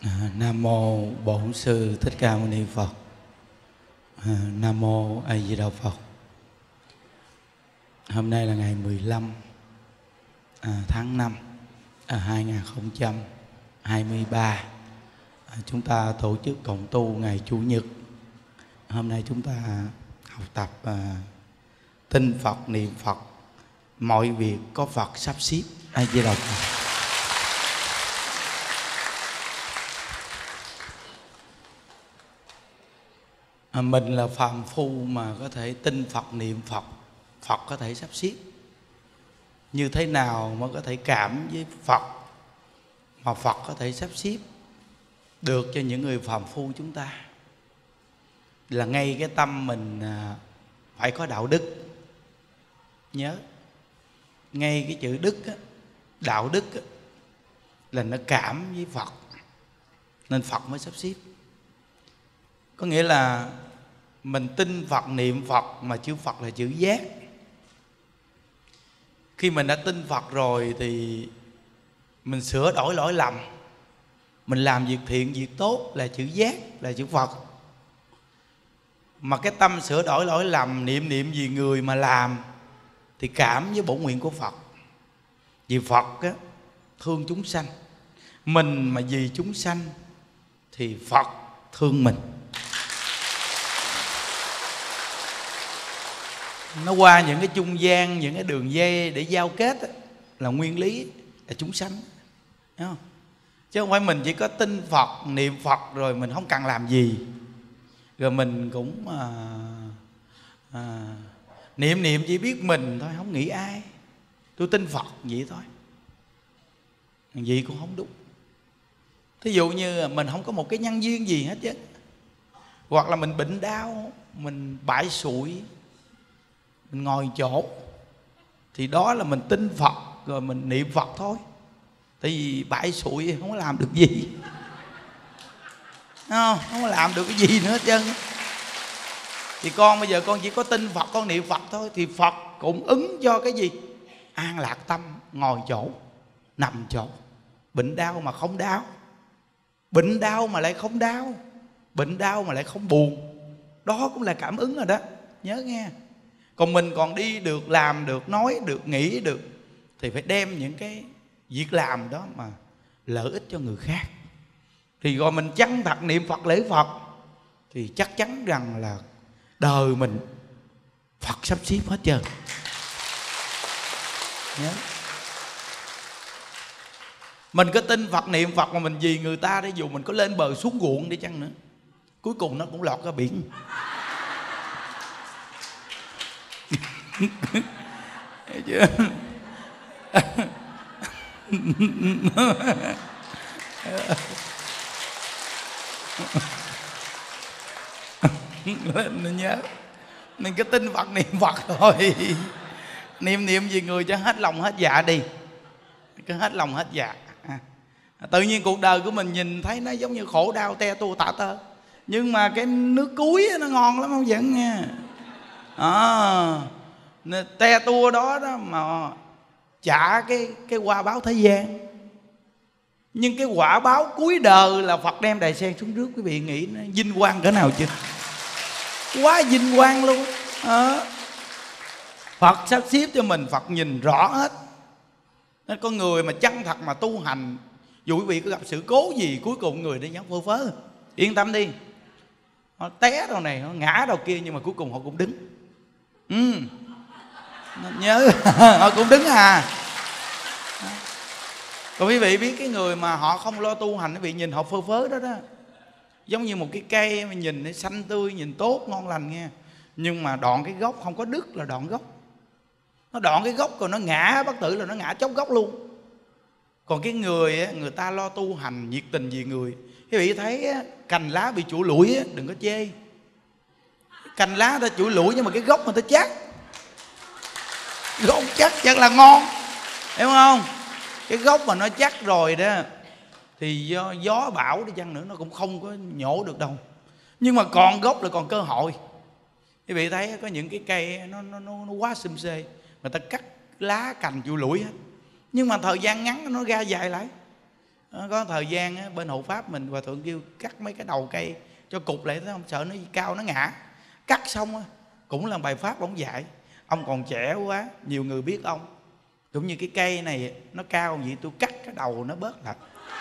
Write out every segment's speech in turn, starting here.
Nam mô Bổn Sư Thích Ca Mâu Ni Phật. Nam mô A Di Đà Phật. Hôm nay là ngày 15 tháng 5 2023. Chúng ta tổ chức cộng tu ngày Chủ nhật. Hôm nay chúng ta học tập tin Phật, niệm Phật, mọi việc có Phật sắp xếp. A Di Đà Phật. Mình là phàm phu mà có thể tin Phật, niệm Phật, Phật có thể sắp xếp. Như thế nào mà có thể cảm với Phật mà Phật có thể sắp xếp được cho những người phàm phu chúng ta? Là ngay cái tâm mình phải có đạo đức. Nhớ, ngay cái chữ đức á, đạo đức á, là nó cảm với Phật, nên Phật mới sắp xếp. Có nghĩa là mình tin Phật, niệm Phật mà chữ Phật là chữ giác. Khi mình đã tin Phật rồi thì mình sửa đổi lỗi lầm, mình làm việc thiện, việc tốt là chữ giác, là chữ Phật. Mà cái tâm sửa đổi lỗi lầm, niệm vì người mà làm thì cảm với bổn nguyện của Phật. Vì Phật á, thương chúng sanh. Mình mà vì chúng sanh thì Phật thương mình. Nó qua những cái trung gian, những cái đường dây để giao kết á, là nguyên lý là chúng sanh. Thấy không? Chứ không phải mình chỉ có tin Phật, niệm Phật rồi mình không cần làm gì. Rồi mình cũng niệm chỉ biết mình thôi, không nghĩ ai. Tôi tin Phật vậy thôi. Vậy cũng không đúng. Thí dụ như mình không có một cái nhân duyên gì hết chứ, hoặc là mình bệnh đau, mình bại sụi, mình ngồi chỗ, thì đó là mình tin Phật rồi mình niệm Phật thôi. Tại vì bại sụi không có làm được gì, không có làm được cái gì nữa hết trơn. Thì con bây giờ con chỉ có tin Phật, con niệm Phật thôi, thì Phật cũng ứng cho cái gì? An lạc tâm, ngồi chỗ, nằm chỗ. Bệnh đau mà không đau, bệnh đau mà lại không đau, bệnh đau mà lại không buồn, đó cũng là cảm ứng rồi đó. Nhớ nghe. Còn mình còn đi được, làm được, nói được, nghĩ được, thì phải đem những cái việc làm đó mà lợi ích cho người khác. Thì rồi mình chân thật niệm Phật, lễ Phật, thì chắc chắn rằng là đời mình Phật sắp xếp hết trơn. Nhớ. Mình có tin Phật, niệm Phật mà mình vì người ta, để dù mình có lên bờ xuống ruộng đi chăng nữa, cuối cùng nó cũng lọt ra biển. Thấy chưa? Nên nhớ, mình cứ tin Phật, niệm Phật thôi. Niệm vì người cho hết lòng hết dạ đi, cứ hết lòng hết dạ. Tự nhiên cuộc đời của mình nhìn thấy nó giống như khổ đau te tua tả tơ, nhưng mà cái nước cuối nó ngon lắm không giận nha. Te tua đó mà trả cái quả báo thế gian. Nhưng cái quả báo cuối đời là Phật đem đài sen xuống rước. Quý vị nghĩ nó vinh quang cỡ nào chưa? Quá vinh quang luôn. Phật sắp xếp cho mình, Phật nhìn rõ hết. Nên con người mà chân thật mà tu hành, dù quý vị có gặp sự cố gì, cuối cùng người đi nhắm phơ phớ, yên tâm đi. Họ té đâu này, họ ngã đâu kia, nhưng mà cuối cùng họ cũng đứng. Nhớ họ cũng đứng à. Còn quý vị biết cái người mà họ không lo tu hành, quý vị nhìn họ phơ phớ đó đó, giống như một cái cây mà nhìn nó xanh tươi, nhìn tốt, ngon lành nghe. Nhưng mà đoạn cái gốc không có đứt là đoạn gốc. Nó đoạn cái gốc rồi nó ngã bất tử là nó ngã chốc gốc luôn. Còn cái người người ta lo tu hành, nhiệt tình vì người. Quý vị thấy cành lá bị chủi lủi đừng có chê. Cành lá ta chủi lủi nhưng mà cái gốc mà ta chắc, gốc chắc chắc là ngon, hiểu không? Cái gốc mà nó chắc rồi đó thì do gió bão đi chăng nữa nó cũng không có nhổ được đâu. Nhưng mà còn gốc là còn cơ hội. Quý vị thấy có những cái cây nó quá xum xê, người ta cắt lá cành chùi lủi hết, nhưng mà thời gian ngắn nó ra dài lại. Có thời gian á, bên hộ pháp mình hòa thượng kêu cắt mấy cái đầu cây cho cục lại, thấy không, sợ nó cao nó ngã. Cắt xong á, cũng là bài pháp ông dạy. Ông còn trẻ quá, nhiều người biết ông. Cũng như cái cây này nó cao vậy, tôi cắt cái đầu nó bớt lại,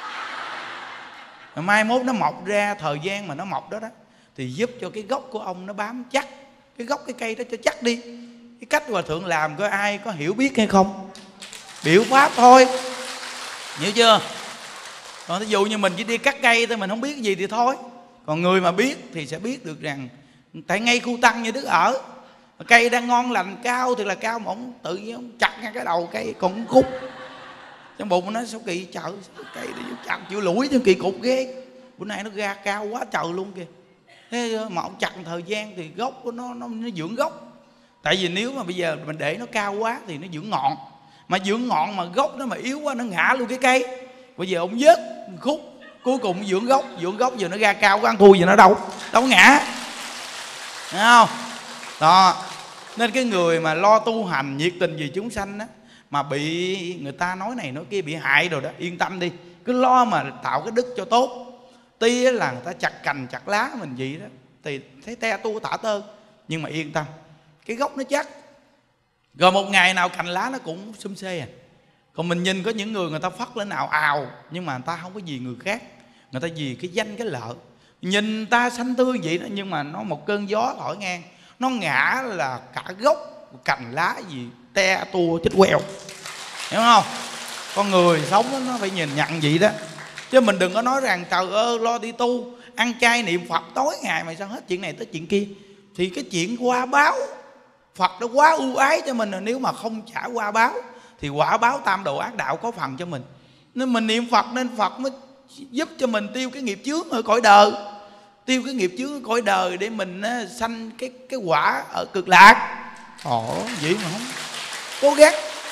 mai mốt nó mọc ra. Thời gian mà nó mọc đó đó thì giúp cho cái gốc của ông nó bám chắc, cái gốc cái cây đó cho chắc đi. Cái cách hòa thượng làm có ai có hiểu biết hay không? Biểu pháp thôi, hiểu chưa? Còn ví dụ như mình chỉ đi cắt cây thôi, mình không biết gì thì thôi. Còn người mà biết thì sẽ biết được rằng tại ngay khu tăng như Đức ở, cây đang ngon lành cao thì là cao, mà ông tự nhiên ông chặt ngay cái đầu cây còn khúc. Trong bụng nó sao kỳ trời, cây nó chặt chịu lủi chứ kỳ cục ghê. Bữa nay nó ra cao quá trời luôn kìa. Thế mà ông chặt thời gian thì gốc của nó dưỡng gốc. Tại vì nếu mà bây giờ mình để nó cao quá thì nó dưỡng ngọn. Mà dưỡng ngọn mà gốc nó mà yếu quá nó ngã luôn cái cây. Bây giờ ông vớt khúc, cuối cùng dưỡng gốc giờ nó ra cao quá ăn thui giờ nó đâu ngã. Thấy không? Đó. Nên cái người mà lo tu hành nhiệt tình vì chúng sanh á, mà bị người ta nói này nói kia, bị hại rồi đó, yên tâm đi, cứ lo mà tạo cái đức cho tốt. Tuy là người ta chặt cành chặt lá mình vậy đó thì thấy te tu tả tơn, nhưng mà yên tâm, cái gốc nó chắc. Rồi một ngày nào cành lá nó cũng xum xê à. Còn mình nhìn có những người người ta phất lên ào ào, nhưng mà người ta không có gì người khác, người ta vì cái danh cái lợi. Nhìn ta xanh tươi vậy đó, nhưng mà nó một cơn gió thổi ngang, nó ngã là cả gốc cành lá gì te tua chết queo, hiểu không? Con người sống nó phải nhìn nhận vậy đó. Chứ mình đừng có nói rằng trời ơi lo đi tu, ăn chay niệm Phật tối ngày mà sao hết chuyện này tới chuyện kia. Thì cái chuyện qua báo, Phật đã quá ưu ái cho mình rồi. Nếu mà không trả qua báo thì quả báo tam độ ác đạo có phần cho mình. Nên mình niệm Phật nên Phật mới giúp cho mình tiêu cái nghiệp chướng ở cõi đời. Tiêu cái nghiệp chướng ở cõi đời để mình sanh cái quả ở cực lạc. Ồ, vậy mà không cố gắng.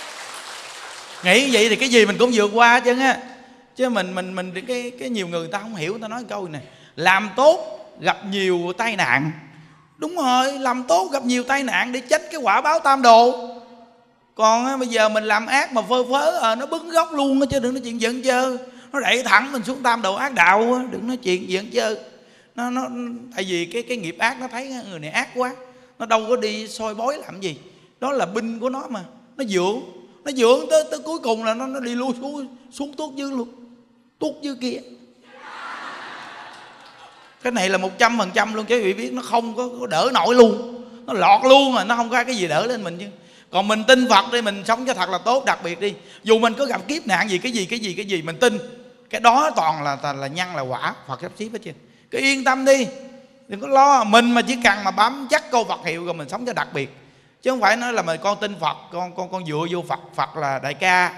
Nghĩ vậy thì cái gì mình cũng vượt qua chứ á. Chứ mình cái nhiều người ta không hiểu, người ta nói câu này: làm tốt gặp nhiều tai nạn. Đúng rồi, làm tốt gặp nhiều tai nạn để tránh cái quả báo tam độ. Còn bây giờ mình làm ác mà phơ phớ nó bứng gốc luôn á, chứ đừng nói chuyện giận chơ. Nó đẩy thẳng mình xuống tam độ ác đạo, đừng nói chuyện giận chơ. Nó tại vì cái nghiệp ác nó thấy người này ác quá, nó đâu có đi soi bói làm gì. Đó là binh của nó mà, nó dưỡng tới cuối cùng là nó đi luôn xuống tuốt dư luôn, tuốt dư kia. Cái này là 100% luôn, chứ vị biết nó không có đỡ nổi luôn, nó lọt luôn rồi, nó không có cái gì đỡ lên mình chứ. Còn mình tin Phật đi, mình sống cho thật là tốt. Đặc biệt đi, dù mình có gặp kiếp nạn gì, cái gì mình tin cái đó toàn là nhân là quả, Phật sắp xếp hết chứ. Cứ yên tâm đi, đừng có lo. Mình mà chỉ cần mà bám chắc câu Phật hiệu rồi mình sống cho đặc biệt. Chứ không phải nói là mình con tin Phật, con dựa vô Phật, Phật là đại ca,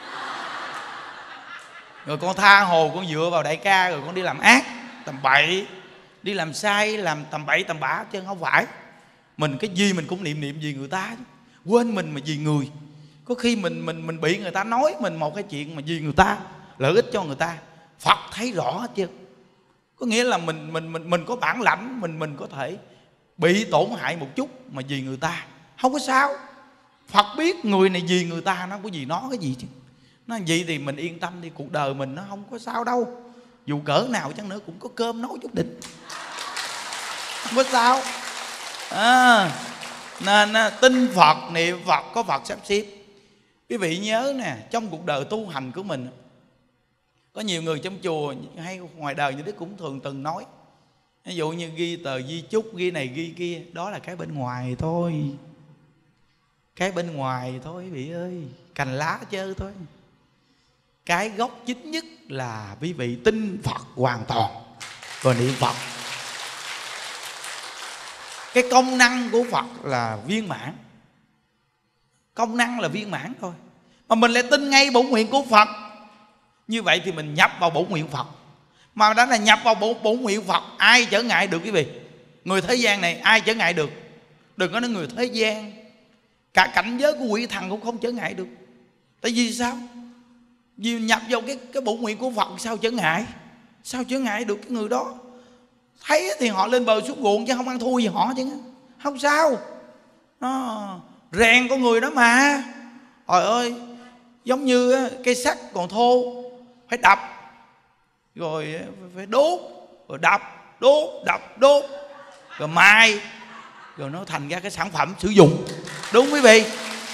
rồi con tha hồ con dựa vào đại ca, rồi con đi làm ác tầm bậy, đi làm sai, làm tầm bậy tầm bạ. Chứ không phải. Mình cái gì mình cũng niệm vì người ta chứ. Quên mình mà vì người. Có khi mình bị người ta nói mình một cái chuyện mà vì người ta, lợi ích cho người ta. Phật thấy rõ hết chưa. Có nghĩa là mình có bản lãnh, mình có thể bị tổn hại một chút mà vì người ta không có sao. Phật biết người này vì người ta, nó không có gì nó cái gì chứ. Nó vậy thì mình yên tâm đi, cuộc đời mình nó không có sao đâu. Dù cỡ nào chăng nữa cũng có cơm nấu chút đỉnh, không có sao. Nên tin Phật, niệm Phật, có Phật sắp xếp. Quý vị nhớ nè, trong cuộc đời tu hành của mình, có nhiều người trong chùa hay ngoài đời như Đức cũng thường từng nói, ví dụ như ghi tờ di chúc, ghi này ghi kia, đó là cái bên ngoài thôi. Cái bên ngoài thôi quý vị ơi, cành lá chơi thôi. Cái gốc chính nhất là quý vị tin Phật hoàn toàn, rồi niệm Phật. Cái công năng của Phật là viên mãn, công năng là viên mãn thôi. Mà mình lại tin ngay bổn nguyện của Phật, như vậy thì mình nhập vào bổn nguyện Phật. Mà đã là nhập vào bổn nguyện Phật, ai trở ngại được quý vị? Người thế gian này ai trở ngại được? Đừng có nói người thế gian, cả cảnh giới của quỷ thần cũng không trở ngại được. Tại vì sao? Vì nhập vào cái bổn nguyện của Phật, sao trở ngại? Sao trở ngại được cái người đó? Thấy thì họ lên bờ xuống ruộng chứ không ăn thua gì họ chứ. Không sao. Nó rèn con người đó mà. Trời ơi, giống như cây sắt còn thô phải đập rồi phải đốt, rồi đốt, rồi mai, rồi nó thành ra cái sản phẩm sử dụng. Đúng quý vị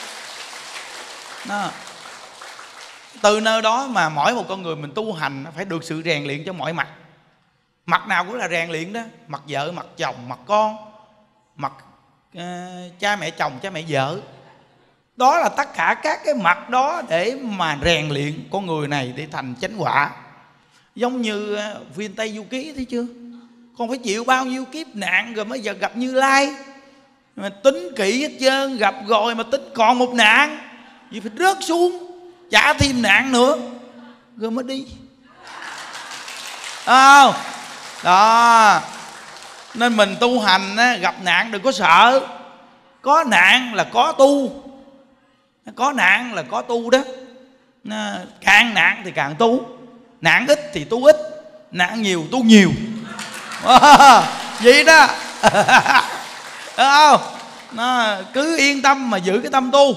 đó. Từ nơi đó mà mỗi một con người mình tu hành phải được sự rèn luyện cho mọi mặt. Mặt nào cũng là rèn luyện đó. Mặt vợ, mặt chồng, mặt con, mặt cha mẹ chồng, cha mẹ vợ. Đó là tất cả các cái mặt đó để mà rèn luyện con người này để thành chánh quả. Giống như viên Tây Du Ký thấy chưa? Con phải chịu bao nhiêu kiếp nạn rồi mới giờ gặp Như Lai. Mà tính kỹ hết trơn, gặp rồi mà tính còn một nạn vì phải rớt xuống, trả thêm nạn nữa rồi mới đi. Đó. Nên mình tu hành á, gặp nạn đừng có sợ. Có nạn là có tu. Có nạn là có tu đó. Càng nạn thì càng tu. Nạn ít thì tu ít, nạn nhiều tu nhiều. Vậy đó. Đúng không? Cứ yên tâm mà giữ cái tâm tu.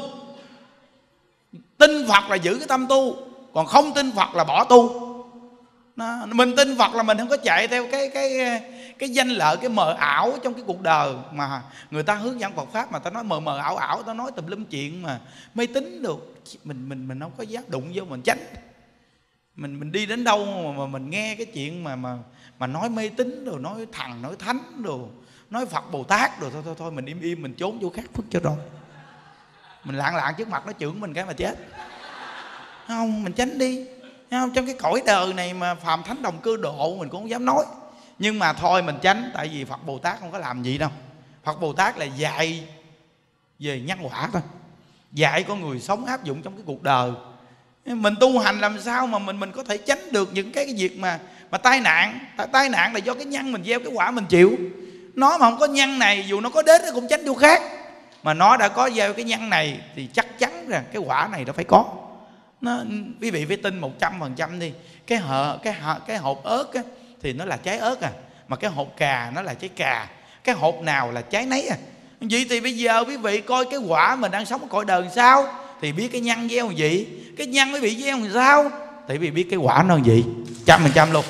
Tin Phật là giữ cái tâm tu, còn không tin Phật là bỏ tu. Mình tin Phật là mình không có chạy theo cái danh lợi, cái mờ ảo trong cái cuộc đời mà người ta hướng dẫn Phật pháp mà ta nói mờ ảo, ta nói tùm lum chuyện mà mê tín được. Mình không có dám đụng vô, mình tránh. Mình đi đến đâu mà mình nghe cái chuyện mà nói mê tín rồi nói thần nói thánh rồi nói Phật Bồ Tát rồi thôi mình im mình trốn vô khác phức cho rồi. Mình lạng trước mặt nó chưởng mình cái mà chết. Không, mình tránh đi. Không, trong cái cõi đời này mà phàm thánh đồng cư độ mình cũng không dám nói. Nhưng mà thôi mình tránh, tại vì Phật Bồ Tát không có làm gì đâu. Phật Bồ Tát là dạy về nhân quả thôi, dạy con người sống áp dụng trong cái cuộc đời. Mình tu hành làm sao mà mình có thể tránh được những cái việc mà tai nạn. Tai nạn là do cái nhân mình gieo, cái quả mình chịu. Nó mà không có nhân này, dù nó có đến nó cũng tránh vô khác. Mà nó đã có gieo cái nhân này thì chắc chắn rằng cái quả này nó phải có. Quý vị phải tin 100% đi. Cái hột ớt á, thì nó là trái ớt à. Mà cái hột cà nó là trái cà. Cái hột nào là trái nấy à. Vậy thì bây giờ quý vị coi cái quả mình đang sống ở cõi đời làm sao thì biết cái nhân gieo làm gì. Cái nhân quý vị gieo làm sao thì quý vị biết cái quả nó làm gì. 100% luôn.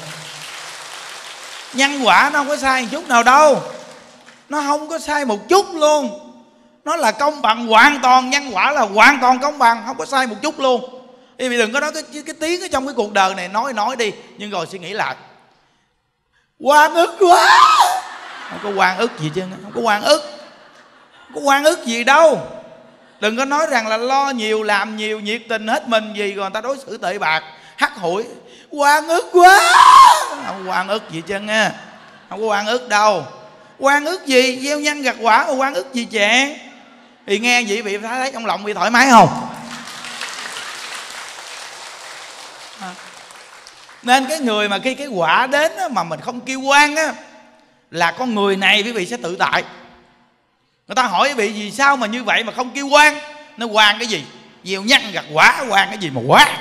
Nhân quả nó không có sai một chút nào đâu. Nó không có sai một chút luôn. Nó là công bằng hoàn toàn. Nhân quả là hoàn toàn công bằng, không có sai một chút luôn. Quý vị đừng có nói cái tiếng ở trong cái cuộc đời này nói đi, nhưng rồi suy nghĩ lại. Oan ức quá. Không có oan ức gì chứ. Không có oan ức. Không có oan ức gì đâu. Đừng có nói rằng là lo nhiều, làm nhiều, nhiệt tình hết mình gì rồi người ta đối xử tệ bạc, hắt hủi. Oan ức quá. Không có oan ức gì chứ nha. Không có oan ức đâu. Oan ức gì? Gieo nhân gặt quả mà oan ức gì chàng. Thì nghe vậy vị thấy trong lòng bị thoải mái không? Nên cái người mà khi cái quả đến á, mà mình không kêu oan á, là con người này quý vị sẽ tự tại. Người ta hỏi quý vị vì sao mà như vậy mà không kêu oan. Nó oan cái gì? Gieo nhân gặt quả, oan cái gì mà quá.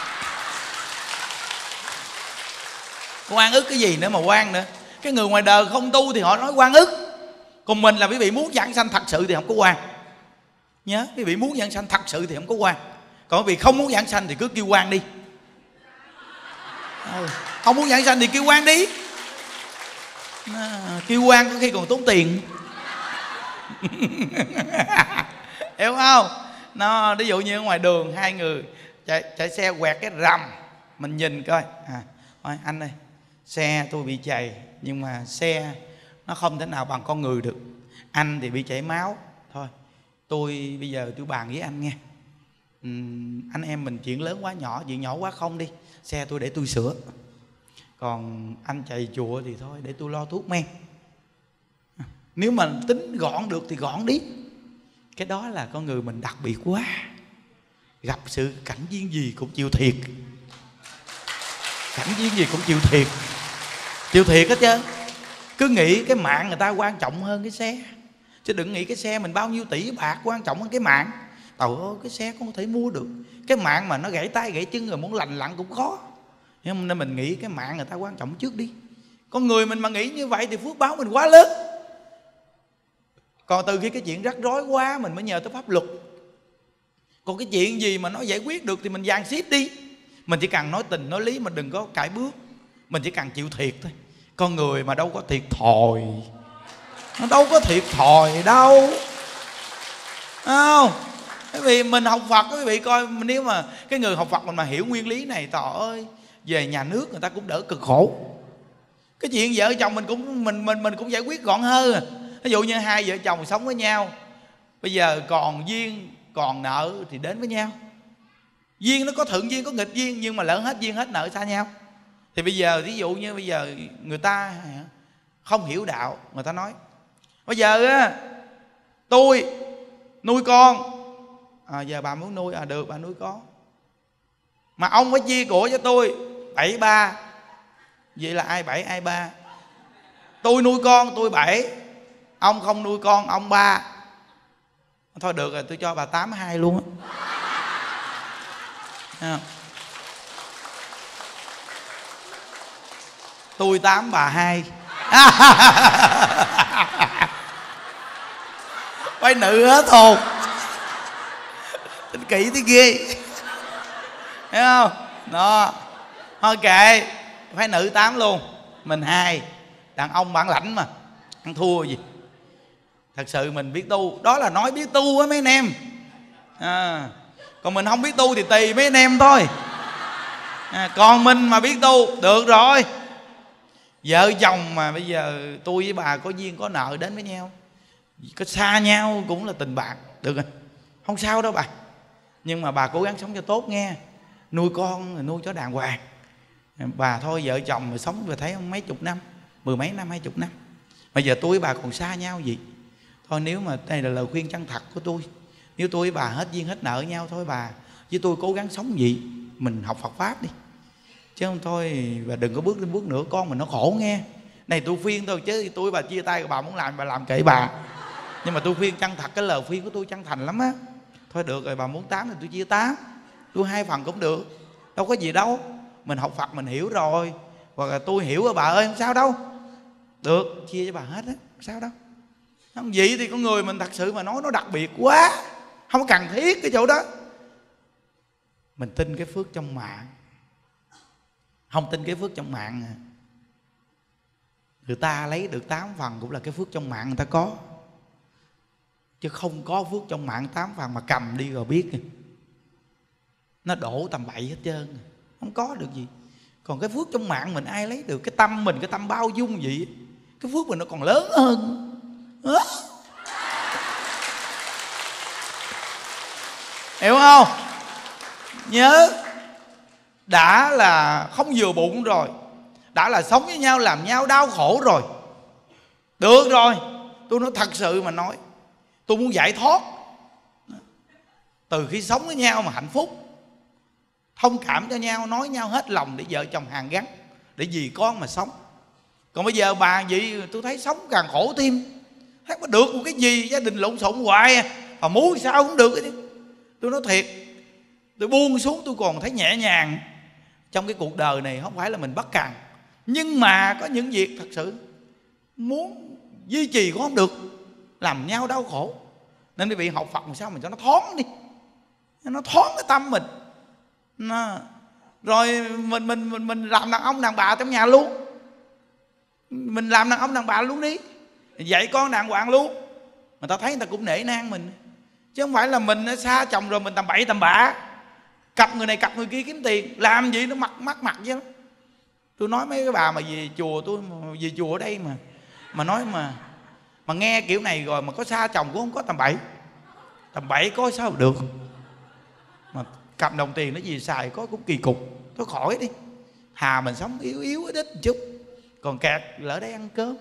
Oan ức cái gì nữa mà oan nữa. Cái người ngoài đời không tu thì họ nói oan ức. Còn mình là quý vị muốn giảng sanh thật sự thì không có oan. Nhớ, quý vị muốn giảng sanh thật sự thì không có oan. Còn quý vị không muốn giảng sanh thì cứ kêu oan đi. Không muốn giảng sanh thì kêu oan đi. Kêu oan có khi còn tốn tiền. Hiểu không? Nó ví dụ như ở ngoài đường hai người chạy xe quẹt cái rầm, mình nhìn coi thôi anh ơi, xe tôi bị chày nhưng mà xe nó không thể nào bằng con người được. Anh thì bị chảy máu. Thôi tôi bây giờ tôi bàn với anh nghe, anh em mình chuyện lớn quá nhỏ, chuyện nhỏ quá không đi, xe tôi để tôi sửa, còn anh chạy chùa thì thôi để tôi lo thuốc men. Nếu mà tính gọn được thì gọn đi. Cái đó là con người mình đặc biệt quá. Gặp sự cảnh viên gì cũng chịu thiệt. Cảnh viên gì cũng chịu thiệt. Chịu thiệt hết trơn. Cứ nghĩ cái mạng người ta quan trọng hơn cái xe. Chứ đừng nghĩ cái xe mình bao nhiêu tỷ bạc quan trọng hơn cái mạng. Trời ơi, cái xe không thể mua được. Cái mạng mà nó gãy tay gãy chân rồi muốn lành lặn cũng khó. Nên mình nghĩ cái mạng người ta quan trọng trước đi. Con người mình mà nghĩ như vậy thì phước báo mình quá lớn. Còn từ khi cái chuyện rắc rối quá mình mới nhờ tới pháp luật. Còn cái chuyện gì mà nó giải quyết được thì mình dàn xếp đi. Mình chỉ cần nói tình nói lý mà đừng có cãi bước. Mình chỉ cần chịu thiệt thôi. Con người mà đâu có thiệt thòi, nó đâu có thiệt thòi đâu, không? Bởi vì mình học Phật, quý vị coi, nếu mà cái người học Phật mình mà hiểu nguyên lý này, trời ơi, về nhà nước người ta cũng đỡ cực khổ. Cái chuyện vợ chồng mình cũng giải quyết gọn hơn. Ví dụ như hai vợ chồng sống với nhau, bây giờ còn duyên còn nợ thì đến với nhau. Duyên nó có thuận duyên có nghịch duyên, nhưng mà lỡ hết duyên hết nợ xa nhau. Thì bây giờ ví dụ như bây giờ người ta không hiểu đạo, người ta nói bây giờ á, tôi nuôi con, giờ bà muốn nuôi, được bà nuôi con, mà ông phải chia của cho tôi 7/3. Vậy là ai 7 ai 3? Tôi nuôi con tôi 7, ông không nuôi con ông 3. Thôi được rồi, tôi cho bà 8/2 luôn á. Tôi 8 bà 2. Phải nữ hết hồn. Tính kỹ thế ghê. Thấy không? Đó. Thôi kệ, phải nữ 8 luôn, mình 2. Đàn ông bản lãnh mà, ăn thua gì. Thật sự mình biết tu, đó là nói biết tu á mấy anh em. Còn mình không biết tu thì tùy mấy anh em thôi. Còn mình mà biết tu, được rồi. Vợ chồng mà bây giờ tôi với bà có duyên có nợ đến với nhau, có xa nhau cũng là tình bạn, được rồi, không sao đâu bà. Nhưng mà bà cố gắng sống cho tốt nghe. Nuôi con nuôi cho đàng hoàng. Bà thôi vợ chồng mà sống và thấy mấy chục năm, 10 mấy năm, 20 năm. Bây giờ tôi với bà còn xa nhau gì. Thôi nếu mà đây là lời khuyên chân thật của tôi, nếu tôi với bà hết duyên hết nợ nhau, thôi bà với tôi cố gắng sống gì, mình học Phật Pháp đi. Chứ không thôi và đừng có bước lên bước nữa, con mình nó khổ nghe. Này tôi khuyên thôi, chứ tôi bà chia tay, bà muốn làm bà làm kệ bà. Nhưng mà tôi khuyên chân thật, cái lời khuyên của tôi chân thành lắm á. Thôi được rồi, bà muốn 8 thì tôi chia 8, tôi 2 phần cũng được, đâu có gì đâu. Mình học Phật mình hiểu rồi, hoặc là tôi hiểu rồi bà ơi, không sao đâu, được, chia cho bà hết á, không sao đâu. Không vậy thì con người mình thật sự mà nói nó đặc biệt quá, không có cần thiết cái chỗ đó. Mình tin cái phước trong mạng, không tin cái phước trong mạng. Người ta lấy được 8 phần cũng là cái phước trong mạng người ta có, chứ không có phước trong mạng 8 phần mà cầm đi rồi biết nó đổ tầm bậy hết trơn, không có được gì. Còn cái phước trong mạng mình ai lấy được? Cái tâm mình, cái tâm bao dung vậy, cái phước mình nó còn lớn hơn. Hiểu không? Nhớ, đã là không vừa bụng rồi, đã là sống với nhau làm nhau đau khổ rồi, được rồi. Tôi nói thật sự mà nói, tôi muốn giải thoát. Từ khi sống với nhau mà hạnh phúc, thông cảm cho nhau, nói nhau hết lòng để vợ chồng hàn gắn, để vì con mà sống. Còn bây giờ bà vậy tôi thấy sống càng khổ thêm. Thấy có được một cái gì, gia đình lộn xộn hoài à, mà muốn sao cũng được chứ. Tôi nói thiệt, tôi buông xuống tôi còn thấy nhẹ nhàng. Trong cái cuộc đời này không phải là mình bất cần, nhưng mà có những việc thật sự muốn duy trì cũng không được, làm nhau đau khổ. Nên quý vị học Phật làm sao mình cho nó thoáng đi, nó thoáng cái tâm mình. Rồi mình làm đàn ông đàn bà trong nhà luôn, mình làm đàn ông đàn bà luôn đi, dạy con đàng hoàng luôn. Người ta thấy người ta cũng nể nang mình, chứ không phải là mình xa chồng rồi mình tầm bậy tầm bạ, cặp người này cặp người kia kiếm tiền, làm gì nó mắc mặt chứ. Tôi nói mấy cái bà mà về chùa, tôi về chùa ở đây mà nói mà nghe kiểu này rồi mà có xa chồng cũng không có tầm bậy có sao được. Mà cầm đồng tiền nó gì xài có cũng kỳ cục, thôi khỏi đi. Hà mình sống yếu yếu ít một chút, còn kẹt lỡ đây ăn cơm,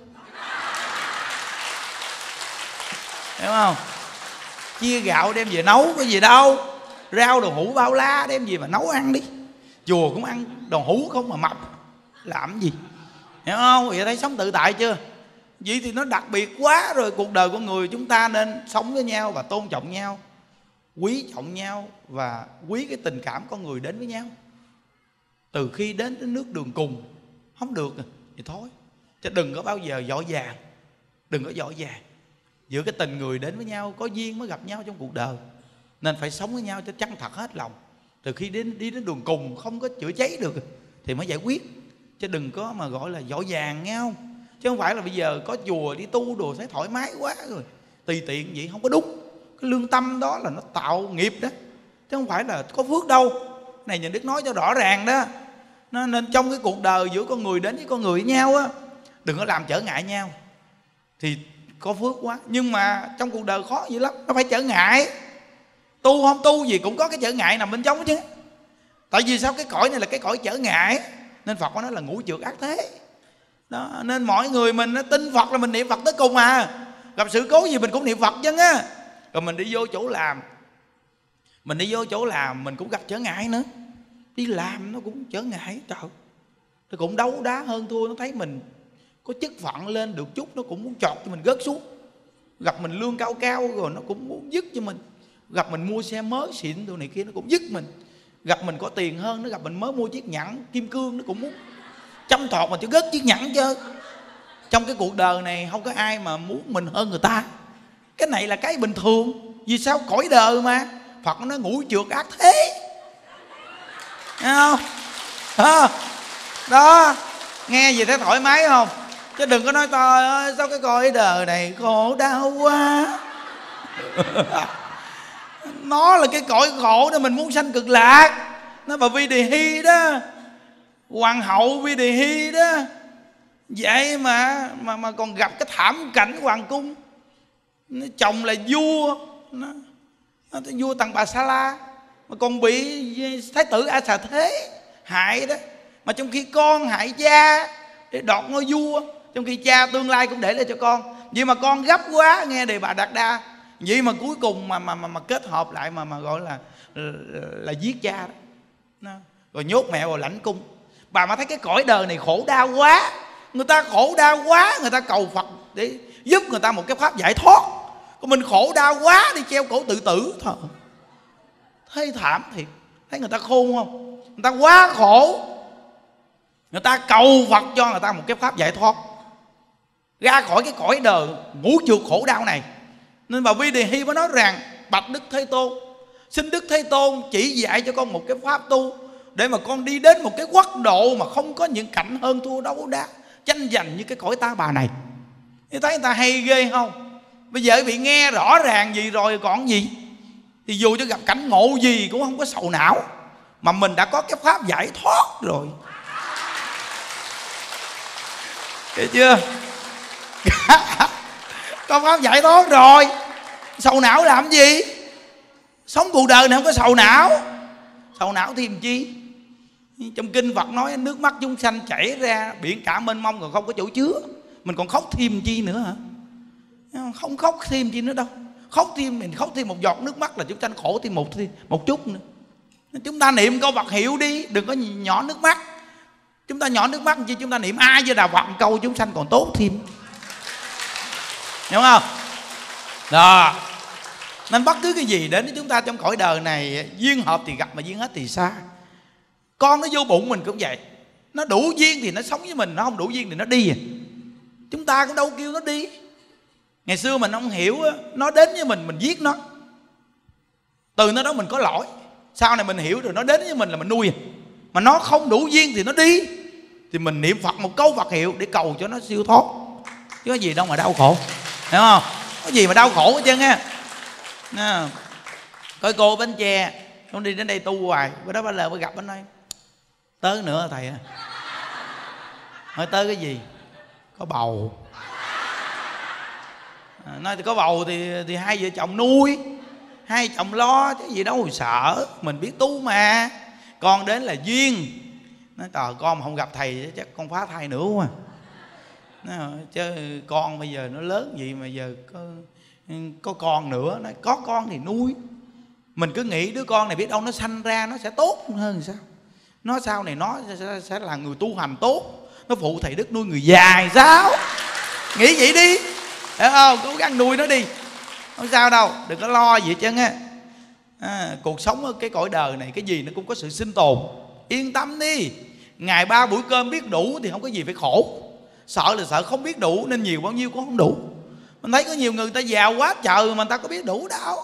hiểu không? Chia gạo đem về nấu có gì đâu, rau đồ hũ bao la đem về mà nấu ăn đi. Chùa cũng ăn đồ hũ không mà mập, làm gì, hiểu không? Vậy thấy sống tự tại chưa? Vậy thì nó đặc biệt quá rồi. Cuộc đời của người chúng ta nên sống với nhau và tôn trọng nhau, quý trọng nhau và quý cái tình cảm con người đến với nhau. Từ khi đến nước đường cùng không được thì thôi, chứ đừng có bao giờ dội vàng, đừng có dội vàng. Giữa cái tình người đến với nhau, có duyên mới gặp nhau trong cuộc đời, nên phải sống với nhau cho chân thật hết lòng. Từ khi đi đến đường cùng không có chữa cháy được thì mới giải quyết. chứ đừng có mà gọi là giỏi vàng nghe không. Chứ không phải là bây giờ có chùa đi tu đồ thấy thoải mái quá rồi tùy tiện vậy, không có đúng. Cái lương tâm đó là nó tạo nghiệp đó, chứ không phải là có phước đâu. Này nhà Đức nói cho rõ ràng đó. Nên trong cái cuộc đời giữa con người đến với con người với nhau á, đừng có làm trở ngại nhau thì có phước quá. Nhưng mà trong cuộc đời khó dữ lắm, nó phải trở ngại. Tu không tu gì cũng có cái trở ngại nằm bên trong chứ. Tại vì sao? Cái cõi này là cái cõi trở ngại, nên Phật có nói là ngũ trược ác thế đó. Nên mọi người mình tin Phật là mình niệm Phật tới cùng à. Gặp sự cố gì mình cũng niệm Phật chứ á. Rồi mình đi vô chỗ làm, mình cũng gặp trở ngại nữa. Đi làm nó cũng trở ngại, trời, nó cũng đấu đá hơn thua. Nó thấy mình có chức phận lên được chút, nó cũng muốn chọt cho mình gớt xuống. Gặp mình lương cao cao rồi nó cũng muốn dứt cho mình. Gặp mình mua xe mới xịn đồ này kia nó cũng dứt mình. Gặp mình có tiền hơn, nó gặp mình mới mua chiếc nhẫn kim cương nó cũng muốn chăm thọt mà cho gớt chiếc nhẫn chứ. Trong cái cuộc đời này không có ai mà muốn mình hơn người ta. Cái này là cái bình thường. Vì sao? Cõi đời mà. Phật nó ngũ trược ác thế, nghe không? Đó, nghe gì thấy thoải mái không? Chứ đừng có nói trời ơi sao cái cõi đời này khổ đau quá. Nó là cái cõi khổ đó mình muốn sanh cực lạc. Nó bà Vi Đề Hy đó, hoàng hậu Vi Đề Hy đó, vậy mà còn gặp cái thảm cảnh hoàng cung. Chồng là vua, vua Tần Bà Sa La, mà còn bị thái tử A Xà Thế hại đó. Mà trong khi con hại cha để đoạt ngôi vua, trong khi cha tương lai cũng để lại cho con. Vậy mà con gấp quá, nghe Đề Bà Đạt Đa, vậy mà cuối cùng mà kết hợp lại mà gọi là giết cha đó. Rồi nhốt mẹ vào lãnh cung. Bà mà thấy cái cõi đời này khổ đau quá, người ta khổ đau quá, người ta cầu Phật để giúp người ta một cái pháp giải thoát. Còn mình khổ đau quá đi treo cổ tự tử thôi. Thấy thảm thiệt. Thấy người ta khôn không? Người ta quá khổ, người ta cầu Phật cho người ta một cái pháp giải thoát, ra khỏi cái cõi đời ngũ trược khổ đau này. Nên bà Vi Đề Hy mới nói rằng: bạch Đức Thế Tôn, xin Đức Thế Tôn chỉ dạy cho con một cái pháp tu, để mà con đi đến một cái quốc độ mà không có những cảnh hơn thua đấu đá tranh giành như cái cõi ta bà này. Thì thấy người ta hay ghê không? Bây giờ bị nghe rõ ràng gì rồi còn gì. Thì dù cho gặp cảnh ngộ gì cũng không có sầu não, mà mình đã có cái pháp giải thoát rồi. Hiểu chưa? Có pháp giải thoát rồi, sầu não làm gì? Sống cuộc đời này không có sầu não. Sầu não thì làm chi? Trong kinh Phật nói nước mắt chúng sanh chảy ra biển cả mênh mông còn không có chỗ chứa. Mình còn khóc thêm chi nữa hả? Không khóc thêm chi nữa đâu. Khóc thêm, mình khóc thêm một giọt nước mắt là chúng sanh khổ thêm một chút nữa. Chúng ta niệm câu Phật hiệu đi, đừng có nhỏ nước mắt. Chúng ta nhỏ nước mắt chi? Chúng ta niệm A Di Đà Phật câu chúng sanh còn tốt thêm, hiểu không? Đó. Nên bất cứ cái gì đến với chúng ta trong cõi đời này, duyên hợp thì gặp mà duyên hết thì xa. Con nó vô bụng mình cũng vậy. Nó đủ duyên thì nó sống với mình, nó không đủ duyên thì nó đi à. Chúng ta cũng đâu kêu nó đi. Ngày xưa mình không hiểu, nó đến với mình giết nó, từ nó đó mình có lỗi. Sau này mình hiểu rồi, nó đến với mình là mình nuôi à. Mà nó không đủ duyên thì nó đi, thì mình niệm Phật một câu Phật hiệu để cầu cho nó siêu thoát. Chứ có gì đâu mà đau khổ, hiểu không? Có gì mà đau khổ hết trơn á. Coi cô Bến Tre, con đi đến đây tu hoài, bữa đó bà lờ mới gặp anh nói: tới nữa thầy à. Hỏi tới cái gì? Có bầu. Nói thì có bầu thì hai vợ chồng nuôi, hai chồng lo chứ gì đâu sợ. Mình biết tu mà. Con đến là duyên. Nói trời, con mà không gặp thầy chắc con phá thai nữa quá. Nói, chứ con bây giờ nó lớn vậy mà giờ có con nữa. Nói có con thì nuôi. Mình cứ nghĩ đứa con này biết đâu nó sanh ra nó sẽ tốt hơn sao. Nó sau này nó sẽ là người tu hành tốt, nó phụ thầy Đức nuôi người già sao. Nghĩ vậy đi, hiểu không? Cố gắng nuôi nó đi, không sao đâu, đừng có lo gì hết trơn á. Cuộc sống ở cái cõi đời này cái gì nó cũng có sự sinh tồn. Yên tâm đi, ngày 3 buổi cơm biết đủ thì không có gì phải khổ. Sợ là sợ không biết đủ nên nhiều bao nhiêu cũng không đủ. Mình thấy có nhiều người ta giàu quá trời mà người ta có biết đủ đâu,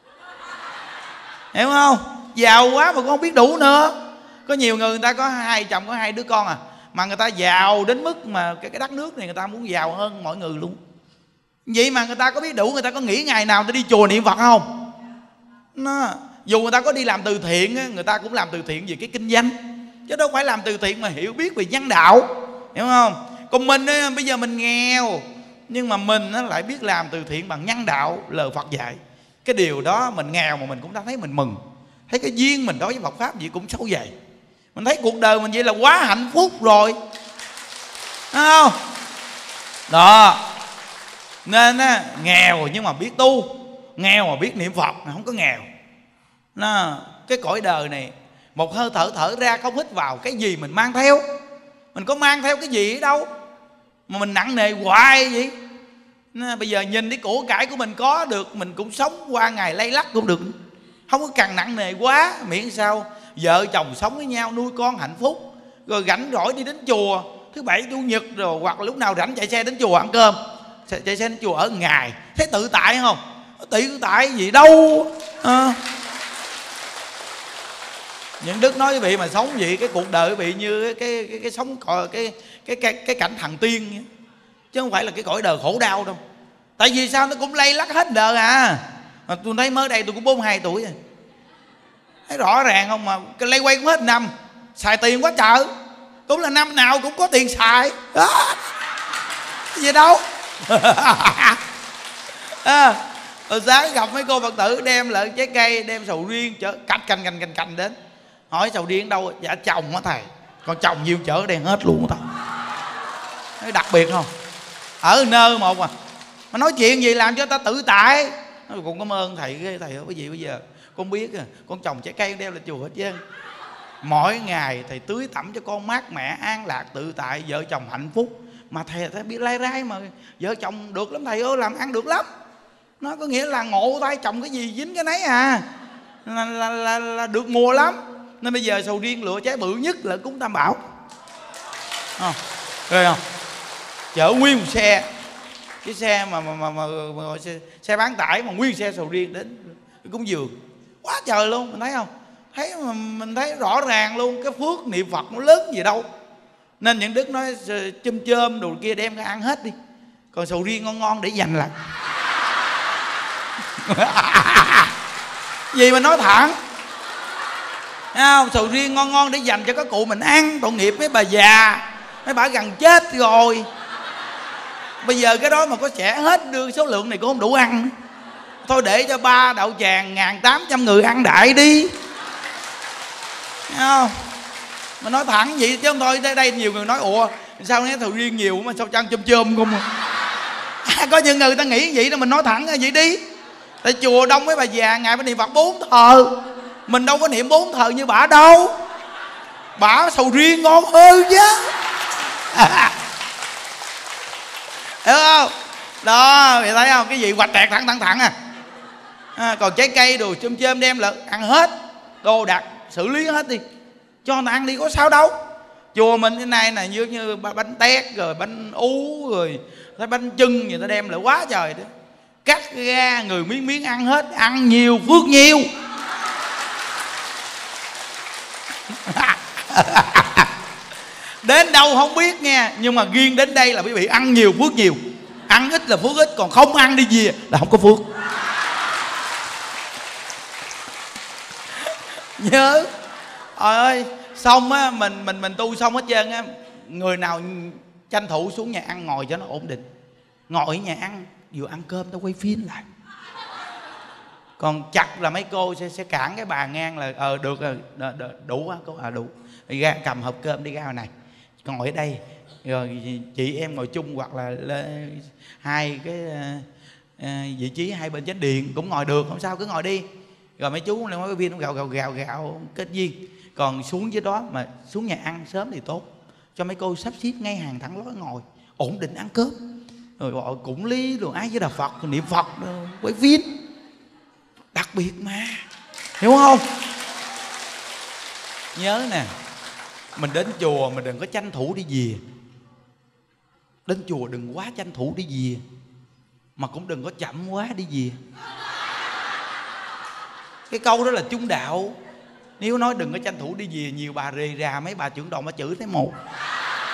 hiểu không? Giàu quá mà cũng không biết đủ nữa. Có nhiều người ta có hai chồng có 2 đứa con à, Mà người ta giàu đến mức mà cái đất nước này người ta muốn giàu hơn mọi người luôn. Vậy mà người ta có biết đủ, người ta có nghĩ ngày nào người ta đi chùa niệm Phật không? Dù người ta có đi làm từ thiện, người ta cũng làm từ thiện vì cái kinh doanh, chứ đâu phải làm từ thiện mà hiểu biết về nhân đạo, hiểu không? Còn mình bây giờ mình nghèo, nhưng mà mình lại biết làm từ thiện bằng nhân đạo, lời Phật dạy. Cái điều đó mình nghèo mà mình cũng đã thấy mình mừng. Thấy cái duyên mình đối với Phật Pháp gì cũng sâu dày. Mình thấy cuộc đời mình vậy là quá hạnh phúc rồi, thấy không? Đó. Nên nghèo nhưng mà biết tu, nghèo mà biết niệm Phật, không có nghèo. Cái cõi đời này, một hơi thở thở ra không hít vào, cái gì mình mang theo. Mình có mang theo cái gì ở đâu mà mình nặng nề hoài vậy? Bây giờ nhìn cái của cải của mình có được, mình cũng sống qua ngày lay lắc cũng được, không có cần nặng nề quá. Miễn sao vợ chồng sống với nhau, nuôi con hạnh phúc, rồi rảnh rỗi đi đến chùa thứ bảy chủ nhật, rồi hoặc là lúc nào rảnh chạy xe đến chùa ăn cơm, chạy xe đến chùa ở ngày. Thấy tự tại không? Tự tại gì đâu. Những Đức nói quý vị mà sống vậy, cái cuộc đời quý vị như cái sống cái cảnh thần tiên, chứ không phải là cái cõi đời khổ đau đâu. Tại vì sao? Nó cũng lay lắc hết đời à. Mà tôi thấy mới đây tôi cũng 42 tuổi rồi, thấy rõ ràng không? Mà cái lay quay cũng hết năm, xài tiền quá trời, cũng là năm nào cũng có tiền xài đó. Cái gì đâu. Rồi sáng gặp mấy cô Phật tử đem lại trái cây, đem sầu riêng chở cành đến, hỏi sầu riêng đâu? Dạ chồng á thầy, còn chồng nhiều chở đen hết luôn á thầy. Thấy đặc biệt không? Ở nơi một mà nói chuyện gì làm cho ta tự tại. Con cảm ơn thầy ghê thầy ơi, cái gì bây giờ con biết con trồng trái cây đeo lên chùa hết trơn. Mỗi ngày thầy tưới tẩm cho con mát mẻ, an lạc, tự tại, vợ chồng hạnh phúc. Mà thầy biết lai rai mà vợ chồng được lắm thầy ơi, làm ăn được lắm. Nó có nghĩa là ngộ tay chồng cái gì dính cái nấy à, là được mùa lắm. Nên bây giờ sầu riêng lựa trái bự nhất là cúng Tam Bảo. Rồi không? Chở nguyên một xe, cái xe mà xe bán tải mà nguyên xe sầu riêng đến cúng dường. Quá trời luôn, mình thấy không? Thấy mà mình thấy rõ ràng luôn cái phước niệm Phật nó lớn gì đâu. Nên những Đức nói chôm đồ kia đem ra ăn hết đi, còn sầu riêng ngon ngon để dành lại. Gì mà nói thẳng, thấy không? Sầu riêng ngon ngon để dành cho các cụ mình ăn, tội nghiệp mấy bà già, mấy bà gần chết rồi. Bây giờ cái đó mà có trẻ hết đưa số lượng này cũng không đủ ăn. Thôi để cho 3 đậu tràng 1.800 người ăn đại đi, thấy không? Mà nói thẳng vậy chứ không thôi. Đây nhiều người nói ủa sao nói sầu riêng nhiều mà sao chăn chôm không à? Có những người ta nghĩ vậy đó, mình nói thẳng vậy đi. Tại chùa đông mấy bà già, ngày phải niệm Phật 4 thờ, mình đâu có niệm 4 thờ như bả đâu. Bả sầu riêng ngon hơn chứ. Hiểu không? Đó, mày thấy không? Cái gì hoạch tẹt thẳng còn trái cây đồ chôm đem lại ăn hết, đồ đạc xử lý hết đi, cho người ta ăn đi, có sao đâu. Chùa mình cái này là như bánh tét rồi bánh ú rồi bánh chưng, người ta đem lại quá trời đó. Cắt ra người miếng ăn hết, ăn nhiều phước nhiều. Đến đâu không biết nha, nhưng mà riêng đến đây là quý vị ăn nhiều phước nhiều. Ăn ít là phước ít, còn không ăn đi về là không có phước. Nhớ trời ơi, xong á, mình tu xong hết trơn á, người nào tranh thủ xuống nhà ăn ngồi cho nó ổn định. Ngồi ở nhà ăn, vừa ăn cơm tao quay phim lại. Còn chặt là mấy cô sẽ cản cái bà ngang là được rồi, đủ á cô, đủ. Đi ra cầm hộp cơm đi ra ngoài này, còn ngồi ở đây rồi chị em ngồi chung, hoặc là hai cái vị trí hai bên chánh điện cũng ngồi được, không sao, cứ ngồi đi. Rồi mấy chú lên mấy viên nó gào kết duyên. Còn xuống dưới đó mà xuống nhà ăn sớm thì tốt, cho mấy cô sắp xếp ngay hàng thẳng lối ngồi ổn định ăn cơm, rồi gọi cúng ly rồi ai với Đà Phật rồi niệm Phật rồi quay phim. Đặc biệt mà, hiểu không? Nhớ nè, mình đến chùa mình đừng có tranh thủ đi về. Đến chùa đừng quá tranh thủ đi về, mà cũng đừng có chậm quá đi về. Cái câu đó là trung đạo. Nếu nói đừng có tranh thủ đi về, nhiều bà rề rà mấy bà trưởng đoàn bà chửi thấy một.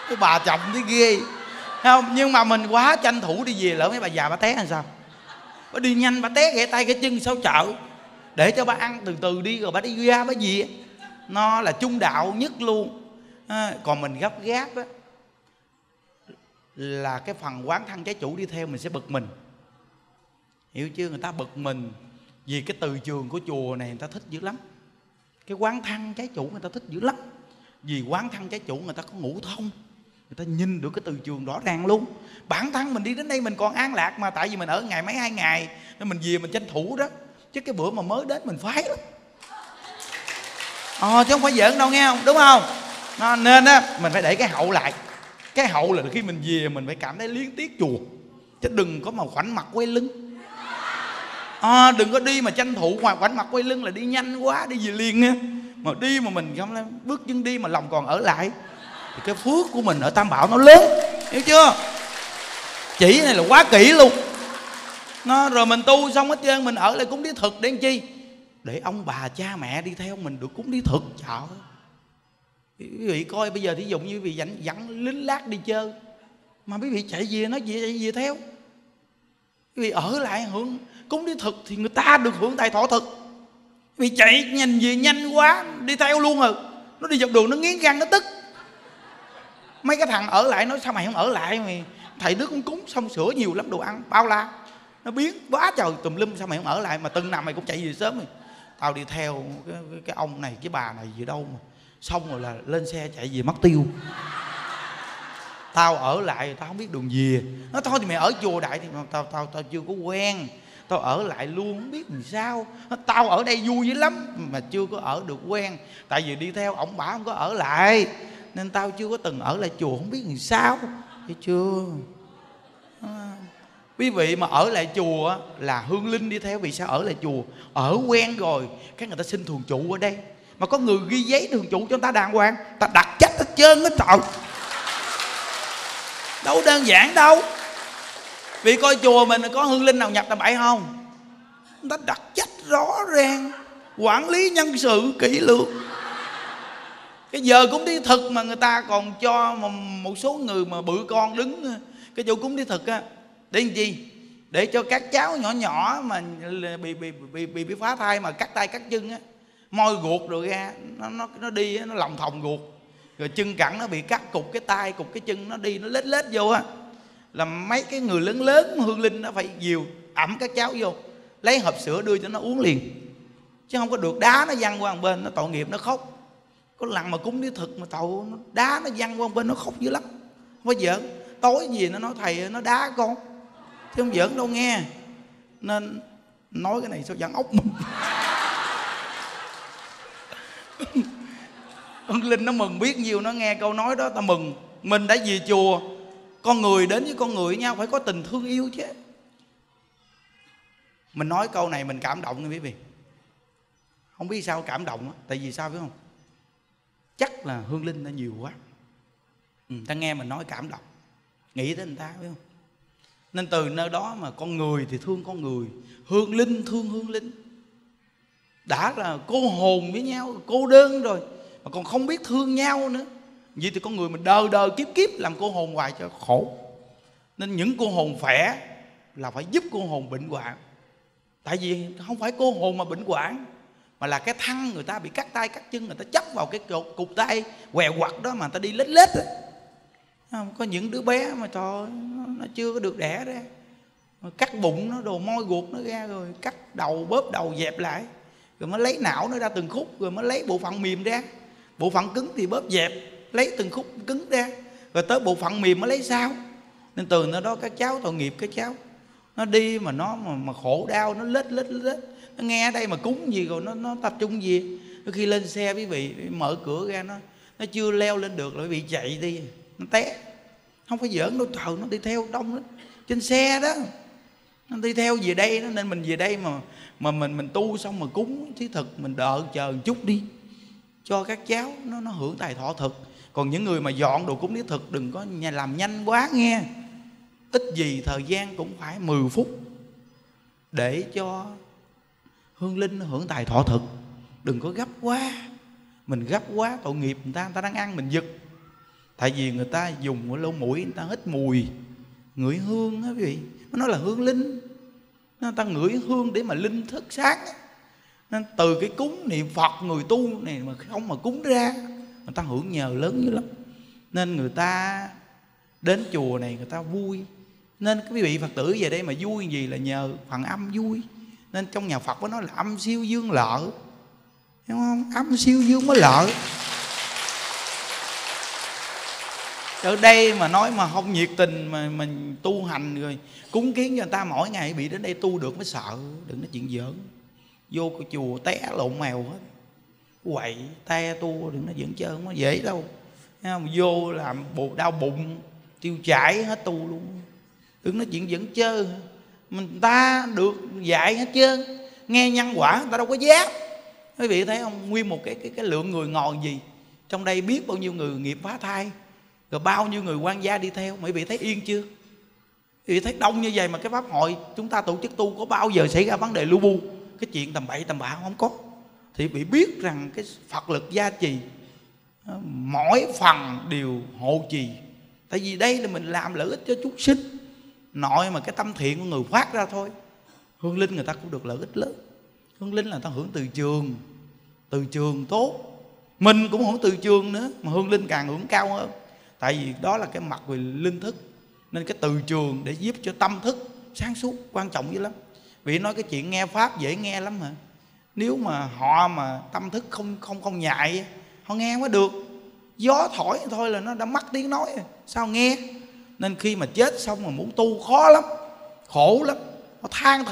Cái bà chồng thấy ghê không? Nhưng mà mình quá tranh thủ đi về, lỡ mấy bà già bà té làm sao? Bà đi nhanh bà té gãy tay gãy chân sao chợ, để cho bà ăn từ từ đi rồi bà đi ra bà về. Nó là trung đạo nhất luôn. Còn mình gấp gáp á, là cái phần quán thân trái chủ đi theo mình sẽ bực mình, hiểu chưa? Người ta bực mình vì cái từ trường của chùa này người ta thích dữ lắm. Cái quán thân trái chủ người ta thích dữ lắm. Vì quán thân trái chủ người ta có ngũ thông, người ta nhìn được cái từ trường rõ ràng luôn. Bản thân mình đi đến đây mình còn an lạc mà, tại vì mình ở ngày mấy 2 ngày nên mình về mình tranh thủ đó. Chứ cái bữa mà mới đến mình phái lắm. Chứ không phải giỡn đâu nghe không, đúng không? Nên á mình phải để cái hậu lại. Cái hậu là khi mình về mình phải cảm thấy liếng tiếc chùa, chứ đừng có mà khoảnh mặt quay lưng. Đừng có đi mà tranh thủ ngoài khoảnh mặt quay lưng là đi nhanh quá, đi về liền nha. Mà đi mà mình không bước chân đi mà lòng còn ở lại thì cái phước của mình ở Tam Bảo nó lớn, hiểu chưa? Chỉ này là quá kỹ luôn. Rồi mình tu xong hết trơn mình ở lại cúng đế thực để làm chi? Để ông bà cha mẹ đi theo mình được cúng đế thực. Trời ơi, quý vị coi bây giờ thí dụ như quý vị dẫn lính lát đi chơi mà quý vị chạy về nói chạy về theo, quý vị ở lại hưởng cúng đế thực thì người ta được hưởng tài thọ thực. Quý vị chạy nhìn về nhanh quá đi theo luôn rồi, nó đi dọc đường nó nghiến răng nó tức. Mấy cái thằng ở lại nói sao mày không ở lại, mày thầy Đức cũng cúng xong sữa nhiều lắm, đồ ăn bao la, nó biến quá trời tùm lum, sao mày không ở lại mà từng năm mày cũng chạy về sớm rồi. Tao đi theo cái ông này cái bà này gì đâu mà xong rồi là lên xe chạy về mất tiêu. Tao ở lại tao không biết đường về. Nó thôi thì mày ở chùa Đại thì tao chưa có quen, tao ở lại luôn không biết làm sao. Tao ở đây vui dữ lắm mà chưa có ở được quen, tại vì đi theo ổng bả không có ở lại nên tao chưa có từng ở lại chùa, không biết làm sao, thấy chưa? Quý vị mà ở lại chùa là hương linh đi theo, vì sao ở lại chùa? Ở quen rồi cái người ta xin thường trụ ở đây, mà có người ghi giấy thường trụ cho người ta đàng hoàng, ta đặt trách hết trơn hết trời, đâu đơn giản đâu. Vì coi chùa mình có hương linh nào nhập tầm bậy không? Người ta đặt trách rõ ràng, quản lý nhân sự kỹ lưỡng. Cái giờ cúng thí thực mà người ta còn cho một số người mà bự con đứng cái chỗ cúng thí thực á, để làm chi? Để cho các cháu nhỏ nhỏ mà bị phá thai mà cắt tay cắt chân á, moi ruột rồi ra nó đi nó lòng thòng ruột, rồi chân cẳng nó bị cắt cục cái tay cục cái chân, nó đi nó lết lết vô á, là mấy cái người lớn lớn hương linh nó phải dìu ẵm các cháu vô, lấy hộp sữa đưa cho nó uống liền, chứ không có được đá nó văng qua một bên, nó tội nghiệp nó khóc. Có lần mà cúng đế thực mà tội nó đá nó văng qua một bên nó khóc dữ lắm, không có giỡn. Tối gì nó nói thầy nó đá con, chứ không giỡn đâu nghe. Nên nói cái này sao giận ốc mình. Hương linh nó mừng biết nhiều, nó nghe câu nói đó ta mừng. Mình đã về chùa, con người đến với con người với nhau phải có tình thương yêu chứ. Mình nói câu này mình cảm động nha quý vị. Không biết sao cảm động á, tại vì sao biết không? Chắc là hương linh nó nhiều quá, ta nghe mình nói cảm động, nghĩ tới người ta biết không? Nên từ nơi đó mà con người thì thương con người, hương linh thương hương linh. Đã là cô hồn với nhau, cô đơn rồi mà còn không biết thương nhau nữa, vậy thì con người mình đời đời kiếp kiếp làm cô hồn hoài cho khổ. Nên những cô hồn khỏe là phải giúp cô hồn bệnh hoạn. Tại vì không phải cô hồn mà bệnh hoạn, mà là cái thân người ta bị cắt tay cắt chân, người ta chấp vào cái cục tay què quặt đó mà người ta đi lết lết. Có những đứa bé mà trời nó chưa có được đẻ ra, cắt bụng nó, đồ moi ruột nó ra, rồi cắt đầu bóp đầu dẹp lại, rồi mới lấy não nó ra từng khúc, rồi mới lấy bộ phận mềm ra. Bộ phận cứng thì bóp dẹp, lấy từng khúc cứng ra, rồi tới bộ phận mềm mới lấy sao. Nên từ nơi đó các cháu tội nghiệp, các cháu nó đi mà nó mà khổ đau, nó lết lết lết. Nó nghe ở đây mà cúng gì rồi nó tập trung gì. Đôi khi lên xe quý vị mở cửa ra nó chưa leo lên được rồi quý vị chạy đi nó té. Không phải giỡn đâu trời, nó đi theo đông lắm trên xe đó, nó đi theo về đây đó. Nên mình về đây mà mình tu xong mà cúng thí thực, mình đợi chờ một chút đi cho các cháu nó hưởng tài thọ thực. Còn những người mà dọn đồ cúng thí thực đừng có làm nhanh quá nghe. Ít gì thời gian cũng phải 10 phút để cho hương linh hưởng tài thọ thực. Đừng có gấp quá, mình gấp quá tội nghiệp người ta đang ăn mình giật. Tại vì người ta dùng cái lỗ mũi, người ta hít mùi, ngửi hương á quý vị. Nó nói là hương linh, người ta ngửi hương để mà linh thức sáng á. Nên từ cái cúng niệm Phật người tu này mà không mà cúng ra, người ta hưởng nhờ lớn dữ lắm. Nên người ta đến chùa này người ta vui. Nên quý vị Phật tử về đây mà vui gì là nhờ phần âm vui. Nên trong nhà Phật có nói là âm siêu dương lợi, hiểu không? Âm siêu dương mới lợi. Ở đây mà nói mà không nhiệt tình mà mình tu hành rồi cúng kiến cho người ta mỗi ngày bị đến đây tu được mới sợ. Đừng nói chuyện giỡn. Vô cái chùa té lộn mèo hết, quậy te tu, đừng nói giỡn chơi, không có dễ đâu. Vô làm đau bụng tiêu chảy hết tu luôn. Đừng nói chuyện giỡn chơi. Mình ta được dạy hết trơn, nghe nhân quả người ta đâu có dám. Quý vị thấy không, nguyên một cái lượng người ngồi gì trong đây, biết bao nhiêu người nghiệp phá thai, rồi bao nhiêu người quan gia đi theo. Quý vị thấy yên chưa? Quý vị thấy đông như vậy mà cái pháp hội chúng ta tổ chức tu có bao giờ xảy ra vấn đề lu bu, cái chuyện tầm bậy tầm bạ không có. Thì bị biết rằng cái Phật lực gia trì, mỗi phần đều hộ trì. Tại vì đây là mình làm lợi ích cho chúng sinh, nội mà cái tâm thiện của người phát ra thôi. Hương linh người ta cũng được lợi ích lớn. Hương linh là ta hưởng từ trường tốt, mình cũng hưởng từ trường nữa, mà hương linh càng hưởng cao hơn. Tại vì đó là cái mặt về linh thức. Nên cái từ trường để giúp cho tâm thức sáng suốt quan trọng dữ lắm. Vì nói cái chuyện nghe pháp dễ nghe lắm hả? Nếu mà họ mà tâm thức không nhạy, họ nghe không có được. Gió thổi thôi là nó đã mất tiếng nói rồi, sao nghe? Nên khi mà chết xong mà muốn tu khó lắm, khổ lắm. Họ than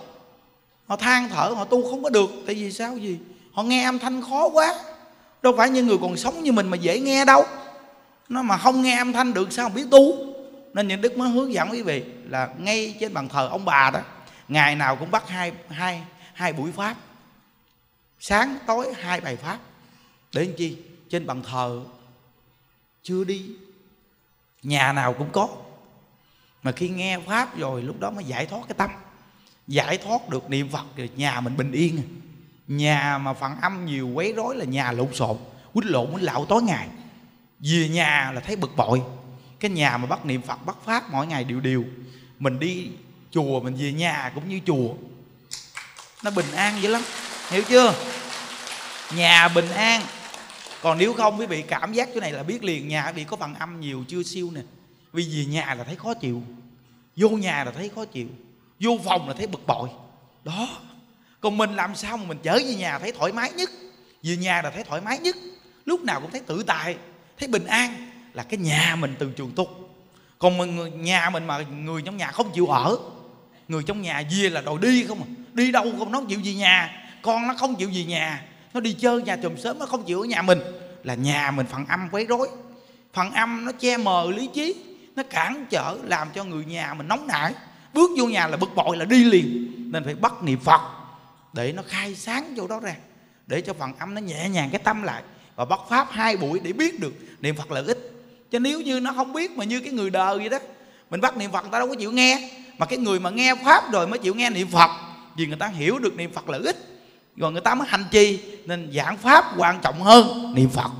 thở, họ tu không có được. Tại vì sao gì? Họ nghe âm thanh khó quá. Đâu phải như người còn sống như mình mà dễ nghe đâu. Nó mà không nghe âm thanh được sao biết tu. Nên những đức mới hướng dẫn quý vị là ngay trên bàn thờ ông bà đó, ngày nào cũng bắt hai buổi pháp, sáng tối 2 bài pháp. Để làm chi? Trên bàn thờ chưa đi, nhà nào cũng có. Mà khi nghe pháp rồi lúc đó mới giải thoát cái tâm, giải thoát được niệm Phật rồi nhà mình bình yên. Nhà mà phần âm nhiều quấy rối là nhà lộn xộn, quýnh lộn quýnh lạo tối ngày. Về nhà là thấy bực bội. Cái nhà mà bắt niệm Phật bắt pháp mỗi ngày đều, mình đi chùa mình về nhà cũng như chùa, nó bình an dữ lắm, hiểu chưa? Nhà bình an. Còn nếu không quý vị cảm giác chỗ này là biết liền, nhà quý vị có phần âm nhiều chưa siêu nè. Vì về nhà là thấy khó chịu, vô nhà là thấy khó chịu, vô phòng là thấy bực bội. Đó. Còn mình làm sao mà mình trở về nhà thấy thoải mái nhất? Về nhà là thấy thoải mái nhất, lúc nào cũng thấy tự tại, thấy bình an. Là cái nhà mình từ trường tu. Còn nhà mình mà người trong nhà không chịu ở, người trong nhà về là đòi đi không à. Đi đâu không, nó không chịu về nhà. Con nó không chịu về nhà, nó đi chơi nhà chùm sớm, nó không chịu ở nhà mình. Là nhà mình phần âm quấy rối. Phần âm nó che mờ lý trí, nó cản trở làm cho người nhà mình nóng nảy. Bước vô nhà là bực bội là đi liền. Nên phải bắt niệm Phật để nó khai sáng chỗ đó ra, để cho phần âm nó nhẹ nhàng cái tâm lại. Và bắt pháp 2 buổi để biết được niệm Phật lợi ích. Chứ nếu như nó không biết mà như cái người đời vậy đó, mình bắt niệm Phật người ta đâu có chịu nghe. Mà cái người mà nghe pháp rồi mới chịu nghe niệm Phật, vì người ta hiểu được niệm Phật lợi ích, rồi người ta mới hành trì. Nên giảng pháp quan trọng hơn niệm Phật,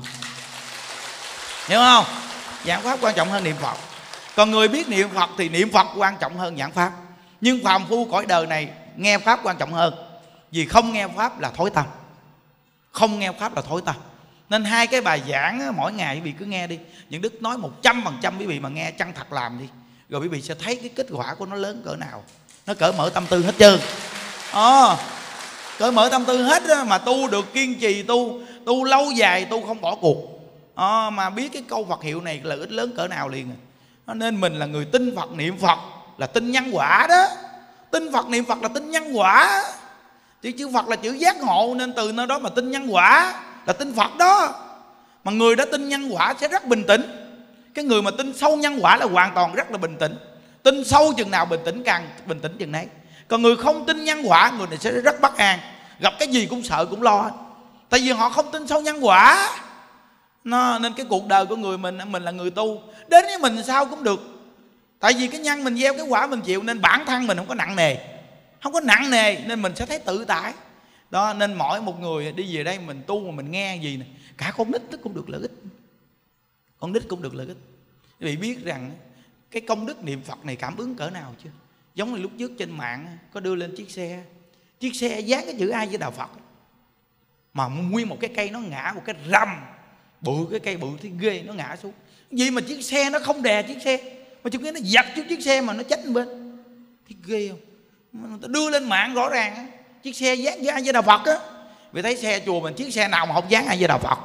hiểu không? Giảng pháp quan trọng hơn niệm Phật. Còn người biết niệm Phật thì niệm Phật quan trọng hơn giảng pháp. Nhưng phàm phu cõi đời này nghe pháp quan trọng hơn. Vì không nghe pháp là thối tâm, không nghe pháp là thối tâm. Nên 2 cái bài giảng mỗi ngày quý vị cứ nghe đi. Những đức nói 100% quý vị mà nghe chân thật làm đi, rồi quý vị sẽ thấy cái kết quả của nó lớn cỡ nào. Nó cởi mở tâm tư hết trơn. Cởi mở tâm tư hết đó, mà tu được kiên trì tu lâu dài, tu không bỏ cuộc. Mà biết cái câu Phật hiệu này lợi ích lớn cỡ nào liền. Nên mình là người tin Phật niệm Phật là tin nhân quả đó. Tin Phật niệm Phật là tin nhân quả. Chữ Phật là chữ giác ngộ, nên từ nơi đó mà tin nhân quả là tin Phật đó. Mà người đã tin nhân quả sẽ rất bình tĩnh. Cái người mà tin sâu nhân quả là hoàn toàn rất là bình tĩnh. Tin sâu chừng nào bình tĩnh, càng bình tĩnh chừng nấy. Còn người không tin nhân quả, người này sẽ rất bất an, gặp cái gì cũng sợ cũng lo. Tại vì họ không tin sâu nhân quả. Nên cái cuộc đời của người mình là người tu, đến với mình sao cũng được. Tại vì cái nhân mình gieo cái quả mình chịu, nên bản thân mình không có nặng nề. Không có nặng nề nên mình sẽ thấy tự tại. Đó, nên mỗi một người đi về đây mình tu mà mình nghe gì nè, cả con nít nó cũng được lợi ích. Con nít cũng được lợi ích. Quý vị biết rằng cái công đức niệm Phật này cảm ứng cỡ nào chưa? Giống như lúc trước trên mạng có đưa lên chiếc xe dán cái chữ A Di Đà Phật, mà nguyên một cái cây nó ngã một cái rầm bự, cái cây bự thì ghê, nó ngã xuống. Vì mà chiếc xe nó không đè chiếc xe, mà chúng nó giật trước chiếc xe mà nó chết bên, thì ghê không? Người ta đưa lên mạng rõ ràng á, chiếc xe dán chữ A Di Đà Phật á. Vì thấy xe chùa mình chiếc xe nào mà không dán A Di Đà Phật,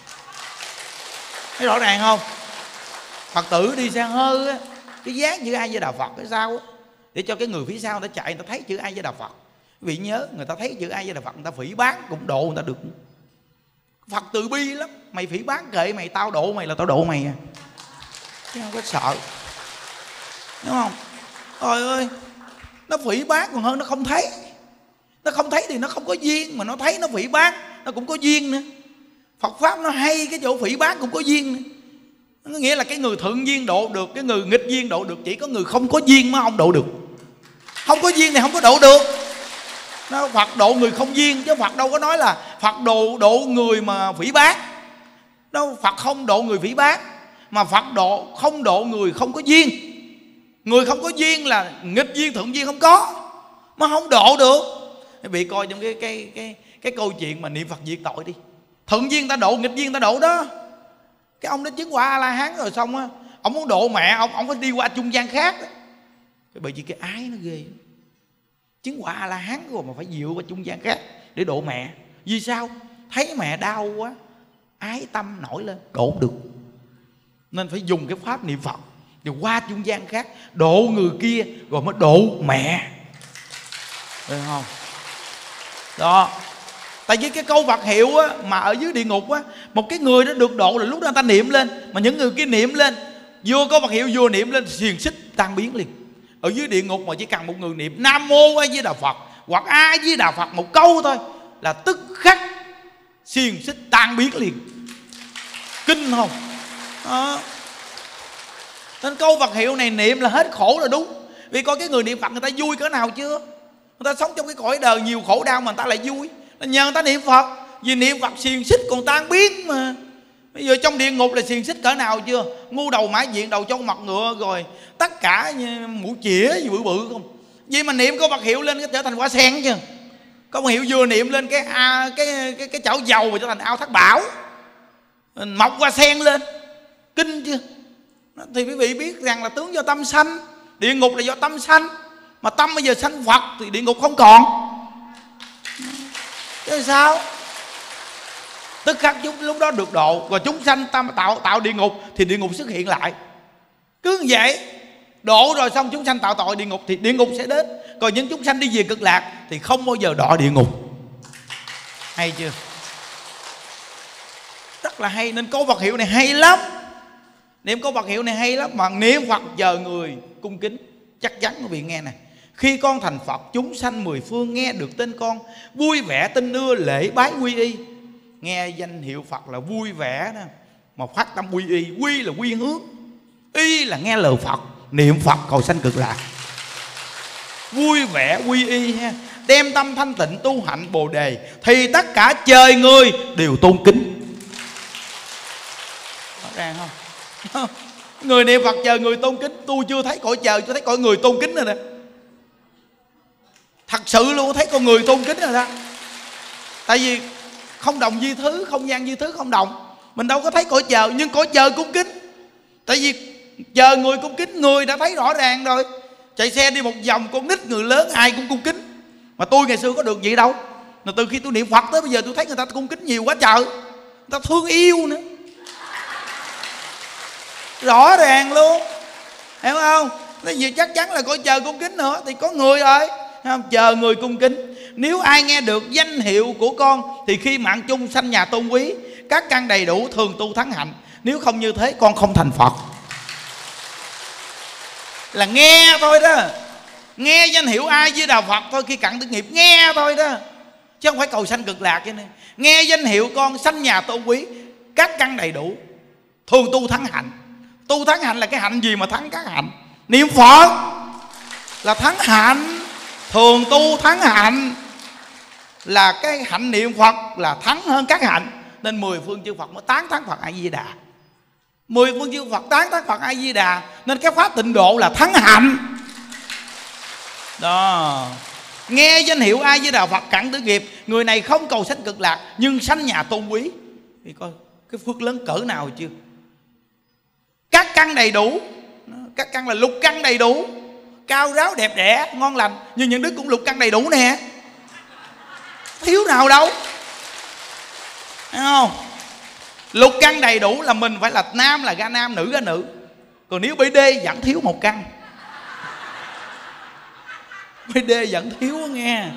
thấy rõ ràng không? Phật tử đi xe hơi á, cái dán chữ A Di Đà Phật cái sao á, để cho cái người phía sau người ta chạy, người ta thấy chữ A Di Đà Phật. Quý vị nhớ, người ta thấy chữ A Di Đà Phật, người ta phỉ báng cũng độ người ta được. Phật từ bi lắm, mày phỉ báng kệ mày, tao độ mày là tao độ mày à, chứ không có sợ, đúng không? Trời ơi, nó phỉ báng còn hơn nó không thấy. Nó không thấy thì nó không có duyên, mà nó thấy nó phỉ báng nó cũng có duyên nữa. Phật pháp nó hay cái chỗ phỉ báng cũng có duyên nữa. Nó nghĩa là cái người thuận duyên độ được, cái người nghịch duyên độ được. Chỉ có người không có duyên mới không độ được. Không có duyên thì không có độ được. Nó Phật độ người không duyên, chứ Phật đâu có nói là Phật độ người mà phỉ báng. Đâu, Phật không độ người phỉ báng, mà Phật không độ người không có duyên. Người không có duyên là nghịch duyên thuận duyên không có, mà không độ được. Bị coi trong cái câu chuyện mà niệm Phật diệt tội đi. Thuận duyên ta độ, nghịch duyên ta độ đó. Cái ông đó chứng quả A-la-hán rồi xong á, ông muốn độ mẹ ông phải đi qua trung gian khác đó. Bởi vì cái ái nó ghê. Chứng quả A-la-hán rồi mà phải dựa qua trung gian khác để độ mẹ. Vì sao? Thấy mẹ đau quá, ái tâm nổi lên, độ không được. Nên phải dùng cái pháp niệm Phật rồi qua trung gian khác độ người kia, rồi mới độ mẹ, được không? Đó. Tại vì cái câu Phật hiệu á, mà ở dưới địa ngục á, một cái người đó được độ là lúc đó người ta niệm lên, mà những người kia niệm lên, vừa có Phật hiệu vừa niệm lên, xiềng xích tan biến liền. Ở dưới địa ngục mà chỉ cần một người niệm Nam Mô A Di Đà Phật hoặc A Di Đà Phật một câu thôi là tức khắc xiềng xích tan biến liền. Kinh không? Đó. Nên câu Phật hiệu này niệm là hết khổ là đúng. Vì coi cái người niệm Phật người ta vui cỡ nào chưa? Người ta sống trong cái cõi đời nhiều khổ đau mà người ta lại vui, là nhờ người ta niệm Phật. Vì niệm Phật xiềng xích còn tan biến mà. Bây giờ trong địa ngục là xiềng xích cỡ nào chưa? Ngu đầu mã diện, đầu trâu mặt ngựa, rồi tất cả mũ chĩa gì bự bự không. Vì mà niệm câu Phật hiệu lên cái trở thành quả sen chứ. Câu Phật hiệu vừa niệm lên cái chảo dầu mà trở thành ao thác bảo, mọc hoa sen lên. Kinh chưa? Thì quý vị biết rằng là tướng do tâm sanh. Địa ngục là do tâm sanh, mà tâm bây giờ sanh Phật thì địa ngục không còn. Thế sao? Tức khắc chúng lúc đó được độ, rồi chúng sanh tâm tạo địa ngục thì địa ngục xuất hiện lại. Cứ như vậy, độ rồi xong chúng sanh tạo tội địa ngục thì địa ngục sẽ đến. Còn những chúng sanh đi về cực lạc thì không bao giờ đọa địa ngục. Hay chưa? Rất là hay. Nên câu Phật hiệu này hay lắm. Niệm câu Phật hiệu này hay lắm. Mà niệm Phật chờ người cung kính. Chắc chắn quý vị nghe này. Khi con thành Phật, chúng sanh mười phương nghe được tên con, vui vẻ tin ưa lễ bái quy y. Nghe danh hiệu Phật là vui vẻ đó, mà phát tâm quy y. Quy là quy hướng, y là nghe lời Phật, niệm Phật cầu sanh cực lạc. Vui vẻ quy y ha, đem tâm thanh tịnh tu hạnh Bồ đề, thì tất cả trời người đều tôn kính. Rõ ràng không? Người niệm Phật chờ người tôn kính. Tôi chưa thấy cõi trời, tôi thấy cõi người tôn kính rồi nè. Thật sự luôn, thấy con người tôn kính rồi đó. Tại vì không đồng vi thứ, không gian vi thứ không đồng. Mình đâu có thấy cõi trời, nhưng cõi trời cung kính. Tại vì chờ người cung kính, người đã thấy rõ ràng rồi. Chạy xe đi một vòng, con nít người lớn ai cũng cung kính. Mà tôi ngày xưa có được vậy đâu. Mà từ khi tôi niệm Phật tới bây giờ tôi thấy người ta cung kính nhiều quá trời. Người ta thương yêu nữa. Rõ ràng luôn, hiểu không? Nói gì chắc chắn là coi chờ cung kính nữa. Thì có người rồi, không? Chờ người cung kính. Nếu ai nghe được danh hiệu của con thì khi mạng chung sanh nhà tôn quý, các căn đầy đủ, thường tu thắng hạnh. Nếu không như thế con không thành Phật. Là nghe thôi đó. Nghe danh hiệu A Di Đà Phật thôi, khi cận tử nghiệp nghe thôi đó, chứ không phải cầu sanh cực lạc. Cái này nghe danh hiệu con sanh nhà tôn quý, các căn đầy đủ, thường tu thắng hạnh. Tu thắng hạnh là cái hạnh gì mà thắng các hạnh? Niệm Phật là thắng hạnh. Thường tu thắng hạnh là cái hạnh niệm Phật là thắng hơn các hạnh. Nên mười phương chư Phật mới tán thắng Phật A Di Đà. 10 phương chư Phật tán tác Phật A Di Đà, nên cái pháp tịnh độ là thắng hạnh đó. Nghe danh hiệu A Di Đà Phật cẳng tử nghiệp, người này không cầu sanh cực lạc nhưng sanh nhà tôn quý. Thì coi cái phước lớn cỡ nào chưa. Các căn đầy đủ, các căn là lục căn đầy đủ, cao ráo đẹp đẽ ngon lành. Nhưng những đức cũng lục căn đầy đủ nè, thiếu nào đâu, thấy không? Lục căn đầy đủ là mình phải là nam là ra nam, nữ ra nữ. Còn nếu BD vẫn thiếu một căn, BD vẫn thiếu nghe.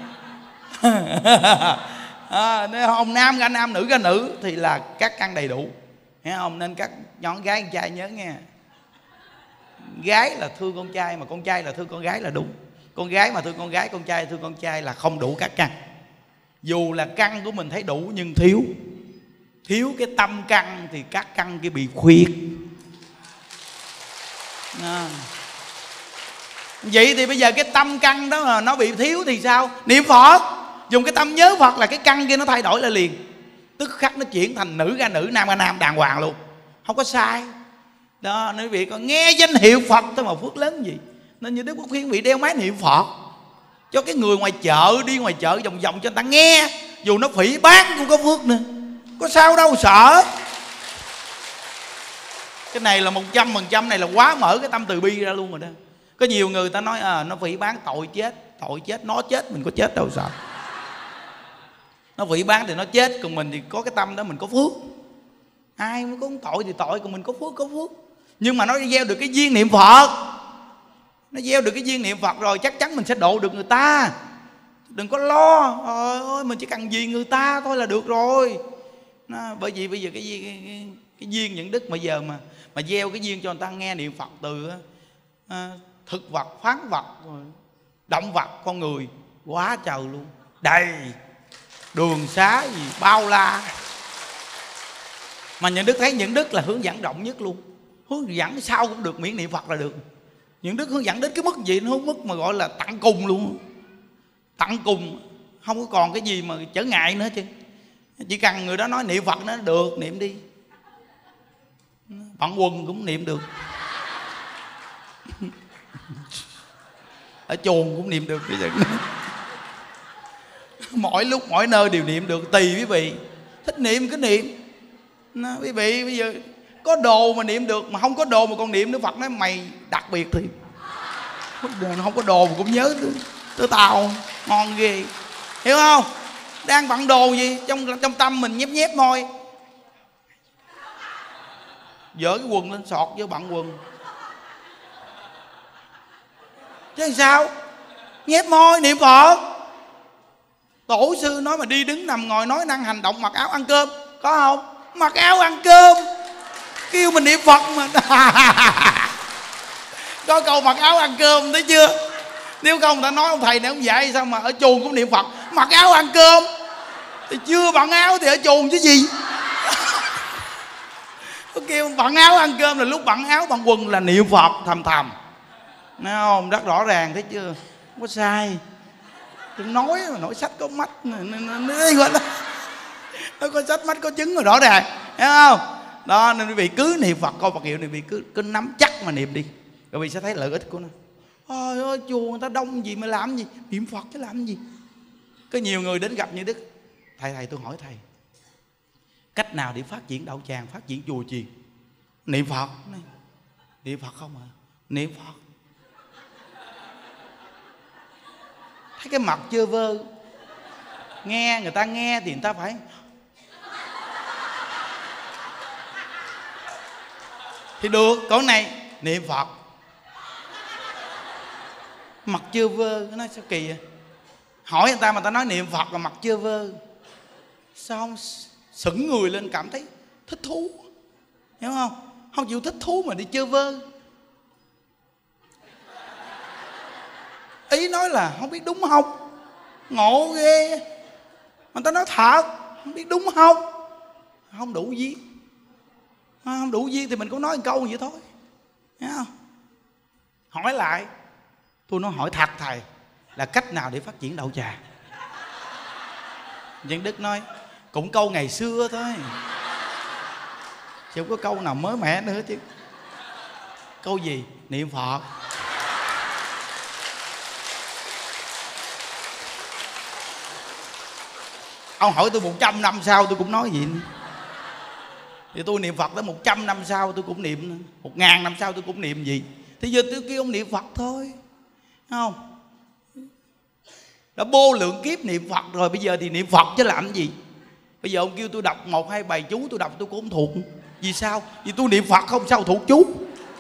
Nếu ông nam ra nam, nữ ra nữ thì là các căn đầy đủ, thấy không? Nên các nhóm gái con trai nhớ nghe, gái là thương con trai mà con trai là thương con gái là đúng. Con gái mà thương con gái, con trai thương con trai là không đủ các căn. Dù là căn của mình thấy đủ nhưng thiếu cái tâm căn thì các căn kia bị khuyết. Vậy thì bây giờ cái tâm căn đó mà nó bị thiếu thì sao? Niệm Phật, dùng cái tâm nhớ Phật là cái căn kia nó thay đổi lại liền. Tức khắc nó chuyển thành nữ ra nữ, nam ra nam đàng hoàng luôn, không có sai. Đó, nên quý vị còn nghe danh hiệu Phật thôi mà phước lớn gì. Nên như Đức có khuyên vị đeo máy niệm Phật cho cái người ngoài chợ, đi ngoài chợ vòng vòng cho người ta nghe. Dù nó phỉ báng cũng có phước nữa, có sao đâu sợ. Cái này là 100%, này là quá mở cái tâm từ bi ra luôn rồi đó. Có nhiều người ta nói nó phỉ báng tội chết, nó chết mình có chết đâu sợ. Nó phỉ báng thì nó chết, còn mình thì có cái tâm đó mình có phước. Ai mới có tội thì tội, còn mình có phước. Nhưng mà nó gieo được cái duyên niệm Phật, nó gieo được cái duyên niệm Phật rồi chắc chắn mình sẽ độ được người ta. Đừng có lo, ôi mình chỉ cần vì người ta thôi là được rồi. Bởi vì bây giờ cái duyên những đức bây giờ mà gieo cái duyên cho người ta nghe niệm Phật từ thực vật, khoáng vật, động vật, con người quá trời luôn, đầy đường xá gì bao la. Mà những đức thấy những đức là hướng dẫn rộng nhất luôn, hướng dẫn sao cũng được miễn niệm Phật là được. Những đức hướng dẫn đến cái mức gì, nó mức mà gọi là tận cùng luôn, tận cùng, không có còn cái gì mà trở ngại nữa chứ. Chỉ cần người đó nói niệm Phật nó được, niệm đi. Bận quần cũng niệm được, ở chuồng cũng niệm được. Mỗi lúc mỗi nơi đều niệm được, tùy quý vị thích niệm cứ niệm. Quý vị bây giờ có đồ mà niệm được, mà không có đồ mà còn niệm nữa, Phật nói mày đặc biệt thì không có đồ mà cũng nhớ tới tao, ngon ghê, hiểu không? Đang bận đồ gì trong tâm mình nhép môi, dỡ cái quần lên sọt vô bận quần chứ làm sao? Nhép môi niệm Phật. Tổ sư nói mà đi đứng nằm ngồi nói năng hành động mặc áo ăn cơm, có không? Mặc áo ăn cơm kêu mình niệm Phật mà. Có câu mặc áo ăn cơm thấy chưa? Nếu không người ta nói ông thầy này ông dạy sao mà ở chuồng cũng niệm Phật, mặc áo ăn cơm thì chưa bận áo thì ở chuồng chứ gì. Có kêu bận áo ăn cơm là lúc bận áo bằng quần là niệm Phật thầm. Thấy không? Rất rõ ràng thấy chưa? Không có sai. Đừng nói mà nói sách có mắt, nó có sách mắt có chứng rồi, rõ ràng, hiểu không? Đó nên quý vị cứ niệm Phật, coi Phật hiệu này quý vị cứ nắm chắc mà niệm đi, rồi quý vị sẽ thấy lợi ích của nó. Ôi ơi, chùa người ta đông gì mà làm gì, niệm Phật chứ làm gì. Có nhiều người đến gặp như Đức, thầy tôi hỏi thầy cách nào để phát triển đạo tràng, phát triển chùa chiền? Niệm Phật. Niệm Phật không à? Niệm Phật. Thấy cái mặt chơ vơ, nghe người ta nghe thì người ta phải thì được. Còn này niệm Phật mặt chơ vơ, nó sao kỳ vậy? Hỏi người ta mà ta nói niệm Phật là mặt chơ vơ, sao không sững người lên cảm thấy thích thú, hiểu không? Không chịu thích thú mà đi chơ vơ. Ý nói là không biết đúng không, ngộ ghê. Mà ta nói thật, không biết đúng không, không đủ duyên. Không đủ duyên thì mình cũng nói một câu vậy thôi, thấy không? Hỏi lại, tôi nói hỏi thật thầy là cách nào để phát triển đạo tràng? Nhân Đức nói cũng câu ngày xưa thôi. chứ không có câu nào mới mẻ nữa chứ. Câu gì? Niệm Phật. Ông hỏi tôi 100 năm sau tôi cũng nói gì nữa. Thì tôi niệm Phật tới 100 năm sau tôi cũng niệm, 1000 năm sau tôi cũng niệm gì. Thì giờ tôi kêu ông niệm Phật thôi, thấy không? Đã vô lượng kiếp niệm Phật rồi, bây giờ thì niệm Phật chứ làm gì. Bây giờ ông kêu tôi đọc 1, 2 bài chú tôi đọc tôi cũng không thuộc. Vì sao? Vì tôi niệm Phật không sao thuộc chú.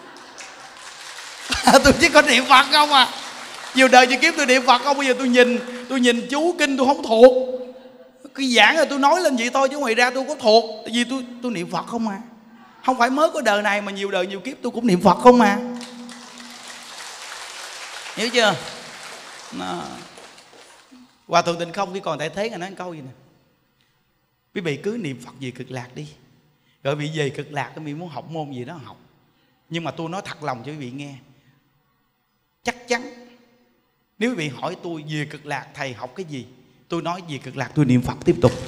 Tôi chỉ có niệm Phật không à. Nhiều đời nhiều kiếp tôi niệm Phật không. Bây giờ tôi nhìn chú kinh tôi không thuộc. Cái giảng là tôi nói lên vậy thôi, chứ ngoài ra tôi có thuộc. Tại vì tôi niệm Phật không à. Không phải mới có đời này mà nhiều đời nhiều kiếp tôi cũng niệm Phật không à. Hiểu chưa? Hòa thượng Tịnh Không khi còn tại thế ngài nói câu gì nè: quý vị cứ niệm Phật về Cực Lạc đi, rồi bị về Cực Lạc quý vị muốn học môn gì đó học. Nhưng mà tôi nói thật lòng cho quý vị nghe, chắc chắn nếu quý vị hỏi tôi về Cực Lạc thầy học cái gì, tôi nói về Cực Lạc tôi niệm Phật tiếp tục.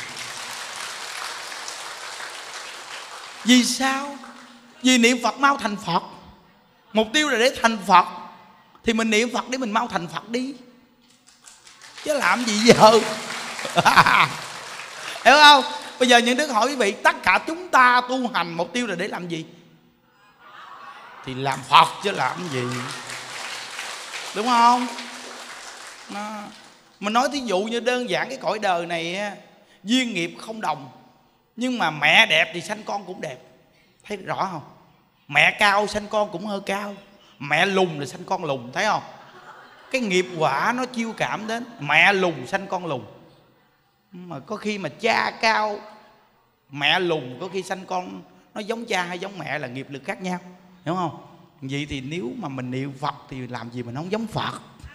Vì sao? Vì niệm Phật mau thành Phật. Mục tiêu là để thành Phật, thì mình niệm Phật để mình mau thành Phật đi, chứ làm gì giờ. Hiểu không? Bây giờ những đứa hỏi quý vị, tất cả chúng ta tu hành mục tiêu là để làm gì? Thì làm Phật chứ làm gì, đúng không? Mình nói thí dụ như đơn giản cái cõi đời này duyên nghiệp không đồng, nhưng mà mẹ đẹp thì sanh con cũng đẹp. Thấy rõ không? Mẹ cao sanh con cũng hơi cao, mẹ lùn thì sanh con lùn, thấy không? Cái nghiệp quả nó chiêu cảm đến. Mẹ lùn sanh con lùn, mà có khi mà cha cao mẹ lùn, có khi sanh con nó giống cha hay giống mẹ là nghiệp lực khác nhau, hiểu không? Vậy thì nếu mà mình niệm Phật thì làm gì mình không giống Phật.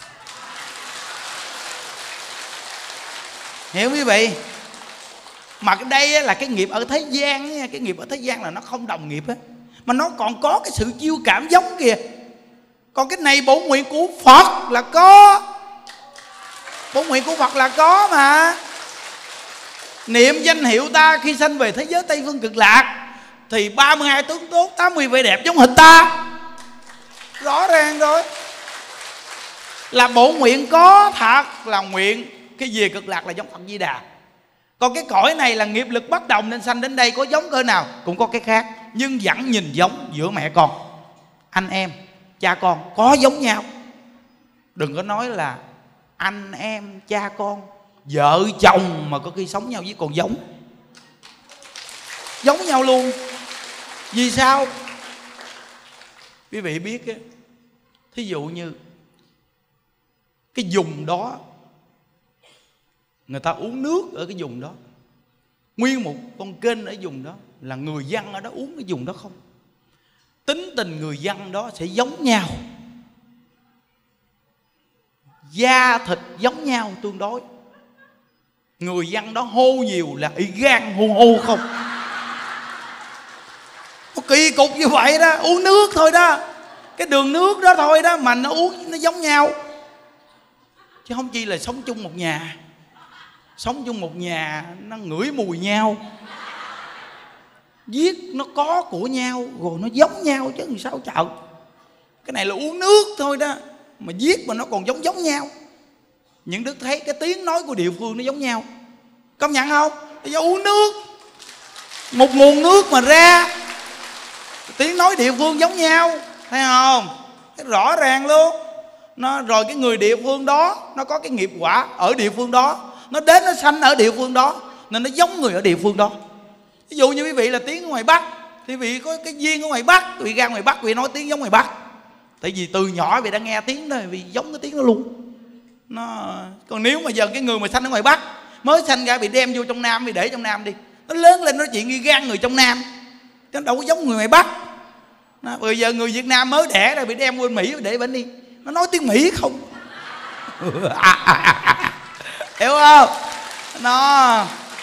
Hiểu quý vị? Mà cái đây là cái nghiệp ở thế gian, cái nghiệp ở thế gian là nó không đồng nghiệp á, mà nó còn có cái sự chiêu cảm giống kìa. Còn cái này bổn nguyện của Phật là có, bổn nguyện của Phật là có mà. Niệm danh hiệu ta khi sanh về thế giới Tây Phương Cực Lạc thì 32 tướng tốt, 80 vẻ đẹp giống hệt ta. Rõ ràng rồi. Là bổn nguyện có thật, là nguyện cái về Cực Lạc là giống Phật Di Đà. Còn cái cõi này là nghiệp lực bất đồng nên sanh đến đây có giống cỡ nào cũng có cái khác, nhưng vẫn nhìn giống giữa mẹ con, anh em, cha con có giống nhau. Đừng có nói là anh em, cha con, vợ chồng mà có khi sống nhau với còn giống nhau luôn. Vì sao? Quý vị biết á, thí dụ như cái vùng đó người ta uống nước ở cái vùng đó, nguyên một con kênh ở vùng đó, là người dân ở đó uống cái vùng đó không. Tính tình người dân đó sẽ giống nhau, da thịt giống nhau tương đối. Người dân đó hô nhiều là y gan hô không. Nó kỳ cục như vậy đó. Uống nước thôi đó, cái đường nước đó thôi đó mà nó uống nó giống nhau. Chứ không chi là sống chung một nhà. Sống chung một nhà nó ngửi mùi nhau, giết nó có của nhau rồi nó giống nhau chứ làm sao chợ. Cái này là uống nước thôi đó mà giết mà nó còn giống nhau. Những đứa thấy cái tiếng nói của địa phương nó giống nhau, công nhận không? Bây giờ uống nước, một nguồn nước mà ra tiếng nói địa phương giống nhau, thấy không? Cái rõ ràng luôn. Rồi cái người địa phương đó nó có cái nghiệp quả ở địa phương đó, nó đến nó sanh ở địa phương đó nên nó giống người ở địa phương đó. Ví dụ như quý vị là tiếng ở ngoài Bắc thì quý vị có cái duyên ở ngoài Bắc, quý vị ra ngoài Bắc quý vị nói tiếng giống ngoài Bắc. Tại vì từ nhỏ quý vị đã nghe tiếng đó, quý vị giống cái tiếng đó luôn. Còn nếu mà giờ cái người mà sanh ở ngoài Bắc mới sanh ra bị đem vô trong Nam, bị để trong Nam đi, nó lớn lên nói chuyện nghi gan người trong Nam, chứ đâu có giống người ngoài Bắc. Bây giờ người Việt Nam mới đẻ ra bị đem qua Mỹ để bên đi, nó nói tiếng Mỹ không. Hiểu không? Nó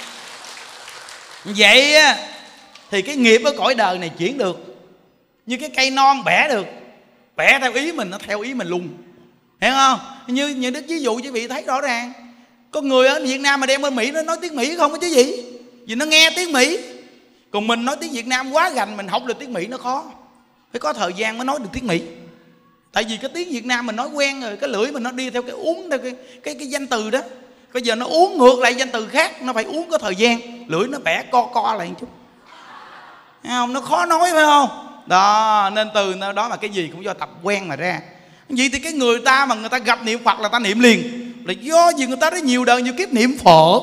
vậy á, thì cái nghiệp ở cõi đời này chuyển được. Như cái cây non bẻ được, bẻ theo ý mình, nó theo ý mình luôn. Hiểu không? Như những đức ví dụ quý vị thấy rõ ràng. Có người ở Việt Nam mà đem bên Mỹ nó nói tiếng Mỹ không có chứ gì. Vì nó nghe tiếng Mỹ. Còn mình nói tiếng Việt Nam quá gành, mình học được tiếng Mỹ nó khó. Phải có thời gian mới nói được tiếng Mỹ. Tại vì cái tiếng Việt Nam mình nói quen rồi, cái lưỡi mình nó đi theo cái uống theo cái danh từ đó. Bây giờ nó uống ngược lại danh từ khác, nó phải uống có thời gian, lưỡi nó bẻ co lại một chút. Thấy không? Nó khó nói phải không? Đó, nên từ đó mà cái gì cũng do tập quen mà ra. Vậy thì cái người ta mà người ta gặp niệm Phật là ta niệm liền, là do gì người ta đã nhiều đời nhiều kiếp niệm Phật.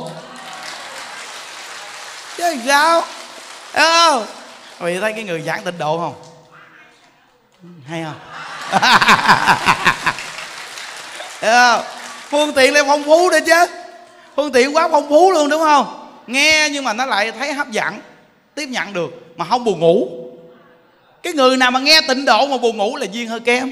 Chứ sao? Thấy không? Vì thấy cái người giảng tịnh độ không? Hay không? Thấy không? Phương tiện lại phong phú nữa chứ. Phương tiện quá phong phú luôn đúng không? Nghe nhưng mà nó lại thấy hấp dẫn, tiếp nhận được mà không buồn ngủ. Cái người nào mà nghe tịnh độ mà buồn ngủ là duyên hơi kém.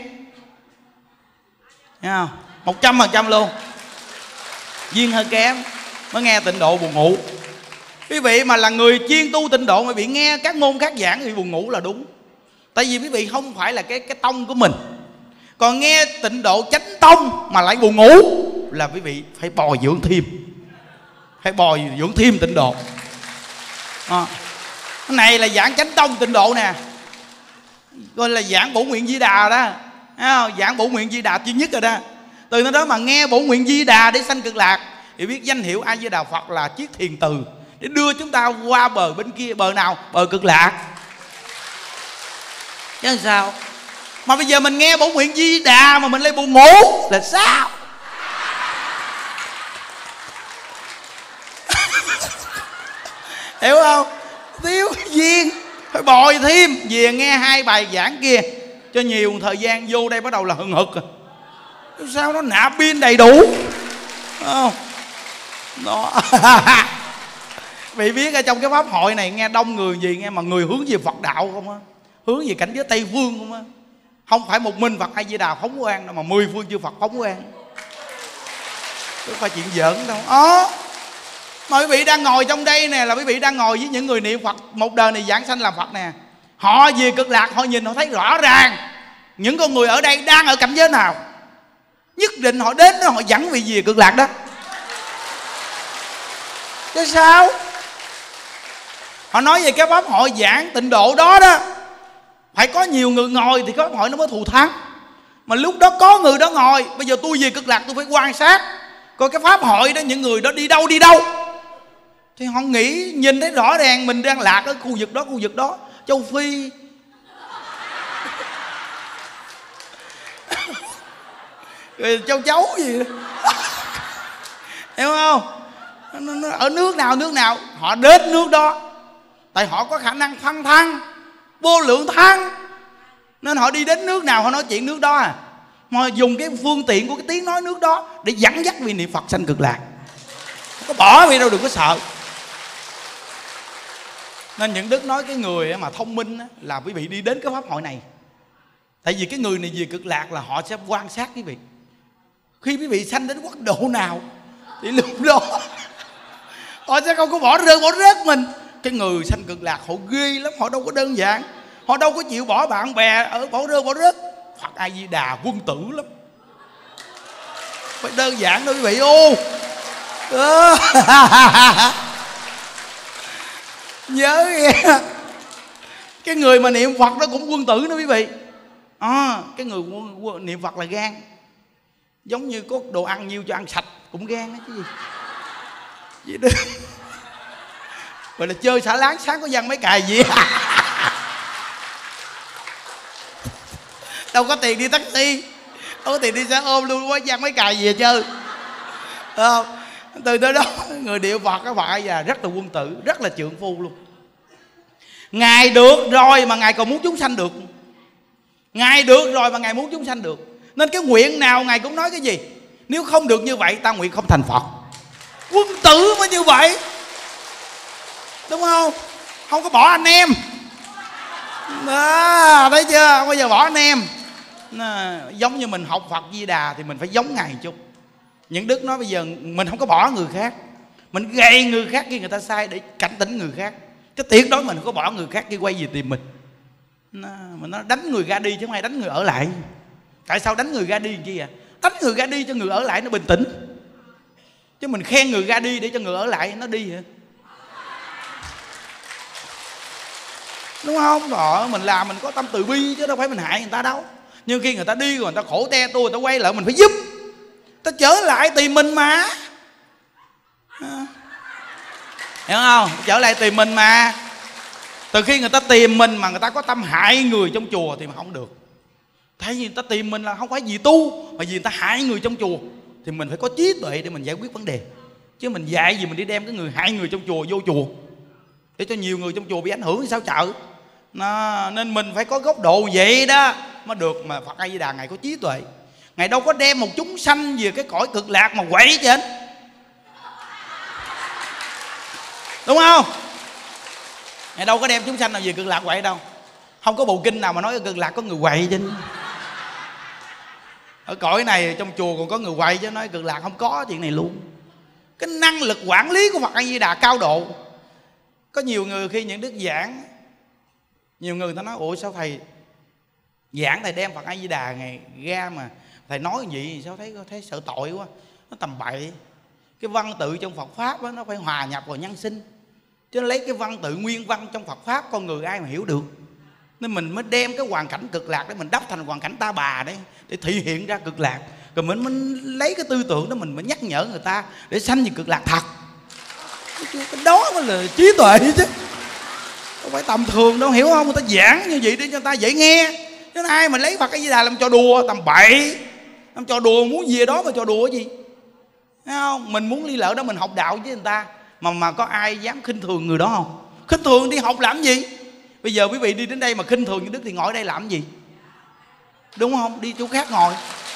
Thấy không? 100% luôn. Duyên hơi kém mới nghe tịnh độ buồn ngủ. Quý vị mà là người chuyên tu tịnh độ mà bị nghe các môn khác giảng thì buồn ngủ là đúng. Tại vì quý vị không phải là cái tông của mình. Còn nghe tịnh độ chánh tông mà lại buồn ngủ là quý vị phải bồi dưỡng thêm. Phải bồi dưỡng thêm tịnh độ. Cái này là giảng chánh tông tịnh độ nè, gọi là giảng bổ nguyện Di Đà đó. Giảng bổ nguyện Di Đà duy nhất rồi đó. Từ nơi đó mà nghe bổ nguyện Di Đà để sanh cực lạc thì biết danh hiệu A Di Đà Phật là chiếc thiền từ để đưa chúng ta qua bờ bên kia. Bờ nào? Bờ cực lạc. Chứ làm sao? Mà bây giờ mình nghe bổ nguyện Di Đà mà mình lại buồn ngủ là sao? Hiểu không? Thiếu duyên. Phải bồi thêm. Về nghe 2 bài giảng kia cho nhiều thời gian, vô đây bắt đầu là hừng hực. Sao nó nạp pin đầy đủ không? Đó. Vì biết ở trong cái pháp hội này nghe đông người gì, nghe mà người hướng về Phật đạo không á, hướng về cảnh giới Tây Phương không á. Không phải một mình Phật A Di Đà phóng quang đâu, mà 10 phương chư Phật phóng quang. Không phải chuyện giỡn đâu. Mà quý vị đang ngồi trong đây nè là quý vị đang ngồi với những người niệm Phật một đời này giảng sanh làm Phật nè. Họ về cực lạc, họ nhìn họ thấy rõ ràng những con người ở đây đang ở cảnh giới nào. Nhất định họ đến đó họ dẫn vị về cực lạc đó. Chứ sao? Họ nói về cái pháp hội giảng tịnh độ đó đó, phải có nhiều người ngồi thì cái pháp hội nó mới thù thắng. Mà lúc đó có người đó ngồi, bây giờ tôi về cực lạc tôi phải quan sát coi cái pháp hội đó những người đó đi đâu. Thì họ nghĩ nhìn thấy rõ ràng mình đang lạc ở khu vực đó, châu Phi. Rồi châu chấu gì đó. Hiểu không? Nó ở nước nào họ đến nước đó. Tại họ có khả năng phân thân vô lượng thân, nên họ đi đến nước nào họ nói chuyện nước đó à. Mà dùng cái phương tiện của cái tiếng nói nước đó để dẫn dắt vị niệm Phật sanh cực lạc. Không có bỏ vị đâu, đừng có sợ. Nên những đức nói cái người mà thông minh là quý vị đi đến cái pháp hội này. Tại vì cái người này về cực lạc là họ sẽ quan sát quý vị. Khi quý vị sanh đến quốc độ nào thì lúc đó họ sẽ không có bỏ rớt mình. Cái người sanh cực lạc họ ghê lắm, họ đâu có đơn giản. Họ đâu có chịu bỏ bạn bè ở bỏ rớt. Phật A Di Đà quân tử lắm, phải đơn giản đâu quý vị. Nhớ nghe, cái người mà niệm Phật đó cũng quân tử đó quý vị. Cái người niệm Phật là gan. Giống như có đồ ăn nhiêu cho ăn sạch cũng gan đó chứ gì. Vậy đó. Gọi là chơi xả láng, sáng có văng mấy cài gì. Đâu có tiền đi taxi, đâu có tiền đi xe ôm luôn, quá văng mấy cài gì à chơi. Từ đó người niệm Phật các bạn già rất là quân tử, rất là trượng phu luôn. Ngài được rồi mà Ngài còn muốn chúng sanh được. Ngài được rồi mà Ngài muốn chúng sanh được. Nên cái nguyện nào Ngài cũng nói cái gì? Nếu không được như vậy ta nguyện không thành Phật. Quân tử mới như vậy, đúng không? Không có bỏ anh em. Thấy chưa? Không bao giờ bỏ anh em. Giống như mình học Phật Di Đà thì mình phải giống Ngài chút. Những đức nói bây giờ mình không có bỏ người khác, mình gầy người khác khi người ta sai để cảnh tỉnh người khác. Cái tuyệt đối mình không có bỏ người khác khi quay về tìm mình. Nó đánh người ra đi chứ không ai đánh người ở lại. Tại sao đánh người ra đi chi à? Đánh người ra đi cho người ở lại nó bình tĩnh, chứ mình khen người ra đi để cho người ở lại nó đi hả? đúng không? Rồi mình làm mình có tâm từ bi chứ đâu phải mình hại người ta đâu. Nhưng khi người ta đi rồi người ta khổ te tua, người ta quay lại mình phải giúp, ta trở lại tìm mình mà, hiểu không? Trở lại tìm mình mà. Từ khi người ta tìm mình mà người ta có tâm hại người trong chùa thì mà không được. Thay vì người ta tìm mình là không phải vì tu, mà vì người ta hại người trong chùa, thì mình phải có trí tuệ để mình giải quyết vấn đề. Chứ mình dạy gì mình đi đem cái người hại người trong chùa vô chùa để cho nhiều người trong chùa bị ảnh hưởng thì sao chợ. Nên mình phải có góc độ vậy đó mới được. Mà Phật A Di Đà Ngài có trí tuệ, Ngài đâu có đem một chúng sanh về cái cõi cực lạc mà quậy trên, đúng không? Ngài đâu có đem chúng sanh nào về cực lạc quậy đâu. Không có bộ kinh nào mà nói ở cực lạc có người quậy trên. Ở cõi này trong chùa còn có người quậy chứ nói cực lạc không có chuyện này luôn. Cái năng lực quản lý của Phật A Di Đà cao độ. Có nhiều người khi những đức giảng, nhiều người ta nói ủa sao thầy giảng thầy đem Phật A Di Đà Ngài ra mà thầy nói gì sao thấy sợ tội quá, nó tầm bậy. Cái văn tự trong Phật pháp đó, nó phải hòa nhập vào nhân sinh, chứ lấy cái văn tự nguyên văn trong Phật pháp con người ai mà hiểu được. Nên mình mới đem cái hoàn cảnh cực lạc để mình đắp thành hoàn cảnh Ta Bà đấy, để thị hiện ra cực lạc. Rồi mình lấy cái tư tưởng đó mình mới nhắc nhở người ta để sanh về cực lạc thật. Cái đó mới là trí tuệ chứ, không phải tầm thường đâu, hiểu không? Người ta giảng như vậy để cho người ta dễ nghe, chứ ai mà lấy Phật A Di Đà làm trò đùa tầm bậy, làm trò đùa muốn gì đó mà trò đùa cái gì, thấy không? Mình muốn ly lỡ đó mình học đạo với người ta mà có ai dám khinh thường người đó không? Khinh thường đi học làm gì? Bây giờ quý vị đi đến đây mà khinh thường như Đức thì ngồi ở đây làm gì? Đúng không? Đi chỗ khác ngồi.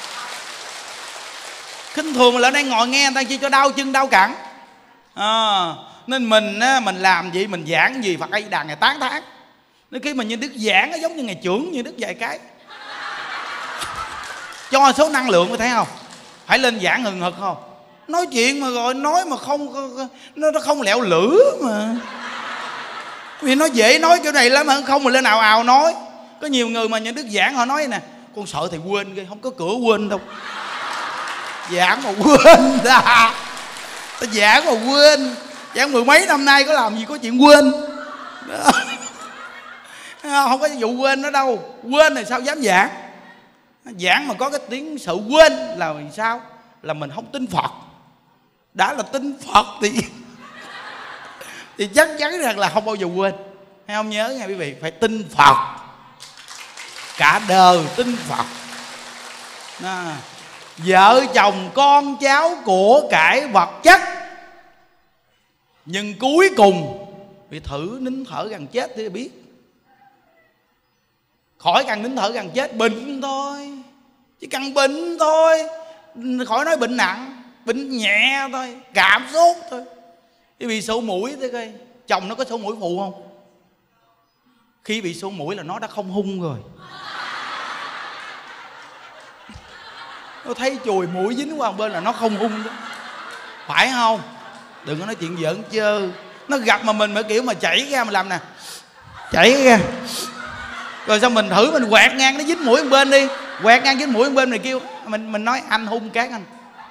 Khinh thường mà lại đây ngồi nghe người ta chi cho đau chân đau cẳng. Nên mình làm gì, mình giảng gì Phật A Di Đà Ngài tán thán. Nên khi mà như Đức giảng nó giống như Ngài trưởng như Đức vài cái cho số năng lượng, có thấy không? Phải lên giảng hừng hực không? Nói chuyện mà rồi nói mà nó không lẹo lưỡi mà. Vì nó dễ nói kiểu này lắm, không mà lên ào ào nói. Có nhiều người mà những Đức giảng họ nói nè, con sợ thầy quên ghê, không có cửa quên đâu. Giảng mà quên ta giảng mà quên, giảng mười mấy năm nay có làm gì có chuyện quên đó. Không có vụ quên đó đâu. Quên thì sao dám giảng. Giảng mà có cái tiếng sợ quên là vì sao? Là mình không tin Phật. Đã là tin Phật thì chắc chắn rằng là không bao giờ quên. Hay không? Nhớ nha quý vị, phải tin Phật, cả đời tin Phật. Vợ chồng con cháu của cải vật chất, nhưng cuối cùng bị thử nín thở gần chết thì biết. Khỏi cần nín thở gần chết, bệnh thôi, chỉ cần bệnh thôi, khỏi nói bệnh nặng, bệnh nhẹ thôi, cảm sốt thôi. Cái bị sổ mũi thế coi, chồng nó có sổ mũi phụ không? Khi bị sổ mũi là nó đã không hung rồi. Nó thấy chùi mũi dính qua một bên là nó không hung đó. Phải không? Đừng có nói chuyện giỡn chơi. Nó gặp mà mình phải kiểu mà chảy ra, mình làm nè, chảy ra, rồi xong mình thử mình quẹt ngang nó dính mũi một bên đi, quẹt ngang dính mũi một bên, này kêu mình nói anh hung cát anh.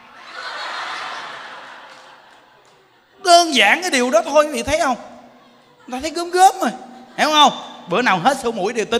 Đơn giản cái điều đó thôi, quý vị thấy không? Ta thấy gớm gớm rồi, hiểu không? Bữa nào hết sổ mũi đều tính.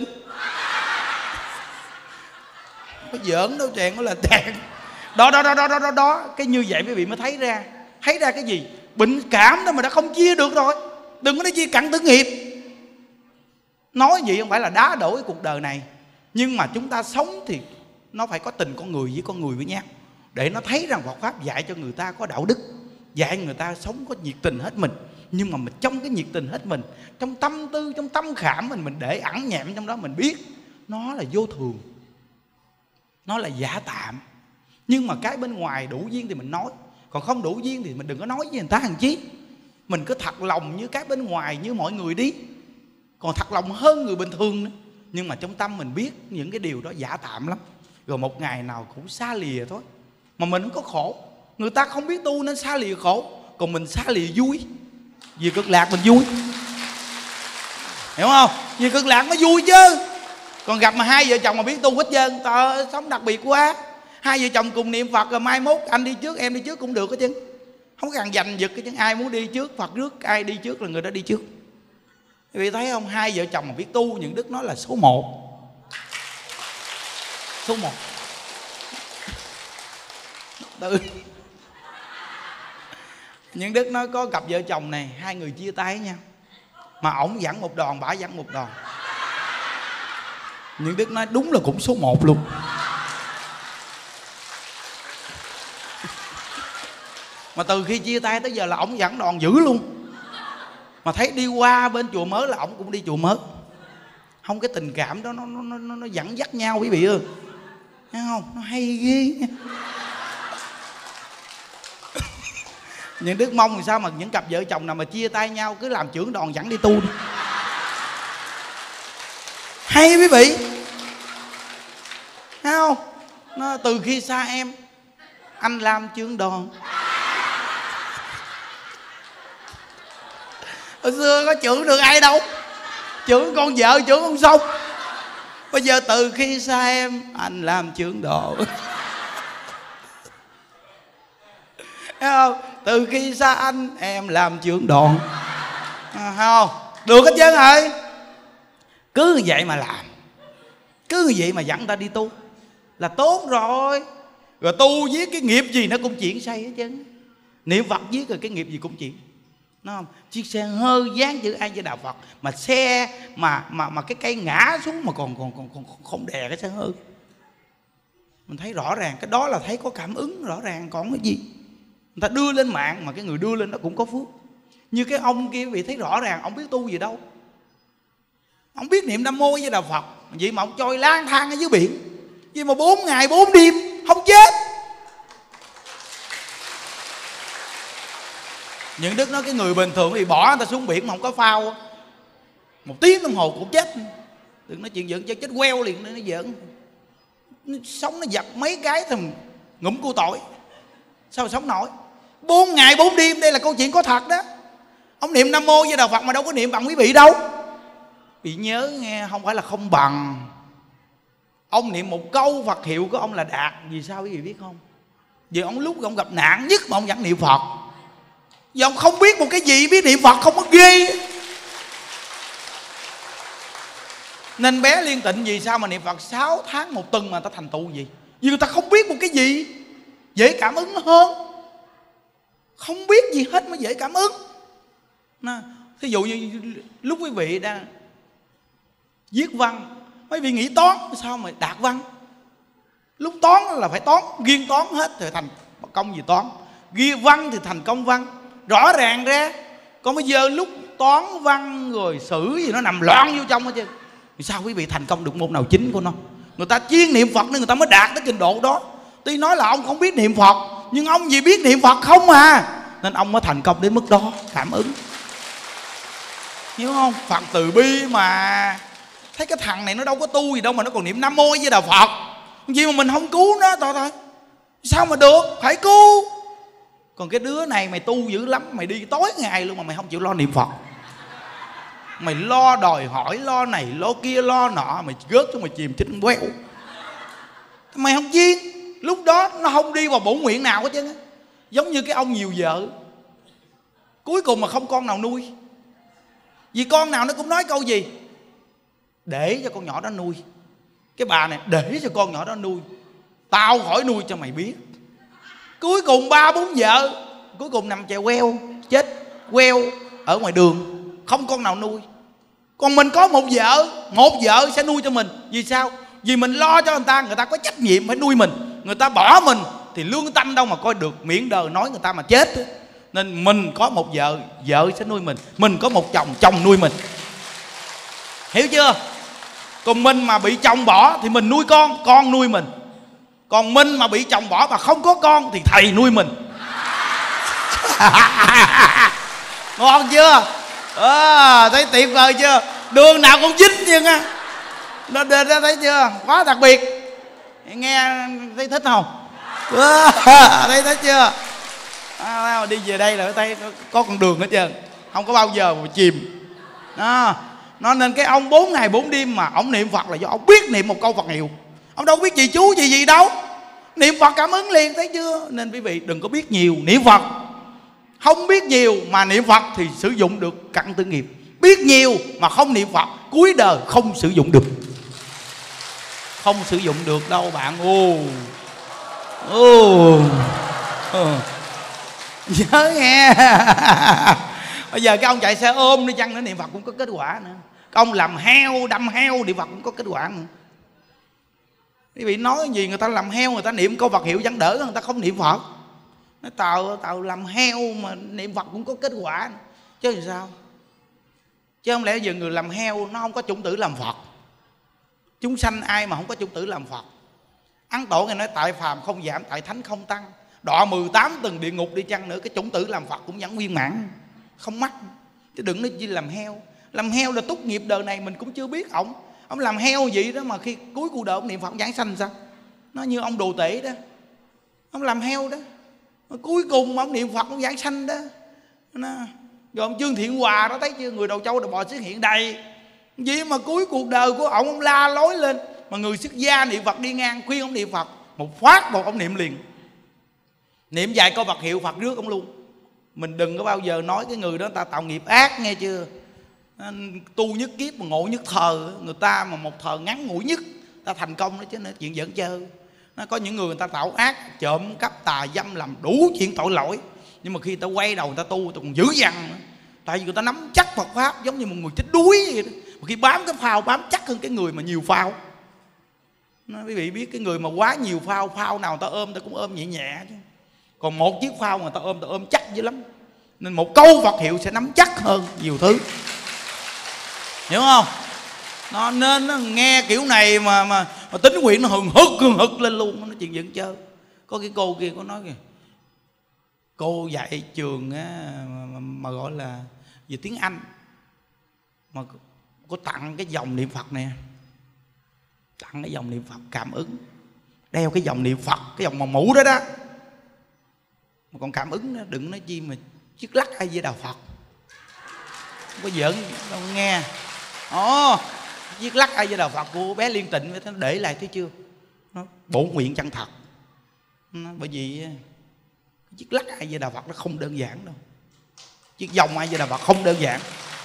Có giỡn đâu chàng, nó là chàng. Đó. Cái như vậy quý vị mới thấy ra. Thấy ra cái gì? Bệnh cảm đó mà đã không chia được rồi. Đừng có nói chia cặn tử nghiệp. Nói gì không phải là đá đổ cái cuộc đời này. Nhưng mà chúng ta sống thì nó phải có tình con người với con người với nhau, để nó thấy rằng Phật Pháp dạy cho người ta có đạo đức, dạy người ta sống có nhiệt tình hết mình. Nhưng mà mình trong cái nhiệt tình hết mình, trong tâm tư, trong tâm khảm mình để ẩn nhẹm trong đó, mình biết nó là vô thường, nó là giả tạm. Nhưng mà cái bên ngoài đủ duyên thì mình nói, còn không đủ duyên thì mình đừng có nói với người ta làm chi. Mình cứ thật lòng như cái bên ngoài, như mọi người đi, còn thật lòng hơn người bình thường nữa. Nhưng mà trong tâm mình biết những cái điều đó giả tạm lắm, rồi một ngày nào cũng xa lìa thôi. Mà mình không có khổ. Người ta không biết tu nên xa lìa khổ, còn mình xa lìa vui. Vì cực lạc mình vui, hiểu không? Vì cực lạc mới vui chứ. Còn gặp mà hai vợ chồng mà biết tu hết trơn, trời, sống đặc biệt quá. Hai vợ chồng cùng niệm Phật, rồi mai mốt anh đi trước em đi trước cũng được hết chứ. Không cần giành giật cái chứ. Ai muốn đi trước Phật trước, ai đi trước là người đó đi trước. Quý vị thấy không, hai vợ chồng mà biết tu, những đức nói là số 1. Số 1. Những đức nói có cặp vợ chồng này, hai người chia tay nhau, mà ổng dẫn một đòn, bả dẫn một đòn. Những đức nói đúng là cũng số 1 luôn. Mà từ khi chia tay tới giờ là ổng dẫn đòn dữ luôn. Mà thấy đi qua bên chùa mới là ổng cũng đi chùa mới. Không, cái tình cảm đó nó dẫn dắt nhau quý vị ơi. Thấy không? Nó hay ghê. Những đức mong làm sao mà những cặp vợ chồng nào mà chia tay nhau cứ làm trưởng đòn dẫn đi tu đi. Hay quý vị. Thấy không? Nó từ khi xa em, anh làm trưởng đòn. Hồi xưa có trưởng được ai đâu, trưởng con vợ, trưởng con sông. Bây giờ từ khi xa em, anh làm trưởng đòn. Thấy không? Từ khi xa anh, em làm trưởng đòn. Thấy không? Được hết trơn rồi. Cứ như vậy mà làm, cứ như vậy mà dẫn người ta đi tu là tốt rồi. Rồi tu với cái nghiệp gì nó cũng chuyển xây hết trơn. Niệm Phật viết rồi cái nghiệp gì cũng chuyển. Đúng không? Chiếc xe hơi dán chữ A Di Đà Phật, mà xe mà cái cây ngã xuống mà còn không đè cái xe hơi. Mình thấy rõ ràng cái đó là thấy có cảm ứng rõ ràng. Còn cái gì người ta đưa lên mạng mà cái người đưa lên nó cũng có phước. Như cái ông kia quý vị thấy rõ ràng, ông biết tu gì đâu, ông biết niệm Nam Mô A Di Đà Phật, vậy mà ông trôi lang thang ở dưới biển, vậy mà 4 ngày 4 đêm không chết. Những đức nói cái người bình thường thì bỏ người ta xuống biển mà không có phao 1 tiếng đồng hồ cũng chết. Đừng nói chuyện giỡn, chết queo liền. Nó giỡn, sống nó giật mấy cái thì ngủm cua tội, sao mà sống nổi. 4 ngày 4 đêm, đây là câu chuyện có thật đó. Ông niệm Nam Mô Với Đạo Phật mà đâu có niệm bằng quý vị đâu. Bị nhớ nghe, không phải là không bằng. Ông niệm một câu Phật hiệu của ông là đạt. Vì sao quý vị biết không? Vì ông lúc ông gặp nạn nhất mà ông vẫn niệm Phật. Vì ông không biết một cái gì, biết niệm Phật không có ghê. Nên bé Liên Tịnh vì sao mà niệm Phật 6 tháng 1 tuần mà người ta thành tựu gì? Vì người ta không biết một cái gì, dễ cảm ứng hơn. Không biết gì hết mới dễ cảm ứng. Thí dụ như lúc quý vị đang viết văn, mấy vị nghĩ toán sao mà đạt văn. Lúc toán là phải toán, ghiên toán hết thì thành công gì toán, ghi văn thì thành công văn, rõ ràng ra. Còn bây giờ lúc toán văn rồi sử gì nó nằm loạn vô trong hết chứ. Vì sao quý vị thành công được môn nào chính của nó? Người ta chuyên niệm Phật nên người ta mới đạt tới trình độ đó. Tuy nói là ông không biết niệm Phật, nhưng ông chỉ biết niệm Phật không à, nên ông mới thành công đến mức đó. Cảm ứng, hiểu không? Phật từ bi mà. Thấy cái thằng này nó đâu có tu gì đâu mà nó còn niệm Nam Mô với Đạo Phật. Gì mà mình không cứu nó thôi. Sao mà được, phải cứu. Còn cái đứa này mày tu dữ lắm, mày đi tối ngày luôn mà mày không chịu lo niệm Phật. Mày lo đòi hỏi, lo này, lo kia, lo nọ, mày rớt cho mày chìm chết quéo. Mày không chuyên. Lúc đó nó không đi vào bổn nguyện nào hết trơn á. Giống như cái ông nhiều vợ, cuối cùng mà không con nào nuôi. Vì con nào nó cũng nói câu gì? Để cho con nhỏ đó nuôi. Cái bà này để cho con nhỏ đó nuôi, tao khỏi nuôi cho mày biết. Cuối cùng 3-4 vợ, cuối cùng nằm chèo queo, chết queo ở ngoài đường, không con nào nuôi. Còn mình có một vợ sẽ nuôi cho mình. Vì sao? Vì mình lo cho người ta có trách nhiệm phải nuôi mình. Người ta bỏ mình thì lương tâm đâu mà coi được, miệng đời nói người ta mà chết. Nên mình có một vợ sẽ nuôi mình. Mình có một chồng nuôi mình. Hiểu chưa? Còn mình mà bị chồng bỏ thì mình nuôi con nuôi mình. Còn mình mà bị chồng bỏ mà không có con thì thầy nuôi mình. Ngon chưa? Thấy tuyệt vời chưa? Đường nào cũng dính chứ á. Nó thấy chưa? Quá đặc biệt. Nghe thấy thích không? Thấy thích chưa? Đi về đây là thấy có con đường hết trơn, không có bao giờ mà chìm. Nó nên cái ông 4 ngày 4 đêm mà ông niệm Phật là do ông biết niệm một câu Phật hiệu. Ông đâu biết gì chú gì đâu, niệm Phật cảm ứng liền, thấy chưa? Nên quý vị đừng có biết nhiều, niệm Phật. Không biết nhiều mà niệm Phật thì sử dụng được cặn tư nghiệp. biết nhiều mà không niệm Phật, cuối đời không sử dụng được. Không sử dụng được đâu bạn. Nhớ nghe. Bây giờ cái ông chạy xe ôm đi chăng nữa niệm Phật cũng có kết quả nữa. Cái ông làm heo, đâm heo niệm Phật cũng có kết quả nữa. Quý vị nói gì người ta làm heo, người ta niệm câu Phật hiệu vẫn đỡ, người ta không niệm Phật. Nói tao làm heo mà niệm Phật cũng có kết quả nữa. Chứ làm sao? Chứ không lẽ giờ người làm heo nó không có chủng tử làm Phật? Chúng sanh ai mà không có chủng tử làm Phật? Ấn Tổ Ngài nói tại phàm không giảm, tại thánh không tăng. Đọa 18 tầng địa ngục đi chăng nữa, cái chủng tử làm Phật cũng vẫn viên mãn, không mắc. Chứ đừng nói chỉ làm heo. Làm heo là tốt nghiệp đời này mình cũng chưa biết. Ông làm heo vậy đó mà khi cuối cuộc đời ông niệm Phật giảng sanh sao? Nó như ông Đồ Tể đó, ông làm heo đó, cuối cùng ông niệm Phật ông giảng sanh đó. Rồi ông Trương Thiện Hòa đó, thấy chưa, người đầu trâu đầu bò xuất hiện đầy. Vậy mà cuối cuộc đời của ông la lối lên, mà người xuất gia niệm Phật đi ngang khuyên ông niệm Phật, một phát một ông niệm liền. Niệm vài câu Phật hiệu Phật rước ông luôn. Mình đừng có bao giờ nói cái người đó ta tạo nghiệp ác, nghe chưa? Tu nhất kiếp mà ngộ nhất thời. Người ta mà một thời ngắn ngủi nhất ta thành công đó, chứ nữa chuyện giỡn chơi. Nó có những người ta tạo ác, trộm cắp tà dâm, làm đủ chuyện tội lỗi, nhưng mà khi ta quay đầu người ta tu, ta còn dữ dằn nữa. Tại vì người ta nắm chắc Phật pháp giống như một người chết đuối vậy đó. Mà khi bám cái phao bám chắc hơn cái người mà nhiều phao. Quý vị biết cái người mà quá nhiều phao, phao nào người ta ôm ta cũng ôm nhẹ nhẹ chứ. Còn một chiếc phao mà ta ôm chắc dữ lắm. Nên một câu Phật hiệu sẽ nắm chắc hơn nhiều thứ, hiểu không? Nó nên nó nghe kiểu này mà tính nguyện nó hừng hực lên luôn. Nó chuyện giận chơi. Có cái cô kia có nói kìa, cô dạy trường mà gọi là về tiếng Anh, mà cô tặng cái dòng niệm Phật nè, tặng cái dòng niệm Phật cảm ứng, đeo cái dòng niệm Phật, cái dòng màu mũ đó đó. Mà còn cảm ứng đó, đừng nói chi mà chiếc lắc ai với Đạo Phật, không có giỡn đâu nghe. Chiếc lắc ai với Đạo Phật của bé Liên Tịnh nó để lại thấy chưa, nó bổn nguyện chân thật. Bởi vì chiếc lắc ai với Đạo Phật nó không đơn giản đâu, chiếc vòng ai với Đạo Phật không đơn giản.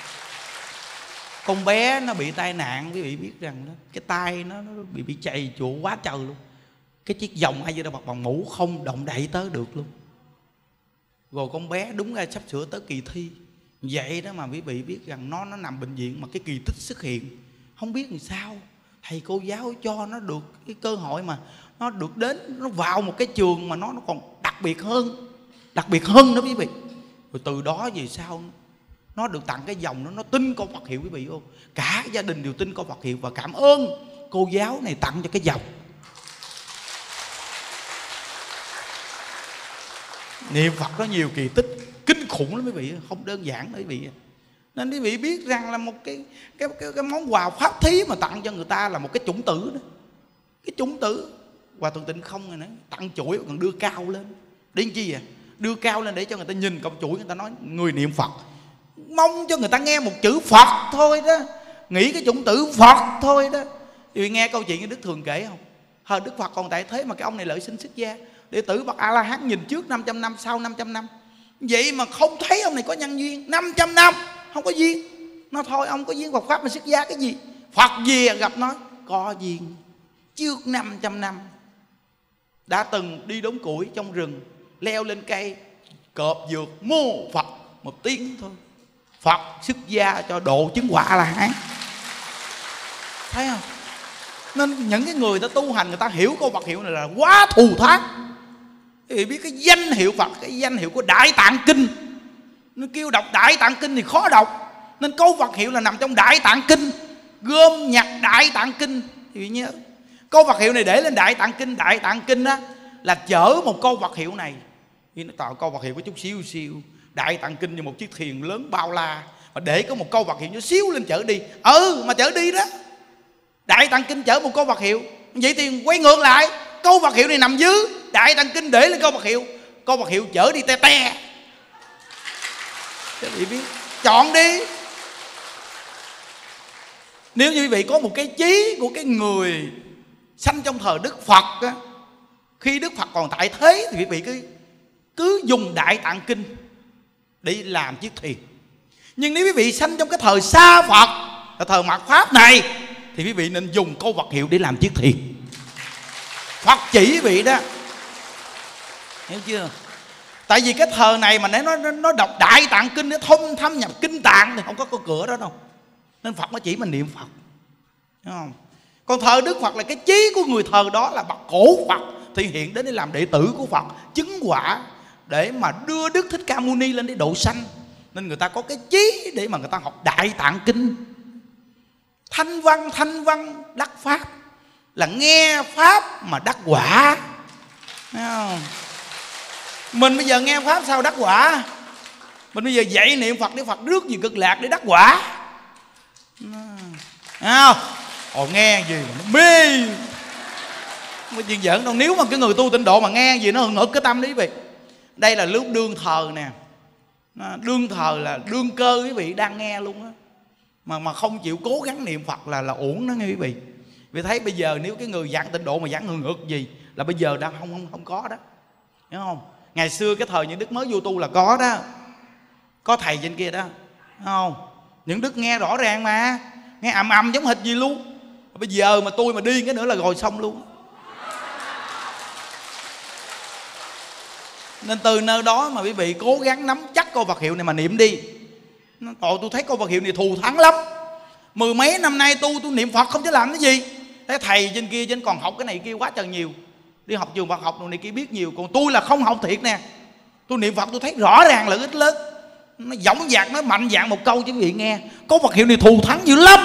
Con bé nó bị tai nạn, quý vị biết rằng đó, cái tay nó bị chày chụa quá trời luôn. Cái chiếc vòng ai với Đạo Phật bằng mũ không động đậy tới được luôn. Rồi con bé đúng ra sắp sửa tới kỳ thi, vậy đó mà quý vị biết rằng nó nằm bệnh viện mà cái kỳ tích xuất hiện, không biết làm sao thầy cô giáo cho nó được cái cơ hội mà nó được đến, nó vào một cái trường mà nó còn đặc biệt hơn đó quý vị. Rồi từ đó về sau nó được tặng cái dòng nó tin câu Phật hiệu quý vị không? Cả gia đình đều tin câu Phật hiệu và cảm ơn cô giáo này tặng cho cái dòng. Niệm Phật có nhiều kỳ tích kinh khủng lắm quý vị, không đơn giản đó quý vị. Nên quý vị biết rằng là một cái món quà pháp thí mà tặng cho người ta là một cái chủng tử đó. Cái chủng tử Hòa Thượng Tịnh Không này nữa, tặng chuỗi còn đưa cao lên. Điên chi à? Đưa cao lên để cho người ta nhìn cọng chuỗi, người ta nói người niệm Phật, mong cho người ta nghe một chữ Phật thôi đó, nghĩ cái chủng tử Phật thôi đó. Quý vị nghe câu chuyện như Đức Thường kể không? Hồi Đức Phật còn tại thế mà cái ông này lợi sinh xuất gia, đệ tử bậc A La Hán nhìn trước 500 năm, sau 500 năm, vậy mà không thấy ông này có nhân duyên. 500 năm không có duyên, nó thôi ông có duyên Phật pháp mà xuất gia cái gì? Phật gì gặp nói có duyên trước 500 năm. Đã từng đi đốn củi trong rừng, leo lên cây cọp dược mô Phật một tiếng thôi, Phật xuất gia cho độ chứng quả A La Hán. Thấy không? Nên những cái người ta tu hành, người ta hiểu câu Phật hiệu này là quá thù thắng. Thì biết cái danh hiệu Phật, cái danh hiệu của Đại Tạng Kinh, nó kêu đọc Đại Tạng Kinh thì khó đọc, nên câu Phật hiệu là nằm trong Đại Tạng Kinh, gom nhặt Đại Tạng Kinh. Thì nhớ câu Phật hiệu này để lên Đại Tạng Kinh. Đại Tạng Kinh đó là chở một câu Phật hiệu này. Vì nó tạo câu Phật hiệu có chút xíu xíu, Đại Tạng Kinh như một chiếc thuyền lớn bao la, mà để có một câu Phật hiệu nó xíu lên chở đi. Mà chở đi đó, Đại Tạng Kinh chở một câu Phật hiệu. Vậy thì quay ngược lại, câu Phật hiệu này nằm dưới Đại Tạng Kinh để lên câu Phật hiệu, câu Phật hiệu chở đi te te. Các vị biết, chọn đi. Nếu như quý vị có một cái chí của cái người sanh trong thời Đức Phật á, khi Đức Phật còn tại thế thì quý vị cứ dùng Đại Tạng Kinh để làm chiếc thuyền. Nhưng nếu quý vị sanh trong cái thời xa Phật, cái thời mạt Pháp này, thì quý vị nên dùng câu vật hiệu để làm chiếc thuyền. Phật chỉ quý vị đó, hiểu chưa? Tại vì cái thời này mà nó đọc Đại Tạng Kinh, nó thâm nhập kinh tạng thì không có cửa đó đâu. Nên Phật mới chỉ mình niệm Phật, hiểu không? Còn thờ Đức Phật là cái chí của người thờ đó là bậc cổ Phật thì hiện đến để làm đệ tử của Phật, chứng quả để mà đưa Đức Thích Ca Mâu Ni lên để độ sanh. Nên người ta có cái chí để mà người ta học Đại Tạng Kinh. Thanh văn đắc Pháp là nghe Pháp mà đắc quả, thấy không? Mình bây giờ nghe Pháp sao đắc quả? Mình bây giờ dạy niệm Phật để Phật rước gì cực lạc để đắc quả, thấy không? Còn nghe gì mà nó mê, không có chuyện giỡn đâu. Nếu mà cái người tu tịnh độ mà nghe gì nó hừng hực cái tâm lý quý vị. Đây là lúc đương thờ nè, đương thờ là đương cơ quý vị đang nghe luôn á, mà không chịu cố gắng niệm Phật là uổng đó nghe quý vị. Vì thấy bây giờ nếu cái người giảng tịnh độ mà giảng hừng hực gì là bây giờ đang không có đó, hiểu không? Ngày xưa cái thời những đức mới vô tu là có đó, có thầy trên kia đó, hiểu không? Những đức nghe rõ ràng mà, nghe ầm giống hệt gì luôn. Bây giờ mà tôi mà điên cái nữa là rồi xong luôn. Nên từ nơi đó mà quý vị cố gắng nắm chắc câu vật hiệu này mà niệm đi. Tôi thấy câu vật hiệu này thù thắng lắm. Mười mấy năm nay tôi niệm Phật không chứ làm cái gì. Thấy thầy trên kia trên còn học cái này kia quá trời nhiều, đi học trường Phật học đồ này kia biết nhiều. Còn tôi là không học thiệt nè. Tôi niệm Phật tôi thấy rõ ràng lợi ích lớn. Nó dõng dạc, nó mạnh dạn một câu chứ quý vị nghe. Câu vật hiệu này thù thắng dữ lắm.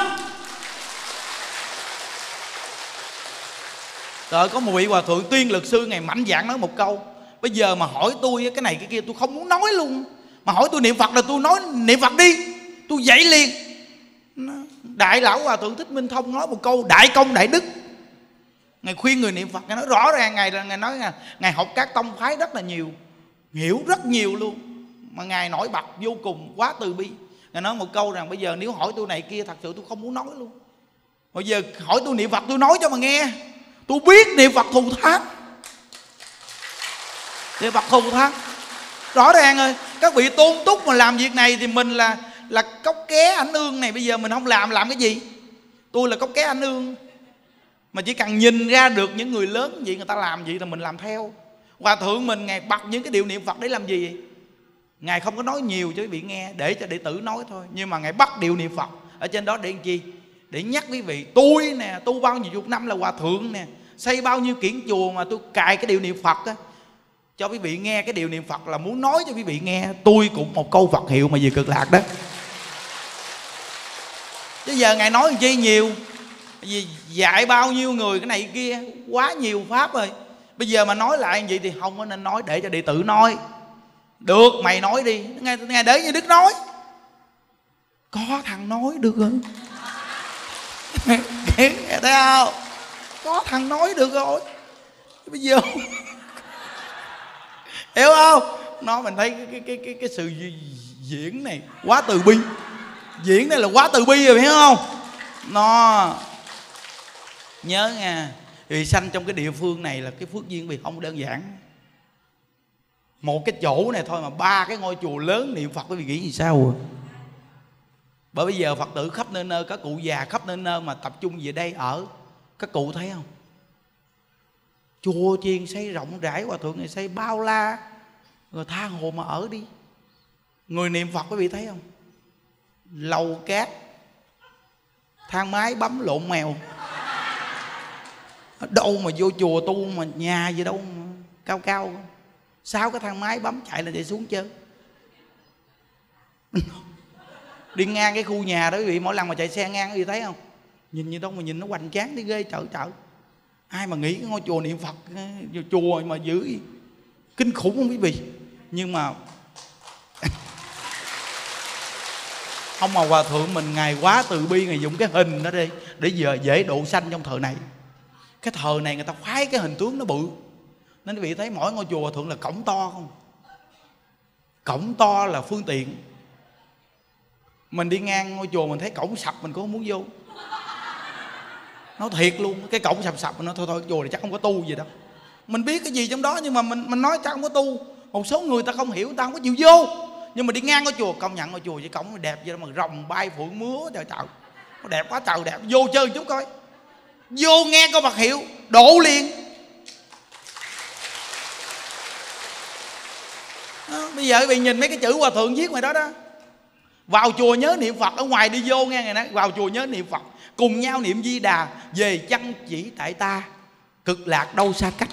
Trời, có một vị hòa thượng Tuyên Lực Sư ngày mạnh dạn nói một câu. Bây giờ mà hỏi tôi cái này cái kia tôi không muốn nói luôn. Mà hỏi tôi niệm Phật là tôi nói niệm Phật đi, tôi dạy liền. Đại lão hòa thượng Thích Minh Thông nói một câu đại công đại đức. Ngài khuyên người niệm Phật, Ngài nói rõ ràng. Ngài nói Ngài học các tông phái rất là nhiều, hiểu rất nhiều luôn. Mà Ngài nổi bật vô cùng, quá từ bi. Ngài nói một câu rằng bây giờ nếu hỏi tôi này kia thật sự tôi không muốn nói luôn. Bây giờ hỏi tôi niệm Phật tôi nói cho mà nghe. Tôi biết niệm Phật thù thắng, niệm Phật thù thắng rõ ràng rồi. Các vị tôn túc mà làm việc này thì mình là cóc ké ảnh ương này. Bây giờ mình không làm cái gì? Tôi là cóc ké ảnh ương. Mà chỉ cần nhìn ra được những người lớn gì người ta làm gì là mình làm theo. Hòa thượng mình Ngài bật những cái điều niệm Phật để làm gì vậy? Ngài không có nói nhiều cho quý vị nghe, để cho đệ tử nói thôi. Nhưng mà Ngài bắt điều niệm Phật ở trên đó để làm chi? Để nhắc quý vị, tôi nè, tu bao nhiêu chục năm là hòa thượng nè, xây bao nhiêu kiển chùa mà tôi cài cái điều niệm Phật á, cho quý vị nghe cái điều niệm Phật là muốn nói cho quý vị nghe. Tôi cũng một câu Phật hiệu mà về cực lạc đó. Chứ giờ Ngài nói làm chi nhiều, vì dạy bao nhiêu người cái này kia, quá nhiều pháp rồi. Bây giờ mà nói lại như vậy thì không có nên nói, để cho đệ tử nói. Được, mày nói đi. Ngài để như Đức nói. Có thằng nói được rồi. Thấy không? Có thằng nói được rồi. Bây giờ hiểu không? Nó mình thấy cái sự diễn này quá từ bi. Diễn này là quá từ bi rồi, hiểu không? Nó nhớ nha, vì sanh trong cái địa phương này là cái phước duyên vì không đơn giản. Một cái chỗ này thôi mà 3 cái ngôi chùa lớn niệm Phật, quý vị nghĩ gì sao? Bởi bây giờ Phật tử khắp nơi nơi, các cụ già khắp nơi nơi mà tập trung về đây ở. Các cụ thấy không? Chùa chiền xây rộng rãi, hòa thượng này xây bao la, rồi tha hồ mà ở đi. Người niệm Phật quý vị thấy không? Lầu cát, thang máy bấm lộn mèo. Đâu mà vô chùa tu mà nhà gì đâu mà cao cao, 6 cái thang máy bấm chạy lên để xuống chơi. Đi ngang cái khu nhà đó quý vị, mỗi lần mà chạy xe ngang quý vị thấy không? Nhìn như đâu mà nhìn nó hoành tráng đi ghê chợ. Ai mà nghĩ cái ngôi chùa niệm Phật, chùa mà giữ kinh khủng không quý vị? Nhưng mà không, mà hòa thượng mình Ngài quá từ bi, Ngài dùng cái hình đó đi để giờ dễ độ sanh trong thời này. Cái thời này người ta khoái cái hình tướng nó bự, nên quý vị thấy mỗi ngôi chùa hòa thượng là cổng to không? Cổng to là phương tiện. Mình đi ngang ngôi chùa mình thấy cổng sập mình cũng không muốn vô. Nói thiệt luôn, cái cổng sập mình nói thôi chùa này chắc không có tu gì đâu. Mình biết cái gì trong đó nhưng mà mình nói chắc không có tu. Một số người ta không hiểu, ta không có chịu vô. Nhưng mà đi ngang ngôi chùa, công nhận ngôi chùa với cổng đẹp vậy đó, mà rồng bay phượng múa, trời trời, nó đẹp quá trời đẹp. Vô chơi một chút coi, vô nghe có Phật hiệu độ liền. Đó, bây giờ bị nhìn mấy cái chữ hòa thượng viết ngoài đó đó: vào chùa nhớ niệm Phật. Ở ngoài đi vô nghe, ngày nay vào chùa nhớ niệm Phật, cùng nhau niệm Di Đà, về chân chỉ tại ta, cực lạc đâu xa cách.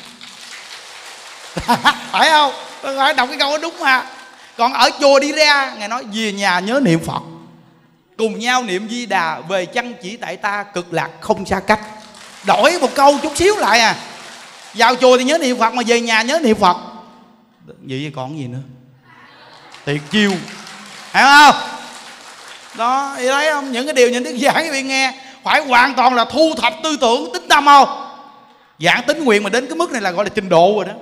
Phải không? Phải đọc cái câu đó đúng mà. Còn ở chùa đi ra, ngài nói về nhà nhớ niệm Phật, cùng nhau niệm Di Đà, về chân chỉ tại ta, cực lạc không xa cách. Đổi một câu chút xíu lại à. Vào chùa thì nhớ niệm Phật, mà về nhà nhớ niệm Phật. Vậy còn gì nữa? Thiệt chiêu, hiểu không? Đó, thì thấy không? Những cái điều những Đức giảng cho bạn nghe phải hoàn toàn là thu thập tư tưởng, tính tâm không? Giảng tính nguyện mà đến cái mức này là gọi là trình độ rồi đó.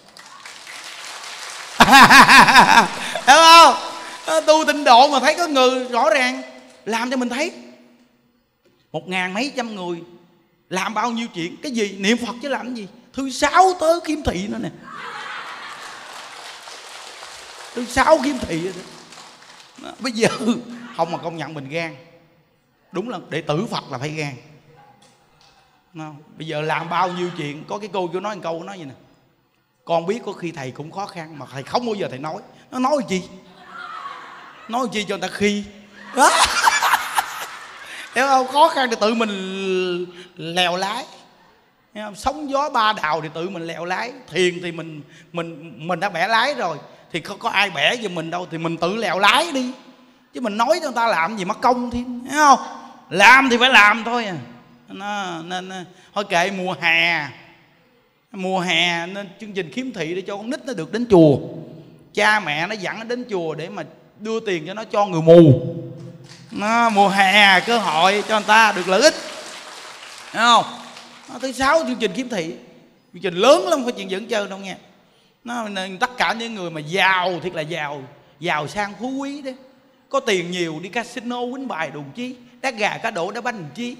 Hiểu không? Tu tịnh độ mà thấy có người rõ ràng làm cho mình thấy 1.000 mấy trăm người làm bao nhiêu chuyện. Cái gì? Niệm Phật chứ làm cái gì? Thứ sáu tới khiếm thị nữa nè. Thứ sáu khiếm thị đó. Bây giờ không mà công nhận mình gan. Đúng là đệ tử Phật là phải gan. Bây giờ làm bao nhiêu chuyện. Có cái cô nói một câu, nói gì nè: con biết có khi thầy cũng khó khăn, mà thầy không bao giờ thầy nói. Nó nói gì? Nói chi cho người ta khi đó. Hiểu không? Khó khăn thì tự mình lèo lái. Hiểu không? Sóng gió ba đào thì tự mình lèo lái. Thiền thì mình đã bẻ lái rồi, thì không có ai bẻ giùm mình đâu, thì mình tự lèo lái đi. Chứ mình nói cho người ta làm gì mất công thêm. Hiểu không? Làm thì phải làm thôi à. Nên thôi kệ. Mùa hè nên chương trình khiếm thị để cho con nít nó được đến chùa. Cha mẹ nó dẫn nó đến chùa để mà đưa tiền cho nó cho người mù. Mùa hè cơ hội cho người ta được lợi ích. Thấy không? Thứ sáu chương trình khiếm thị, chương trình lớn lắm, phải chuyện dẫn chơi đâu nghe. Nên tất cả những người mà giàu, thiệt là giàu sang phú quý đấy, có tiền nhiều đi casino quýnh bài đùn chi, đá gà cá độ đá banh chi,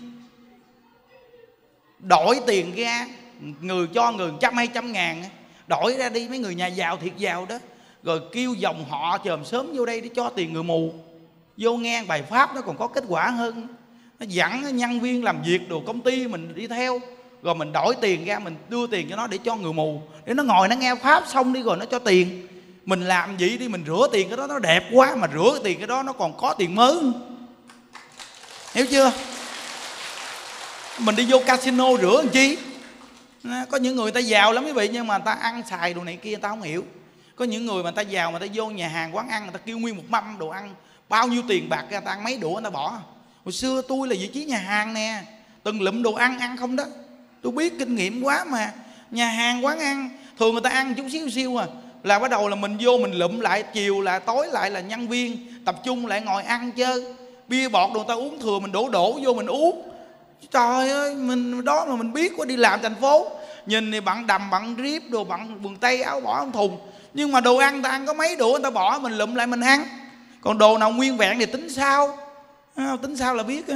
đổi tiền ra, người cho người 100-200 ngàn, đổi ra đi mấy người nhà giàu thiệt giàu đó, rồi kêu dòng họ chòm sớm vô đây để cho tiền người mù. Vô nghe bài pháp nó còn có kết quả hơn. Nó dẫn nhân viên làm việc đồ công ty mình đi theo, rồi mình đổi tiền ra, mình đưa tiền cho nó để cho người mù, để nó ngồi nó nghe pháp xong đi rồi nó cho tiền. Mình làm vậy đi, mình rửa tiền cái đó nó đẹp quá, mà rửa cái tiền cái đó nó còn có tiền mới. Hiểu chưa? Mình đi vô casino rửa làm chi? Có những người ta giàu lắm quý vị, nhưng mà người ta ăn xài đồ này kia người ta không hiểu. Có những người mà người ta giàu mà người ta vô nhà hàng quán ăn, người ta kêu nguyên một mâm đồ ăn, bao nhiêu tiền bạc ra, người ta ăn mấy đũa người ta bỏ. Hồi xưa tôi là vị trí nhà hàng nè, từng lụm đồ ăn không đó, tôi biết kinh nghiệm quá mà. Nhà hàng quán ăn thường người ta ăn chút xíu à, là bắt đầu là mình vô mình lụm lại, chiều là tối lại là nhân viên tập trung lại ngồi ăn chơi. Bia bọt đồ người ta uống thừa, mình đổ vô mình uống. Trời ơi, mình đó mà mình biết quá, đi làm thành phố nhìn thì bận đầm bận ríp đồ, bận quần tây áo bỏ trong thùng, nhưng mà đồ ăn người ta ăn có mấy đũa người ta bỏ, mình lụm lại mình ăn. Còn đồ nào nguyên vẹn thì tính sao. Tính sao là biết á.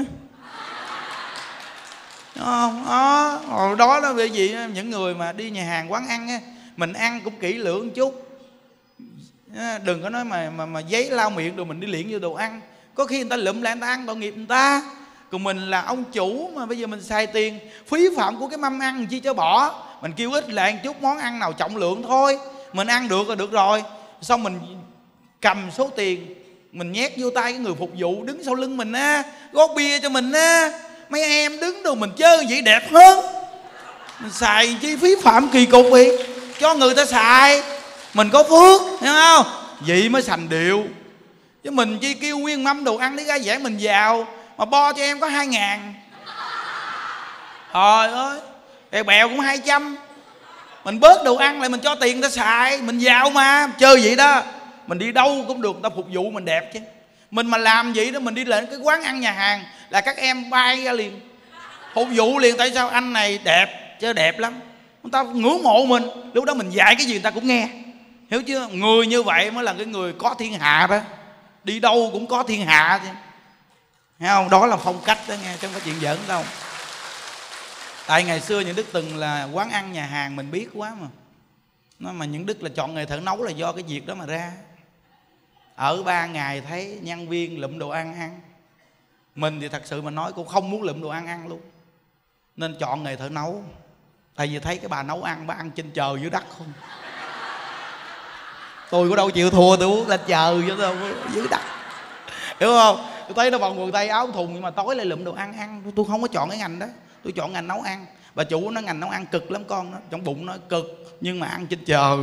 Đó là bởi vì những người mà đi nhà hàng quán ăn á, mình ăn cũng kỹ lưỡng một chút. Đừng có nói mà giấy lau miệng rồi mình đi liệng vô đồ ăn. Có khi người ta lụm lại người ta ăn, tội nghiệp người ta. Còn mình là ông chủ mà bây giờ mình xài tiền phí phạm của cái mâm ăn chi cho bỏ. Mình kêu ít lại một chút món ăn nào trọng lượng thôi, mình ăn được là được rồi. Xong mình cầm số tiền mình nhét vô tay cái người phục vụ đứng sau lưng mình á, gót bia cho mình á. Mấy em đứng đồ mình chơi vậy đẹp hơn. Mình xài chi phí phạm kỳ cục vậy, cho người ta xài, mình có phước, hiểu không? Vậy mới sành điệu. Chứ mình chi kêu nguyên mâm đồ ăn để ra vẻ mình giàu, mà bo cho em có 2.000. Trời ơi, bèo cũng 200. Mình bớt đồ ăn lại mình cho tiền người ta xài, mình giàu mà. Chơi vậy đó, mình đi đâu cũng được người ta phục vụ mình đẹp chứ. Mình mà làm vậy đó, mình đi lên cái quán ăn nhà hàng là các em bay ra liền, phục vụ liền. Tại sao? Anh này đẹp chứ, đẹp lắm, người ta ngưỡng mộ mình. Lúc đó mình dạy cái gì người ta cũng nghe. Hiểu chưa? Người như vậy mới là cái người có thiên hạ đó. Đi đâu cũng có thiên hạ chứ, thấy không? Đó là phong cách đó nghe, chứ không có chuyện giỡn đâu. Tại ngày xưa những Đức từng là quán ăn nhà hàng, mình biết quá mà. Nó mà những Đức là chọn nghề thợ nấu là do cái việc đó mà ra. Ở 3 ngày thấy nhân viên lụm đồ ăn ăn. Mình thì thật sự mà nói cũng không muốn lụm đồ ăn ăn luôn, nên chọn nghề thợ nấu. Tại vì thấy cái bà nấu ăn, bà ăn trên trời dưới đất không. Tôi có đâu chịu thua, tôi muốn lên trời chứ đâu dưới đất, hiểu không? Tôi thấy nó bằng quần tây áo thùng nhưng mà tối lại lụm đồ ăn ăn. Tôi không có chọn cái ngành đó, tôi chọn ngành nấu ăn. Bà chủ nó ngành nấu ăn cực lắm con đó, trong bụng nó cực nhưng mà ăn trên trời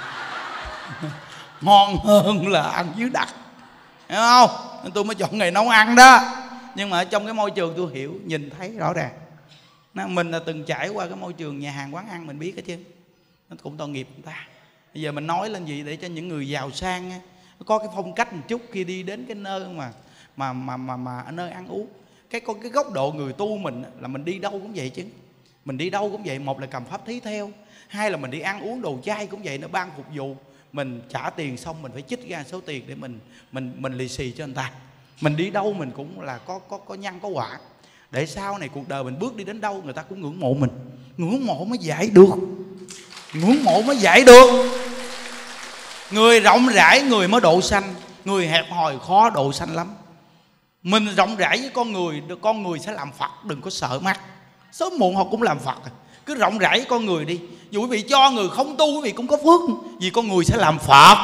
ngon hơn là ăn dưới đất, hiểu không? Nên tôi mới chọn nghề nấu ăn đó. Nhưng mà ở trong cái môi trường tôi hiểu, nhìn thấy rõ ràng. Mình là từng trải qua cái môi trường nhà hàng quán ăn, mình biết hết chứ. Nó cũng tội nghiệp người ta. Bây giờ mình nói lên gì để cho những người giàu sang có cái phong cách một chút khi đi đến cái nơi mà nơi ăn uống. Cái góc độ người tu mình là mình đi đâu cũng vậy chứ. Mình đi đâu cũng vậy, một là cầm pháp thí theo, hai là mình đi ăn uống đồ chay cũng vậy, nó ban phục vụ. Mình trả tiền xong mình phải chích ra số tiền để mình lì xì cho người ta. Mình đi đâu mình cũng là có nhân có quả, để sau này cuộc đời mình bước đi đến đâu người ta cũng ngưỡng mộ mình. Ngưỡng mộ mới dạy được, ngưỡng mộ mới dạy được. Người rộng rãi người mới độ sanh, người hẹp hòi khó độ sanh lắm. Mình rộng rãi với con người sẽ làm Phật, đừng có sợ mắt. Sớm muộn họ cũng làm Phật. Cứ rộng rãi với con người đi. Dù quý vị cho người không tu, quý vị cũng có phước, vì con người sẽ làm Phật.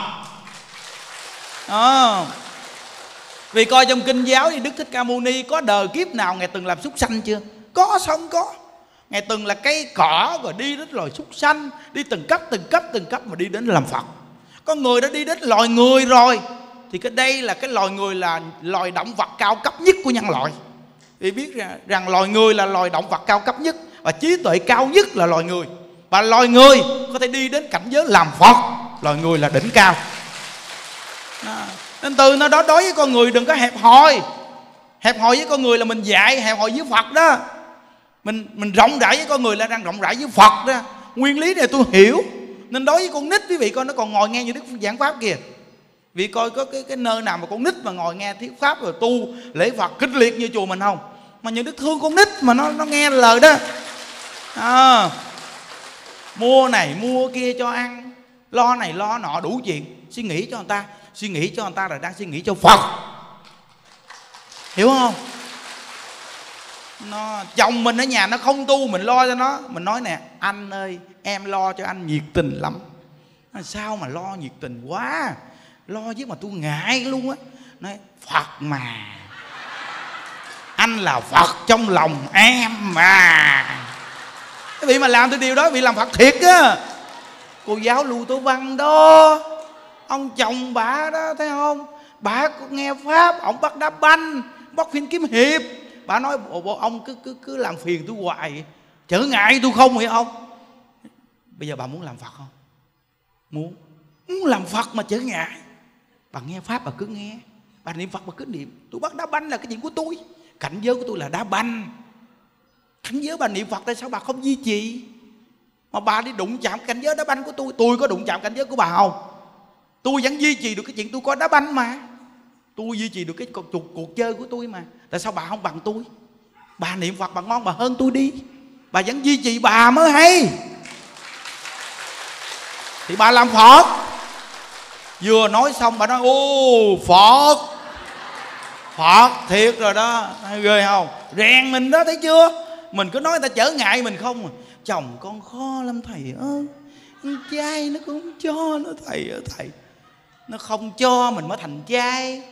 Vì coi trong kinh giáo thì Đức Thích Ca Mâu Ni có đời kiếp nào Ngài từng làm súc sanh chưa? Có sao không có? Ngài từng là cây cỏ rồi đi đến loài súc sanh, đi từng cấp mà đi đến làm Phật. Con người đã đi đến loài người rồi, thì đây là cái loài người là loài động vật cao cấp nhất của nhân loại. Vì biết rằng loài người là loài động vật cao cấp nhất, và trí tuệ cao nhất là loài người. Và loài người có thể đi đến cảnh giới làm Phật. Loài người là đỉnh cao. Nên từ nó đó đối với con người đừng có hẹp hòi. Hẹp hòi với con người là mình dạy hẹp hòi với Phật đó. Mình rộng rãi với con người là đang rộng rãi với Phật đó. Nguyên lý này tôi hiểu. Nên đối với con nít, quý vị coi nó còn ngồi nghe như Đức giảng pháp kìa. Vì coi có cái nơi nào mà con nít mà ngồi nghe thuyết pháp rồi tu lễ Phật kịch liệt như chùa mình không? Mà những Đức thương con nít mà nó nghe lời đó. Mua này mua kia cho ăn, lo này lo nọ đủ chuyện. Suy nghĩ cho người ta, suy nghĩ cho người ta là đang suy nghĩ cho Phật, hiểu không? Chồng mình ở nhà nó không tu, mình lo cho nó. Mình nói nè, anh ơi em lo cho anh nhiệt tình lắm. Sao mà lo nhiệt tình quá, lo chứ mà tôi ngại luôn á. Nói Phật mà, anh là Phật trong lòng em mà. Cái vị mà làm cái điều đó vị làm Phật thiệt á. Cô giáo Lưu Tố Văn đó, ông chồng bà đó, thấy không? Bà nghe pháp, ông bắt đá banh, bắt phim kiếm hiệp. Bà nói bộ ông cứ làm phiền tôi hoài, trở ngại tôi không, hiểu không? Bây giờ bà muốn làm Phật không? Muốn làm Phật mà trở ngại. Bà nghe pháp bà cứ nghe, bà niệm Phật bà cứ niệm. Tôi bắt đá banh là cái chuyện của tôi, cảnh giới của tôi là đá banh. Cảnh giới bà niệm Phật tại sao bà không duy trì? Mà bà đi đụng chạm cảnh giới đá banh của tôi có đụng chạm cảnh giới của bà không? Tôi vẫn duy trì được cái chuyện tôi có đá banh mà. Tôi duy trì được cái cuộc chơi của tôi mà. Tại sao bà không bằng tôi? Bà niệm Phật bà ngon bà hơn tôi đi. Bà vẫn duy trì bà mới hay. Thì bà làm Phật. Vừa nói xong bà nói ô Phật, Phật thiệt rồi đó. Ghê không? Rèn mình đó, thấy chưa? Mình cứ nói người ta trở ngại mình không. Chồng con khó lắm thầy ơi, trai nó cũng không cho nữa thầy ơi thầy. Nó không cho mình mới thành trai,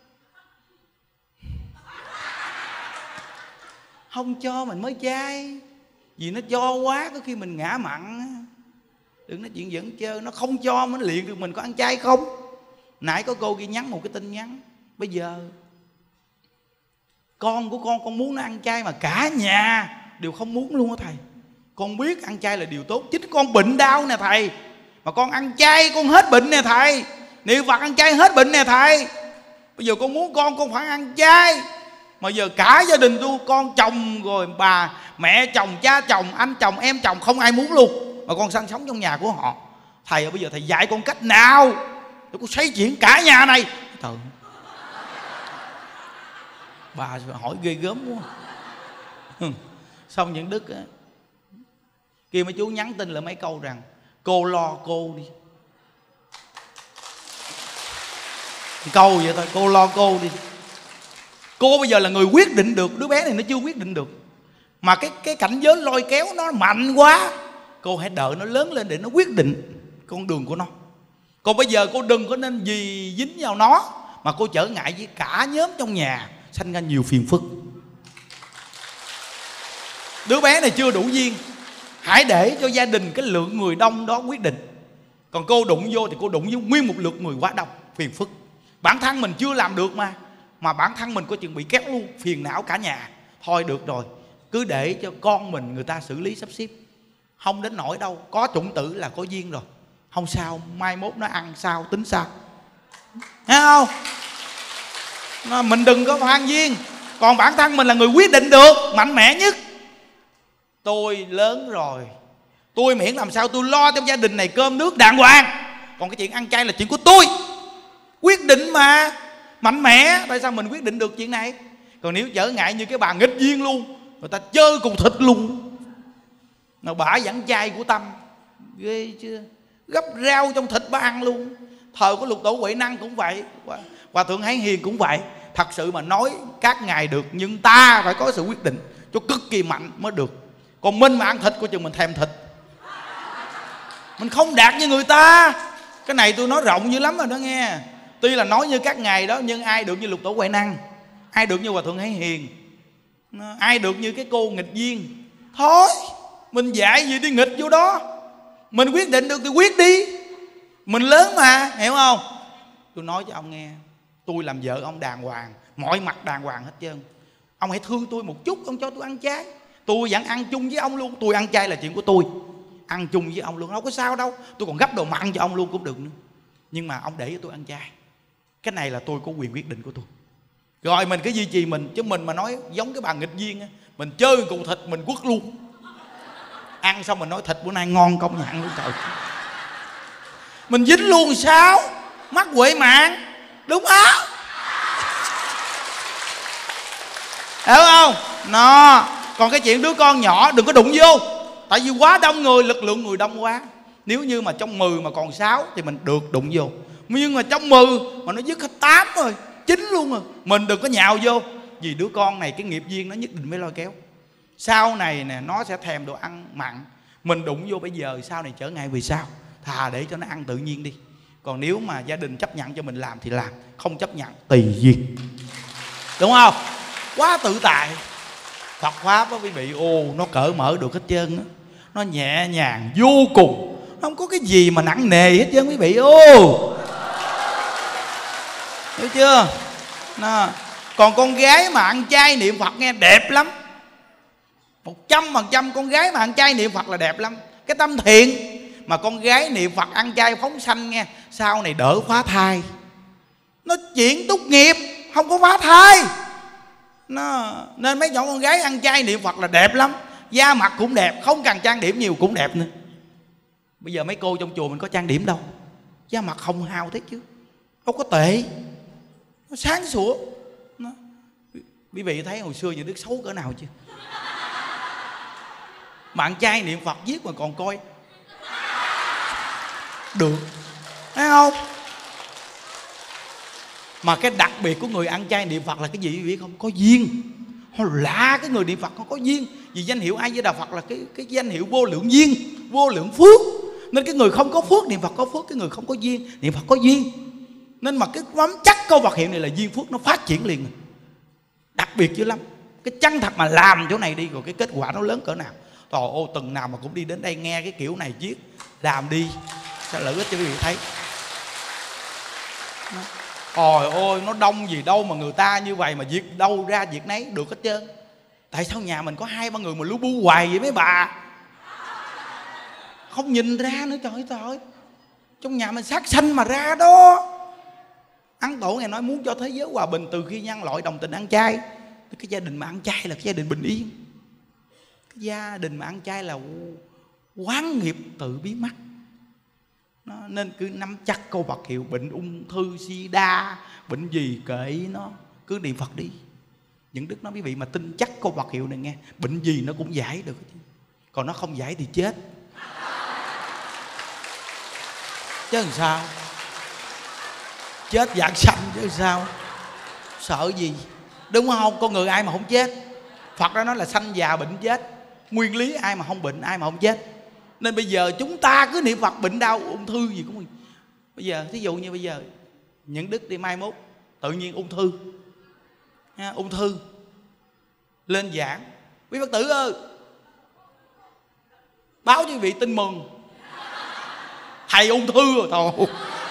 không cho mình mới trai. Vì nó cho quá có khi mình ngã mặn. Đừng nói chuyện giỡn chơi. Nó không cho mình luyện được mình có ăn chay không. Nãy có cô kia nhắn một cái tin nhắn, bây giờ con của con muốn nó ăn chay mà cả nhà đều không muốn luôn á thầy. Con biết ăn chay là điều tốt, chính con bệnh đau nè thầy, mà con ăn chay con hết bệnh nè thầy. Niệm Phật ăn chay hết bệnh nè thầy. Bây giờ con muốn con phải ăn chay, mà giờ cả gia đình tôi, con chồng rồi bà mẹ chồng, cha chồng, anh chồng, em chồng không ai muốn luôn, mà con sinh sống trong nhà của họ. Thầy ơi bây giờ thầy dạy con cách nào để con xoay chuyển cả nhà này? Trời, bà hỏi ghê gớm quá. Xong những Đức á, kia mấy chú nhắn tin lại mấy câu rằng cô lo cô đi. Câu vậy thôi, cô lo cô đi. Cô bây giờ là người quyết định được, đứa bé này nó chưa quyết định được. Mà cái cảnh giới lôi kéo nó mạnh quá, cô hãy đợi nó lớn lên để nó quyết định con đường của nó. Còn bây giờ cô đừng có nên gì dính vào nó mà cô trở ngại với cả nhóm trong nhà, sanh ra nhiều phiền phức. Đứa bé này chưa đủ duyên, hãy để cho gia đình cái lượng người đông đó quyết định. Còn cô đụng vô thì cô đụng với nguyên một lượt người quá đông, phiền phức. Bản thân mình chưa làm được mà bản thân mình có chuyện bị kéo luôn, phiền não cả nhà. Thôi được rồi, cứ để cho con mình người ta xử lý sắp xếp, không đến nỗi đâu. Có chủng tử là có duyên rồi, không sao, mai mốt nó ăn sao tính sao, thấy không? Mình đừng có than duyên. Còn bản thân mình là người quyết định được, mạnh mẽ nhất. Tôi lớn rồi, tôi miễn làm sao tôi lo trong gia đình này cơm nước đàng hoàng. Còn cái chuyện ăn chay là chuyện của tôi, quyết định mà, mạnh mẽ. Tại sao mình quyết định được chuyện này? Còn nếu trở ngại như cái bà nghịch duyên luôn, người ta chơi cùng thịt luôn, nào bả vẫn chay của Tâm, ghê chưa? Gấp rau trong thịt bả ăn luôn. Thời của Lục Tổ Huệ Năng cũng vậy, Hòa Thượng Hải Hiền cũng vậy. Thật sự mà nói các ngài được, nhưng ta phải có sự quyết định cho cực kỳ mạnh mới được. Còn mình mà ăn thịt của chừng mình thèm thịt, mình không đạt như người ta. Cái này tôi nói rộng dữ lắm rồi đó nghe. Tuy là nói như các ngài đó, nhưng ai được như Lục Tổ Huệ Năng, ai được như Hòa Thượng Hải Hiền, ai được như cái cô nghịch duyên. Thôi mình dạy gì đi nghịch vô đó. Mình quyết định được thì quyết đi, mình lớn mà, hiểu không? Tôi nói cho ông nghe, tôi làm vợ ông đàng hoàng, mọi mặt đàng hoàng hết trơn. Ông hãy thương tôi một chút, ông cho tôi ăn chay. Tôi vẫn ăn chung với ông luôn. Tôi ăn chay là chuyện của tôi, ăn chung với ông luôn, đâu có sao đâu. Tôi còn gấp đồ mặn cho ông luôn cũng được nữa. Nhưng mà ông để cho tôi ăn chay, cái này là tôi có quyền quyết định của tôi. Rồi mình cứ duy trì mình. Chứ mình mà nói giống cái bà nghịch duyên á, mình chơi cùng thịt mình quất luôn. Ăn xong mình nói thịt bữa nay ngon công nhận luôn trời. Mình dính luôn sao? Mắc quệ mạng, đúng không? Hiểu không? Nó. Còn cái chuyện đứa con nhỏ đừng có đụng vô. Tại vì quá đông người, lực lượng người đông quá. Nếu như mà trong 10 mà còn 6 thì mình được đụng vô. Nhưng mà trong 10 mà nó dứt hết 8 rồi, 9 luôn rồi, mình đừng có nhào vô. Vì đứa con này cái nghiệp duyên nó nhất định mới lôi kéo. Sau này nè nó sẽ thèm đồ ăn mặn, mình đụng vô bây giờ sau này trở ngại vì sao? Thà để cho nó ăn tự nhiên đi. Còn nếu mà gia đình chấp nhận cho mình làm thì làm, không chấp nhận tùy duyên, đúng không? Quá tự tại. Phật Pháp đó quý vị, nó cởi mở được hết trơn á. Nó nhẹ nhàng vô cùng, nó không có cái gì mà nặng nề hết trơn quý vị. Hiểu chưa? Nó. Còn con gái mà ăn chay niệm Phật nghe đẹp lắm, 100% con gái mà ăn chay niệm Phật là đẹp lắm. Cái tâm thiện. Mà con gái niệm Phật ăn chay phóng sanh nghe, sau này đỡ phá thai. Nó chuyển túc nghiệp, không có phá thai. Nên mấy nhỏ con gái ăn chay niệm Phật là đẹp lắm. Da mặt cũng đẹp, không cần trang điểm nhiều cũng đẹp nữa. Bây giờ mấy cô trong chùa mình có trang điểm đâu, da mặt hồng hào thế chứ, không có tệ, nó sáng sủa. Quý vị thấy hồi xưa những đứa xấu cỡ nào chưa? Mà ăn chay niệm Phật giết mà còn coi được, thấy không? Mà cái đặc biệt của người ăn chay niệm Phật là cái gì quý vị biết không? Có duyên. Họ lạ cái người niệm Phật không có duyên. Vì danh hiệu A Di Đà Phật là cái danh hiệu vô lượng duyên, vô lượng phước. Nên cái người không có phước niệm Phật có phước, cái người không có duyên niệm Phật có duyên. Nên mà cái nắm chắc câu Phật hiệu này là duyên phước nó phát triển liền. Đặc biệt dữ lắm. Cái chân thật mà làm chỗ này đi, rồi cái kết quả nó lớn cỡ nào. Trời ơi, từng nào mà cũng đi đến đây nghe cái kiểu này viết, làm đi sẽ lợi ích cho quý vị thấy. Trời ơi, nó đông gì đâu mà người ta như vậy mà việc đâu ra việc nấy được hết trơn. Tại sao nhà mình có 2-3 người mà lú bu hoài vậy mấy bà? Không nhìn ra nữa, trời ơi. Trong nhà mình sát sanh mà ra đó. Ấn Tổ ngày nói muốn cho thế giới hòa bình từ khi nhân loại đồng tình ăn chay. Cái gia đình mà ăn chay là cái gia đình bình yên. Cái gia đình mà ăn chay là quán nghiệp tự biến mất. Nên cứ nắm chắc câu Phật hiệu. Bệnh ung thư, sida, bệnh gì kệ nó, cứ niệm Phật đi. Những đức nói quý vị mà tin chắc câu Phật hiệu này nghe, bệnh gì nó cũng giải được. Còn nó không giải thì chết. Chứ làm sao? chết dạng sanh chứ sao, sợ gì, đúng không? Con người ai mà không chết? Phật đã nói là sanh già bệnh chết, nguyên lý ai mà không bệnh, ai mà không chết. Nên bây giờ chúng ta cứ niệm Phật, bệnh đau ung thư gì cũng. Bây giờ thí dụ như bây giờ những đức đi mai mốt tự nhiên ung thư ha, ung thư lên giảng, quý Phật tử ơi báo cho quý vị tin mừng, thầy ung thư rồi thôi.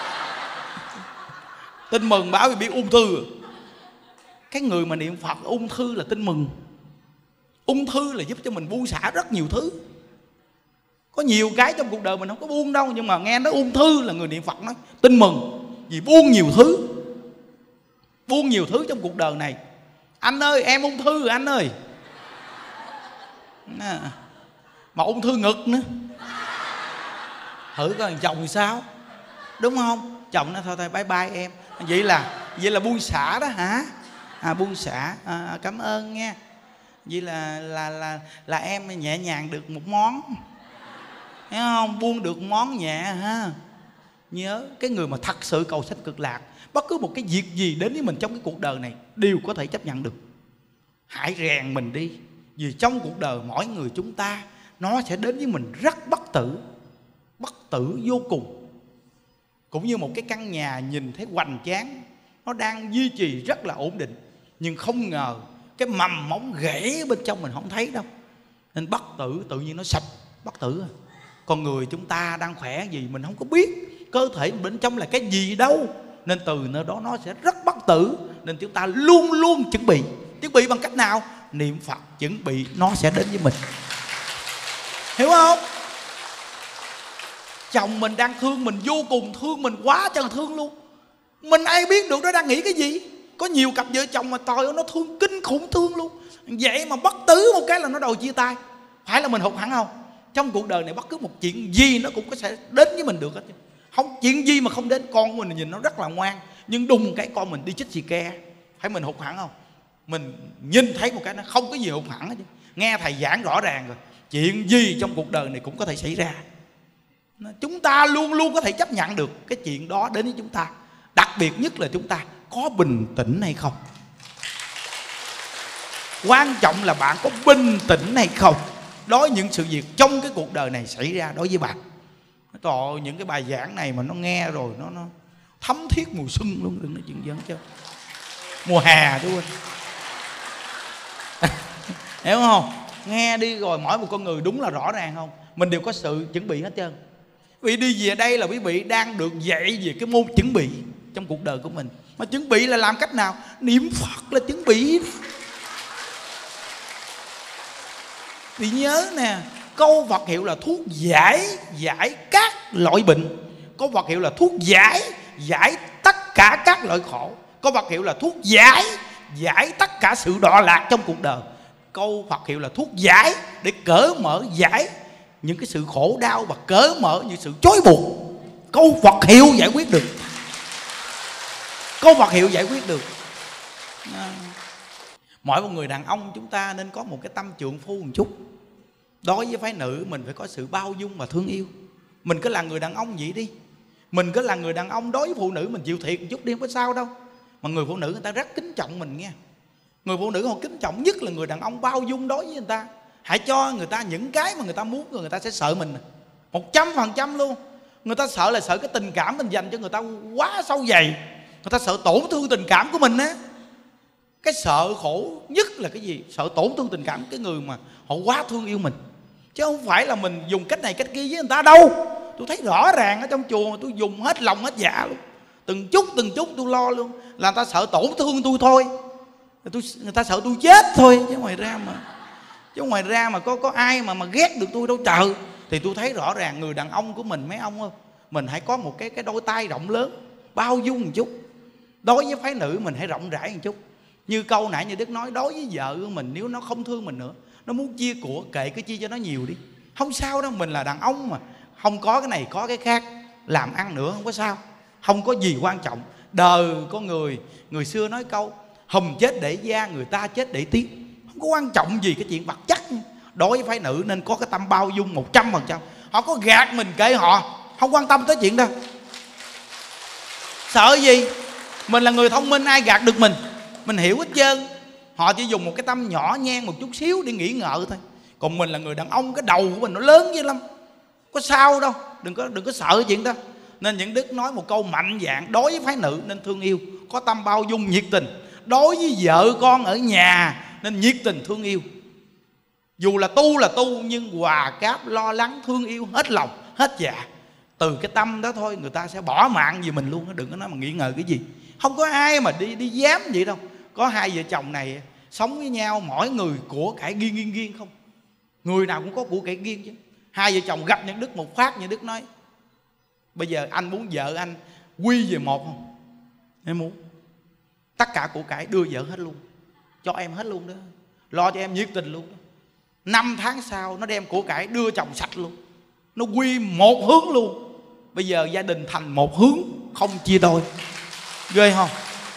Tin mừng báo vì biết ung thư rồi. Cái người mà niệm Phật ung thư là tin mừng. Ung thư là giúp cho mình buông xả rất nhiều thứ. Có nhiều cái trong cuộc đời mình không có buông đâu, nhưng mà nghe nói ung thư là người niệm Phật nói tin mừng, vì buông nhiều thứ. Buông nhiều thứ trong cuộc đời này. Anh ơi em ung thư rồi anh ơi, mà ung thư ngực nữa, thử coi thằng chồng sao, đúng không? Chồng nó thôi thôi bye bye em, vậy là buông xả đó hả? Buông xả, cảm ơn nha. Vậy là em nhẹ nhàng được một món, thấy không? Buông được món nhẹ ha. Nhớ cái người mà thật sự cầu sanh cực lạc, bất cứ một cái việc gì đến với mình trong cái cuộc đời này đều có thể chấp nhận được. Hãy rèn mình đi, vì trong cuộc đời mỗi người chúng ta nó sẽ đến với mình rất bất tử vô cùng. Cũng như một cái căn nhà nhìn thấy hoành tráng, nó đang duy trì rất là ổn định, nhưng không ngờ cái mầm móng rễ bên trong mình không thấy đâu, nên bất tử tự nhiên nó sập, bất tử. Con người chúng ta đang khỏe gì mình không có biết, cơ thể bên trong là cái gì đâu, nên từ nơi đó nó sẽ rất bất tử. Nên chúng ta luôn luôn chuẩn bị. Chuẩn bị bằng cách nào? Niệm Phật, chuẩn bị nó sẽ đến với mình, hiểu không? Chồng mình đang thương mình vô cùng, thương mình quá trời thương luôn, mình ai biết được nó đang nghĩ cái gì. Có nhiều cặp vợ chồng mà trời ơi nó thương kinh khủng thương luôn, vậy mà bất tử một cái là nó đòi chia tay. Phải là mình hụt hẳn không? Trong cuộc đời này bất cứ một chuyện gì nó cũng có sẽ đến với mình được hết. Không chuyện gì mà không đến. Con mình nhìn nó rất là ngoan, nhưng đùng cái con mình đi chích xì ke, phải mình hụt hẳn không? Mình nhìn thấy một cái nó không có gì hụt hẳn hết. Nghe thầy giảng rõ ràng rồi, chuyện gì trong cuộc đời này cũng có thể xảy ra. Chúng ta luôn luôn có thể chấp nhận được cái chuyện đó đến với chúng ta. Đặc biệt nhất là chúng ta có bình tĩnh hay không. Quan trọng là bạn có bình tĩnh hay không đối với những sự việc trong cái cuộc đời này xảy ra đối với bạn. Trời ơi, những cái bài giảng này mà nó nghe rồi nó thấm thiết mùa xuân luôn, đừng nói chuyện giỡn chứ. Mùa hè chứ quên. Hiểu không? Nghe đi rồi mỗi một con người đúng là rõ ràng không? Mình đều có sự chuẩn bị hết trơn. Quý vị đi về đây là quý vị đang được dạy về cái môn chuẩn bị trong cuộc đời của mình. Mà chuẩn bị là làm cách nào? Niệm Phật là chuẩn bị. Vì nhớ nè, câu Phật hiệu là thuốc giải các loại bệnh. Câu Phật hiệu là thuốc giải tất cả các loại khổ. Câu Phật hiệu là thuốc giải tất cả sự đọa lạc trong cuộc đời. Câu Phật hiệu là thuốc giải để cởi mở giải những cái sự khổ đau và cởi mở những sự trói buộc. Câu Phật hiệu giải quyết được. Câu Phật hiệu giải quyết được. Mỗi một người đàn ông chúng ta nên có một cái tâm trượng phu một chút. Đối với phái nữ mình phải có sự bao dung và thương yêu. Mình cứ là người đàn ông vậy đi. Mình cứ là người đàn ông đối với phụ nữ mình chịu thiệt một chút đi, không có sao đâu. Mà người phụ nữ người ta rất kính trọng mình nghe. Người phụ nữ họ kính trọng nhất là người đàn ông bao dung đối với người ta. Hãy cho người ta những cái mà người ta muốn, người ta sẽ sợ mình 100% luôn. Người ta sợ là sợ cái tình cảm mình dành cho người ta quá sâu dày. Người ta sợ tổn thương tình cảm của mình á. Cái sợ khổ nhất là cái gì? Sợ tổn thương tình cảm cái người mà họ quá thương yêu mình. Chứ không phải là mình dùng cách này cách kia với người ta đâu. Tôi thấy rõ ràng ở trong chùa tôi dùng hết lòng hết dạ luôn. Từng chút tôi lo luôn. Là người ta sợ tổn thương tôi thôi. Người ta sợ tôi chết thôi. Chứ ngoài ra mà có ai mà ghét được tôi đâu trời. Thì tôi thấy rõ ràng người đàn ông của mình, mấy ông ơi, mình hãy có một cái đôi tay rộng lớn, bao dung một chút. Đối với phái nữ mình hãy rộng rãi một chút. Như câu nãy như Đức nói, đối với vợ của mình nếu nó không thương mình nữa, nó muốn chia của, kệ cứ chia cho nó nhiều đi. Không sao đâu, mình là đàn ông mà. Không có cái này có cái khác, làm ăn nữa không có sao. Không có gì quan trọng. Đời con người xưa nói câu hùm chết để da, người ta chết để tiếng. Không có quan trọng gì cái chuyện vật chất. Đối với phái nữ nên có cái tâm bao dung 100%. Họ có gạt mình kệ họ, không quan tâm tới chuyện đâu. Sợ gì? Mình là người thông minh, ai gạt được mình hiểu hết trơn. Họ chỉ dùng một cái tâm nhỏ nhen một chút xíu để nghĩ ngợi thôi. Còn mình là người đàn ông, cái đầu của mình nó lớn dữ lắm, có sao đâu, đừng có sợ chuyện đó. Nên những Đức nói một câu mạnh dạn đối với phái nữ nên thương yêu, có tâm bao dung nhiệt tình. Đối với vợ con ở nhà nên nhiệt tình thương yêu. Dù là tu nhưng hòa cáp lo lắng thương yêu hết lòng hết dạ. Từ cái tâm đó thôi người ta sẽ bỏ mạng vì mình luôn. Đừng có nói mà nghĩ ngợi cái gì. Không có ai mà đi dám vậy đâu. Có hai vợ chồng này sống với nhau, mỗi người của cải riêng không. Người nào cũng có của cải riêng chứ. Hai vợ chồng gặp những Đức một phát, những Đức nói bây giờ anh muốn vợ anh quy về một không? Em muốn. Tất cả của cải đưa vợ hết luôn, cho em hết luôn đó, lo cho em nhiệt tình luôn đó. 5 tháng sau nó đem của cải đưa chồng sạch luôn, nó quy một hướng luôn. Bây giờ gia đình thành một hướng, không chia đôi. Ghê không?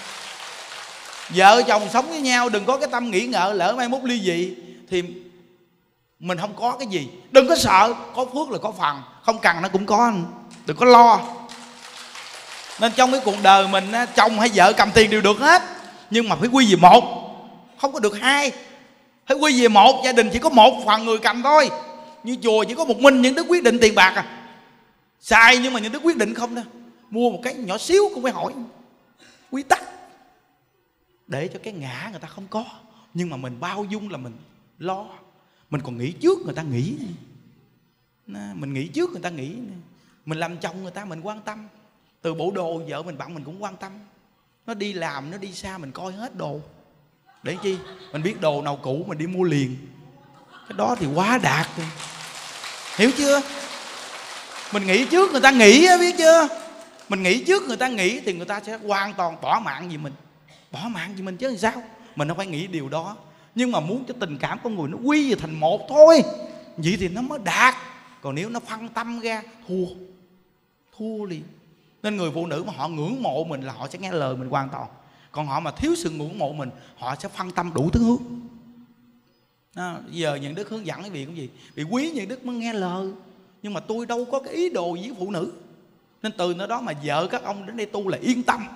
Vợ chồng sống với nhau đừng có cái tâm nghĩ ngợi lỡ mai mốt ly dị thì mình không có cái gì. Đừng có sợ, có phước là có phần, không cần nó cũng có. Đừng có lo. Nên trong cái cuộc đời mình chồng hay vợ cầm tiền đều được hết, nhưng mà phải quy về một, không có được hai. Phải quy về một. Gia đình chỉ có một phần người cầm thôi. Như chùa chỉ có một mình những Đức quyết định tiền bạc xài, nhưng mà những Đức quyết định không đâu. Mua một cái nhỏ xíu cũng phải hỏi quy tắc, để cho cái ngã người ta không có. Nhưng mà mình bao dung là mình lo. Mình còn nghĩ trước người ta nghĩ. Mình nghĩ trước người ta nghĩ. Mình làm chồng người ta mình quan tâm. Từ bộ đồ vợ mình bận mình cũng quan tâm. Nó đi làm, nó đi xa mình coi hết đồ. Để chi? Mình biết đồ nào cũ mình đi mua liền. Cái đó thì quá đạt rồi. Hiểu chưa? Mình nghĩ trước người ta nghĩ, biết chưa? Mình nghĩ trước người ta nghĩ thì người ta sẽ hoàn toàn bỏ mạng vì mình. Bỏ mạng vì mình chứ làm sao? Mình không phải nghĩ điều đó. Nhưng mà muốn cho tình cảm con người nó quy về thành một thôi, vậy thì nó mới đạt. Còn nếu nó phân tâm ra, thua liền. Nên người phụ nữ mà họ ngưỡng mộ mình là họ sẽ nghe lời mình hoàn toàn. Còn họ mà thiếu sự ngưỡng mộ mình, họ sẽ phân tâm đủ thứ hướng. Giờ những Đức hướng dẫn cái việc cái gì? Vì quý những Đức mới nghe lời. Nhưng mà tôi đâu có cái ý đồ với phụ nữ. Nên từ nơi đó mà vợ các ông đến đây tu là yên tâm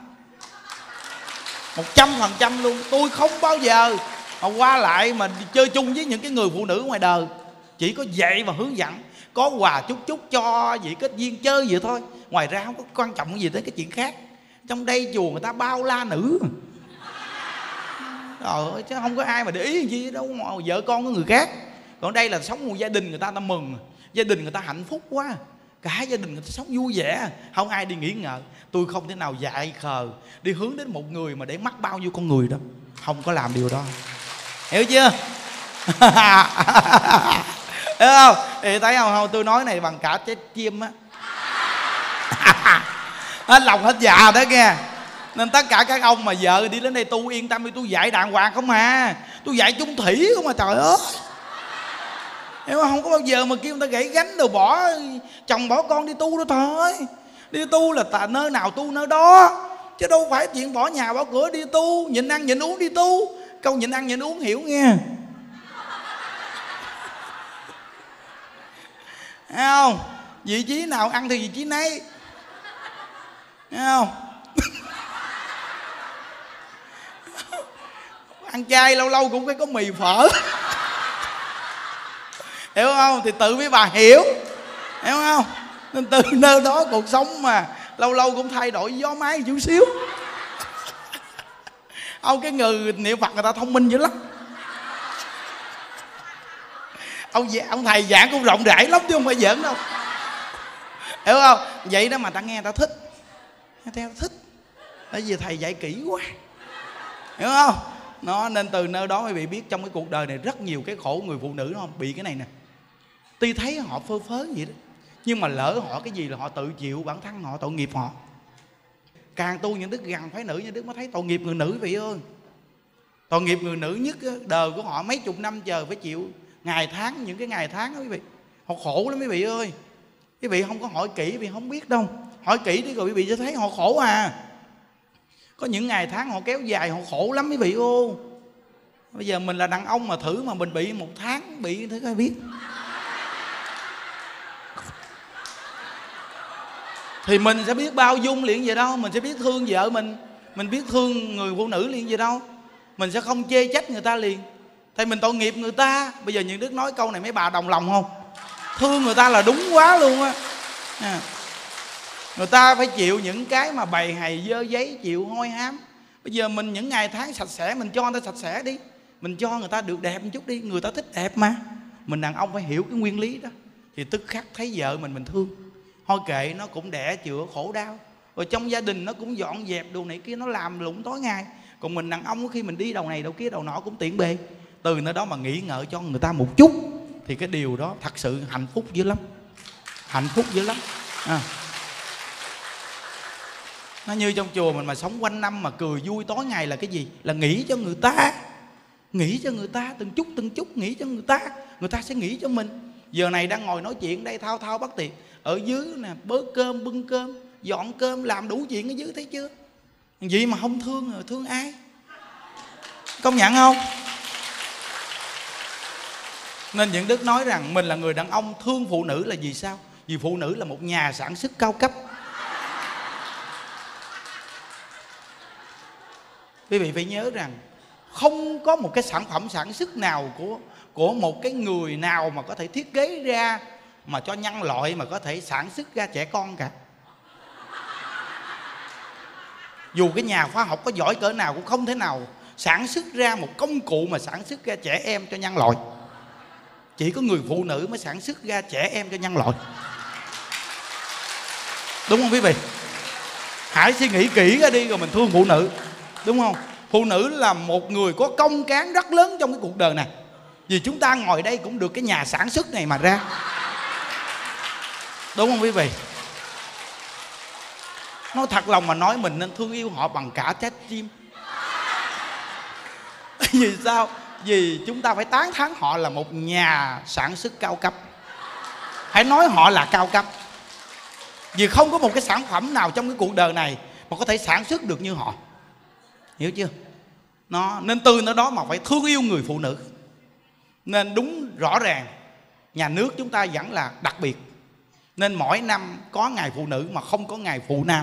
100% luôn. Tôi không bao giờ mà qua lại mà chơi chung với những cái người phụ nữ ngoài đời. Chỉ có dạy và hướng dẫn, có quà chút cho vậy kết duyên chơi vậy thôi. Ngoài ra không có quan trọng gì tới cái chuyện khác. Trong đây chùa người ta bao la nữ rồi, chứ không có ai mà để ý gì đâu mà vợ con của người khác. Còn đây là sống một gia đình người ta mừng, gia đình người ta hạnh phúc quá, cả gia đình người ta sống vui vẻ, không ai đi nghĩ ngợi. Tôi không thể nào dại khờ đi hướng đến một người mà để mắc bao nhiêu con người đâu. Không có làm điều đó. Hiểu chưa? Hiểu không? Thì thấy không? Tôi nói này bằng cả trái chim á. Hết lòng hết dạ đó nghe. Nên tất cả các ông mà vợ đi đến đây tu yên tâm đi, tôi dạy đàng hoàng không à. Tôi dạy chung thủy không mà, trời ơi. Hiểu không? Không có bao giờ mà kêu người ta gãy gánh rồi bỏ chồng bỏ con đi tu đó thôi. Đi tu là nơi nào tu nơi đó, chứ đâu phải chuyện bỏ nhà bỏ cửa đi tu. Nhịn ăn nhịn uống đi tu. Câu nhịn ăn nhịn uống hiểu nghe. Thấy không? Vị trí nào ăn thì vị trí nấy. Thấy không? Ăn chay lâu lâu cũng phải có mì phở. Hiểu không? Thì tự với bà hiểu. Hiểu không? Nên từ nơi đó cuộc sống mà lâu lâu cũng thay đổi gió máy chút xíu. Ông cái người niệm Phật người ta thông minh dữ lắm. Ông thầy giảng cũng rộng rãi lắm chứ không phải giỡn đâu. Hiểu không? Vậy đó mà ta nghe ta thích. Nghe ta thích. Tại vì thầy dạy kỹ quá. Hiểu không? Nó nên từ nơi đó quý vị biết trong cái cuộc đời này rất nhiều cái khổ người phụ nữ, không bị cái này nè. Tuy thấy họ phơ phớ vậy đó, nhưng mà lỡ họ cái gì là họ tự chịu bản thân họ, tội nghiệp họ. Càng tu những Đức gần phái nữ những Đức mới thấy tội nghiệp người nữ quý vị ơi. Tội nghiệp người nữ nhất đời của họ mấy chục năm chờ phải chịu ngày tháng, những cái ngày tháng đó quý vị. Họ khổ lắm quý vị ơi. Quý vị không có hỏi kỹ quý vị không biết đâu. Hỏi kỹ đi rồi quý vị sẽ thấy họ khổ à. Có những ngày tháng họ kéo dài, họ khổ lắm quý vị ô. Bây giờ mình là đàn ông mà thử mà mình bị 1 tháng bị thế coi biết. Thì mình sẽ biết bao dung liền vậy đâu. Mình sẽ biết thương vợ mình Mình biết thương người phụ nữ liền gì đâu. Mình sẽ không chê trách người ta liền, tại mình tội nghiệp người ta. Bây giờ những Đức nói câu này mấy bà đồng lòng không? Thương người ta là đúng quá luôn á. Người ta phải chịu những cái mà bày hày dơ giấy, chịu hôi hám. Bây giờ mình những ngày tháng sạch sẽ, mình cho người ta sạch sẽ đi, mình cho người ta được đẹp một chút đi. Người ta thích đẹp mà. Mình đàn ông phải hiểu cái nguyên lý đó. Thì tức khắc thấy vợ mình thương. Thôi kệ, nó cũng đẻ chữa khổ đau. Rồi trong gia đình nó cũng dọn dẹp đồ này kia, nó làm lụng tối ngày. Còn mình đàn ông khi mình đi đầu này đầu kia đầu nọ cũng tiện bề. Từ nơi đó mà nghĩ ngợi cho người ta một chút, thì cái điều đó thật sự hạnh phúc dữ lắm. Hạnh phúc dữ lắm. Nó như trong chùa mình mà sống quanh năm mà cười vui tối ngày là cái gì? Là nghĩ cho người ta. Nghĩ cho người ta từng chút nghĩ cho người ta. Người ta sẽ nghĩ cho mình. Giờ này đang ngồi nói chuyện đây thao thao bất tuyệt. Ở dưới nè, bớ cơm, bưng cơm, dọn cơm, làm đủ chuyện ở dưới, thấy chưa? Vậy mà không thương rồi thương ai? Công nhận không? Nên những Đức nói rằng mình là người đàn ông thương phụ nữ là vì sao? Vì phụ nữ là một nhà sản xuất cao cấp. Quý vị phải nhớ rằng không có một cái sản phẩm sản xuất nào của một cái người nào mà có thể thiết kế ra mà cho nhân loại mà có thể sản xuất ra trẻ con cả. Dù cái nhà khoa học có giỏi cỡ nào cũng không thể nào sản xuất ra một công cụ mà sản xuất ra trẻ em cho nhân loại. Chỉ có người phụ nữ mới sản xuất ra trẻ em cho nhân loại. Đúng không quý vị? Hãy suy nghĩ kỹ ra đi rồi mình thương phụ nữ. Đúng không? Phụ nữ là một người có công cán rất lớn trong cái cuộc đời này. Vì chúng ta ngồi đây cũng được cái nhà sản xuất này mà ra. Đúng không quý vị? Nói thật lòng mà nói, mình nên thương yêu họ bằng cả trái tim. Vì sao? Vì chúng ta phải tán thán họ là một nhà sản xuất cao cấp. Hãy nói họ là cao cấp. Vì không có một cái sản phẩm nào trong cái cuộc đời này mà có thể sản xuất được như họ. Hiểu chưa? Nên từ nơi đó mà phải thương yêu người phụ nữ. Nên đúng rõ ràng nhà nước chúng ta vẫn là đặc biệt. Nên mỗi năm có ngày phụ nữ mà không có ngày phụ nam.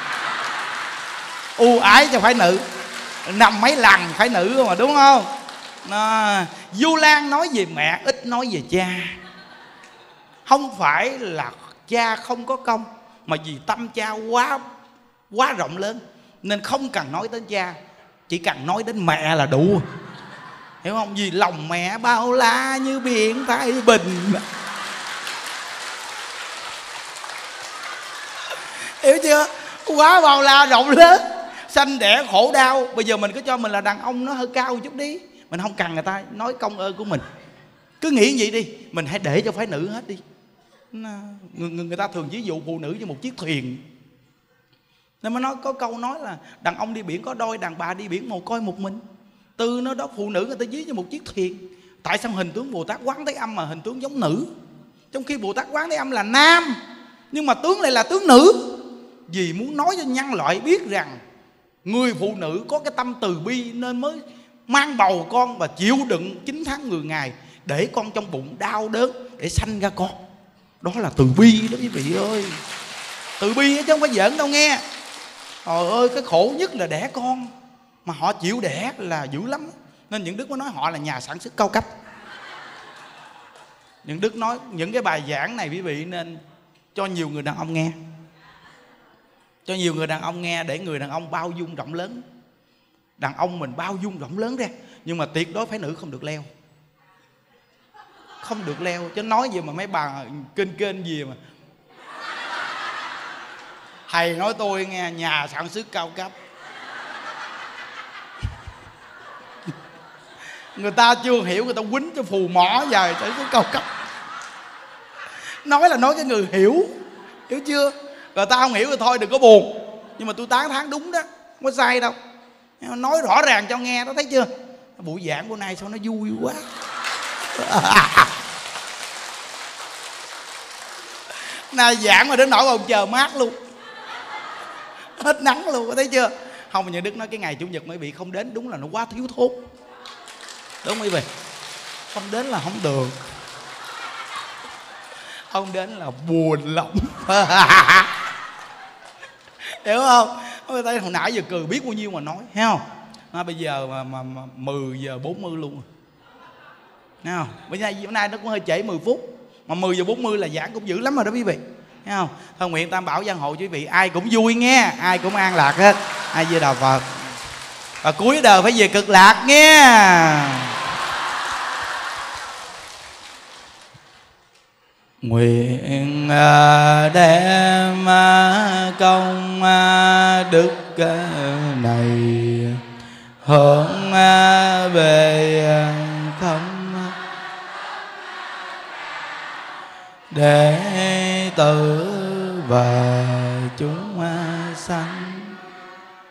Ưu ái cho phái nữ. Năm mấy lần phái nữ mà, đúng không? Du Lan nói về mẹ, ít nói về cha. Không phải là cha không có công, mà vì tâm cha quá rộng lớn nên không cần nói đến cha, chỉ cần nói đến mẹ là đủ. Hiểu không? Vì lòng mẹ bao la như biển Thái Bình. Hiểu chưa? Quá bao la rộng lớn, sanh đẻ khổ đau. Bây giờ mình cứ cho mình là đàn ông nó hơi cao một chút đi, mình không cần người ta nói công ơn của mình. Cứ nghĩ vậy đi, mình hãy để cho phái nữ hết đi. Người ta thường ví dụ phụ nữ như một chiếc thuyền. Nên mới nói có câu nói là đàn ông đi biển có đôi, đàn bà đi biển một coi một mình. Từ nó đó phụ nữ người ta ví như một chiếc thuyền. Tại sao hình tướng Bồ Tát Quán Thế Âm mà hình tướng giống nữ, trong khi Bồ Tát Quán Thế Âm là nam nhưng mà tướng lại là tướng nữ? Vì muốn nói cho nhân loại biết rằng người phụ nữ có cái tâm từ bi nên mới mang bầu con và chịu đựng 9 tháng 10 ngày để con trong bụng đau đớn để sanh ra con. Đó là từ bi đó quý vị ơi. Từ bi chứ không phải giỡn đâu nghe. Trời ơi, cái khổ nhất là đẻ con, mà họ chịu đẻ là dữ lắm. Nên những Đức mới nói họ là nhà sản xuất cao cấp. Những Đức nói những cái bài giảng này quý vị nên cho nhiều người đàn ông nghe. Cho nhiều người đàn ông nghe để người đàn ông bao dung rộng lớn. Đàn ông mình bao dung rộng lớn ra, nhưng mà tuyệt đối phái nữ không được leo. Không được leo. Chứ nói gì mà mấy bà kênh gì mà thầy nói tôi nghe nhà sản xuất cao cấp. Người ta chưa hiểu, người ta quýnh cho phù mỏ dài sản xuất cao cấp. Nói là nói cái người hiểu. Hiểu chưa? Rồi ta không hiểu thì thôi đừng có buồn. Nhưng mà tôi tán thán đúng đó, không có sai đâu. Nói rõ ràng cho nghe đó, thấy chưa? Buổi giảng bữa nay sao nó vui quá. Nay giảng mà đến nỗi ông chờ mát luôn, hết nắng luôn, thấy chưa? Không, mà Nhà Đức nói cái ngày Chủ nhật mấy vị không đến đúng là nó quá thiếu thốn. Đúng không quý vị? Không đến là không được. Không đến là buồn lắm. Hiểu không? Ôi, thấy hồi nãy giờ cười biết bao nhiêu mà nói, thấy không? Bây giờ mà 10 giờ 40 luôn rồi. Thấy không? Bữa nay nó cũng hơi trễ 10 phút. Mà 10 giờ 40 là giảng cũng dữ lắm rồi đó quý vị. Thấy không? Thôi nguyện Tam Bảo Giang Hộ quý vị ai cũng vui nghe, ai cũng an lạc hết. Ai Di Đà Phật. Và cuối đời phải về Cực Lạc nghe. Nguyện đem công đức này hướng về khắp đệ tử và chúng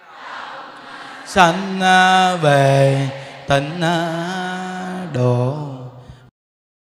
sanh về tịnh độ.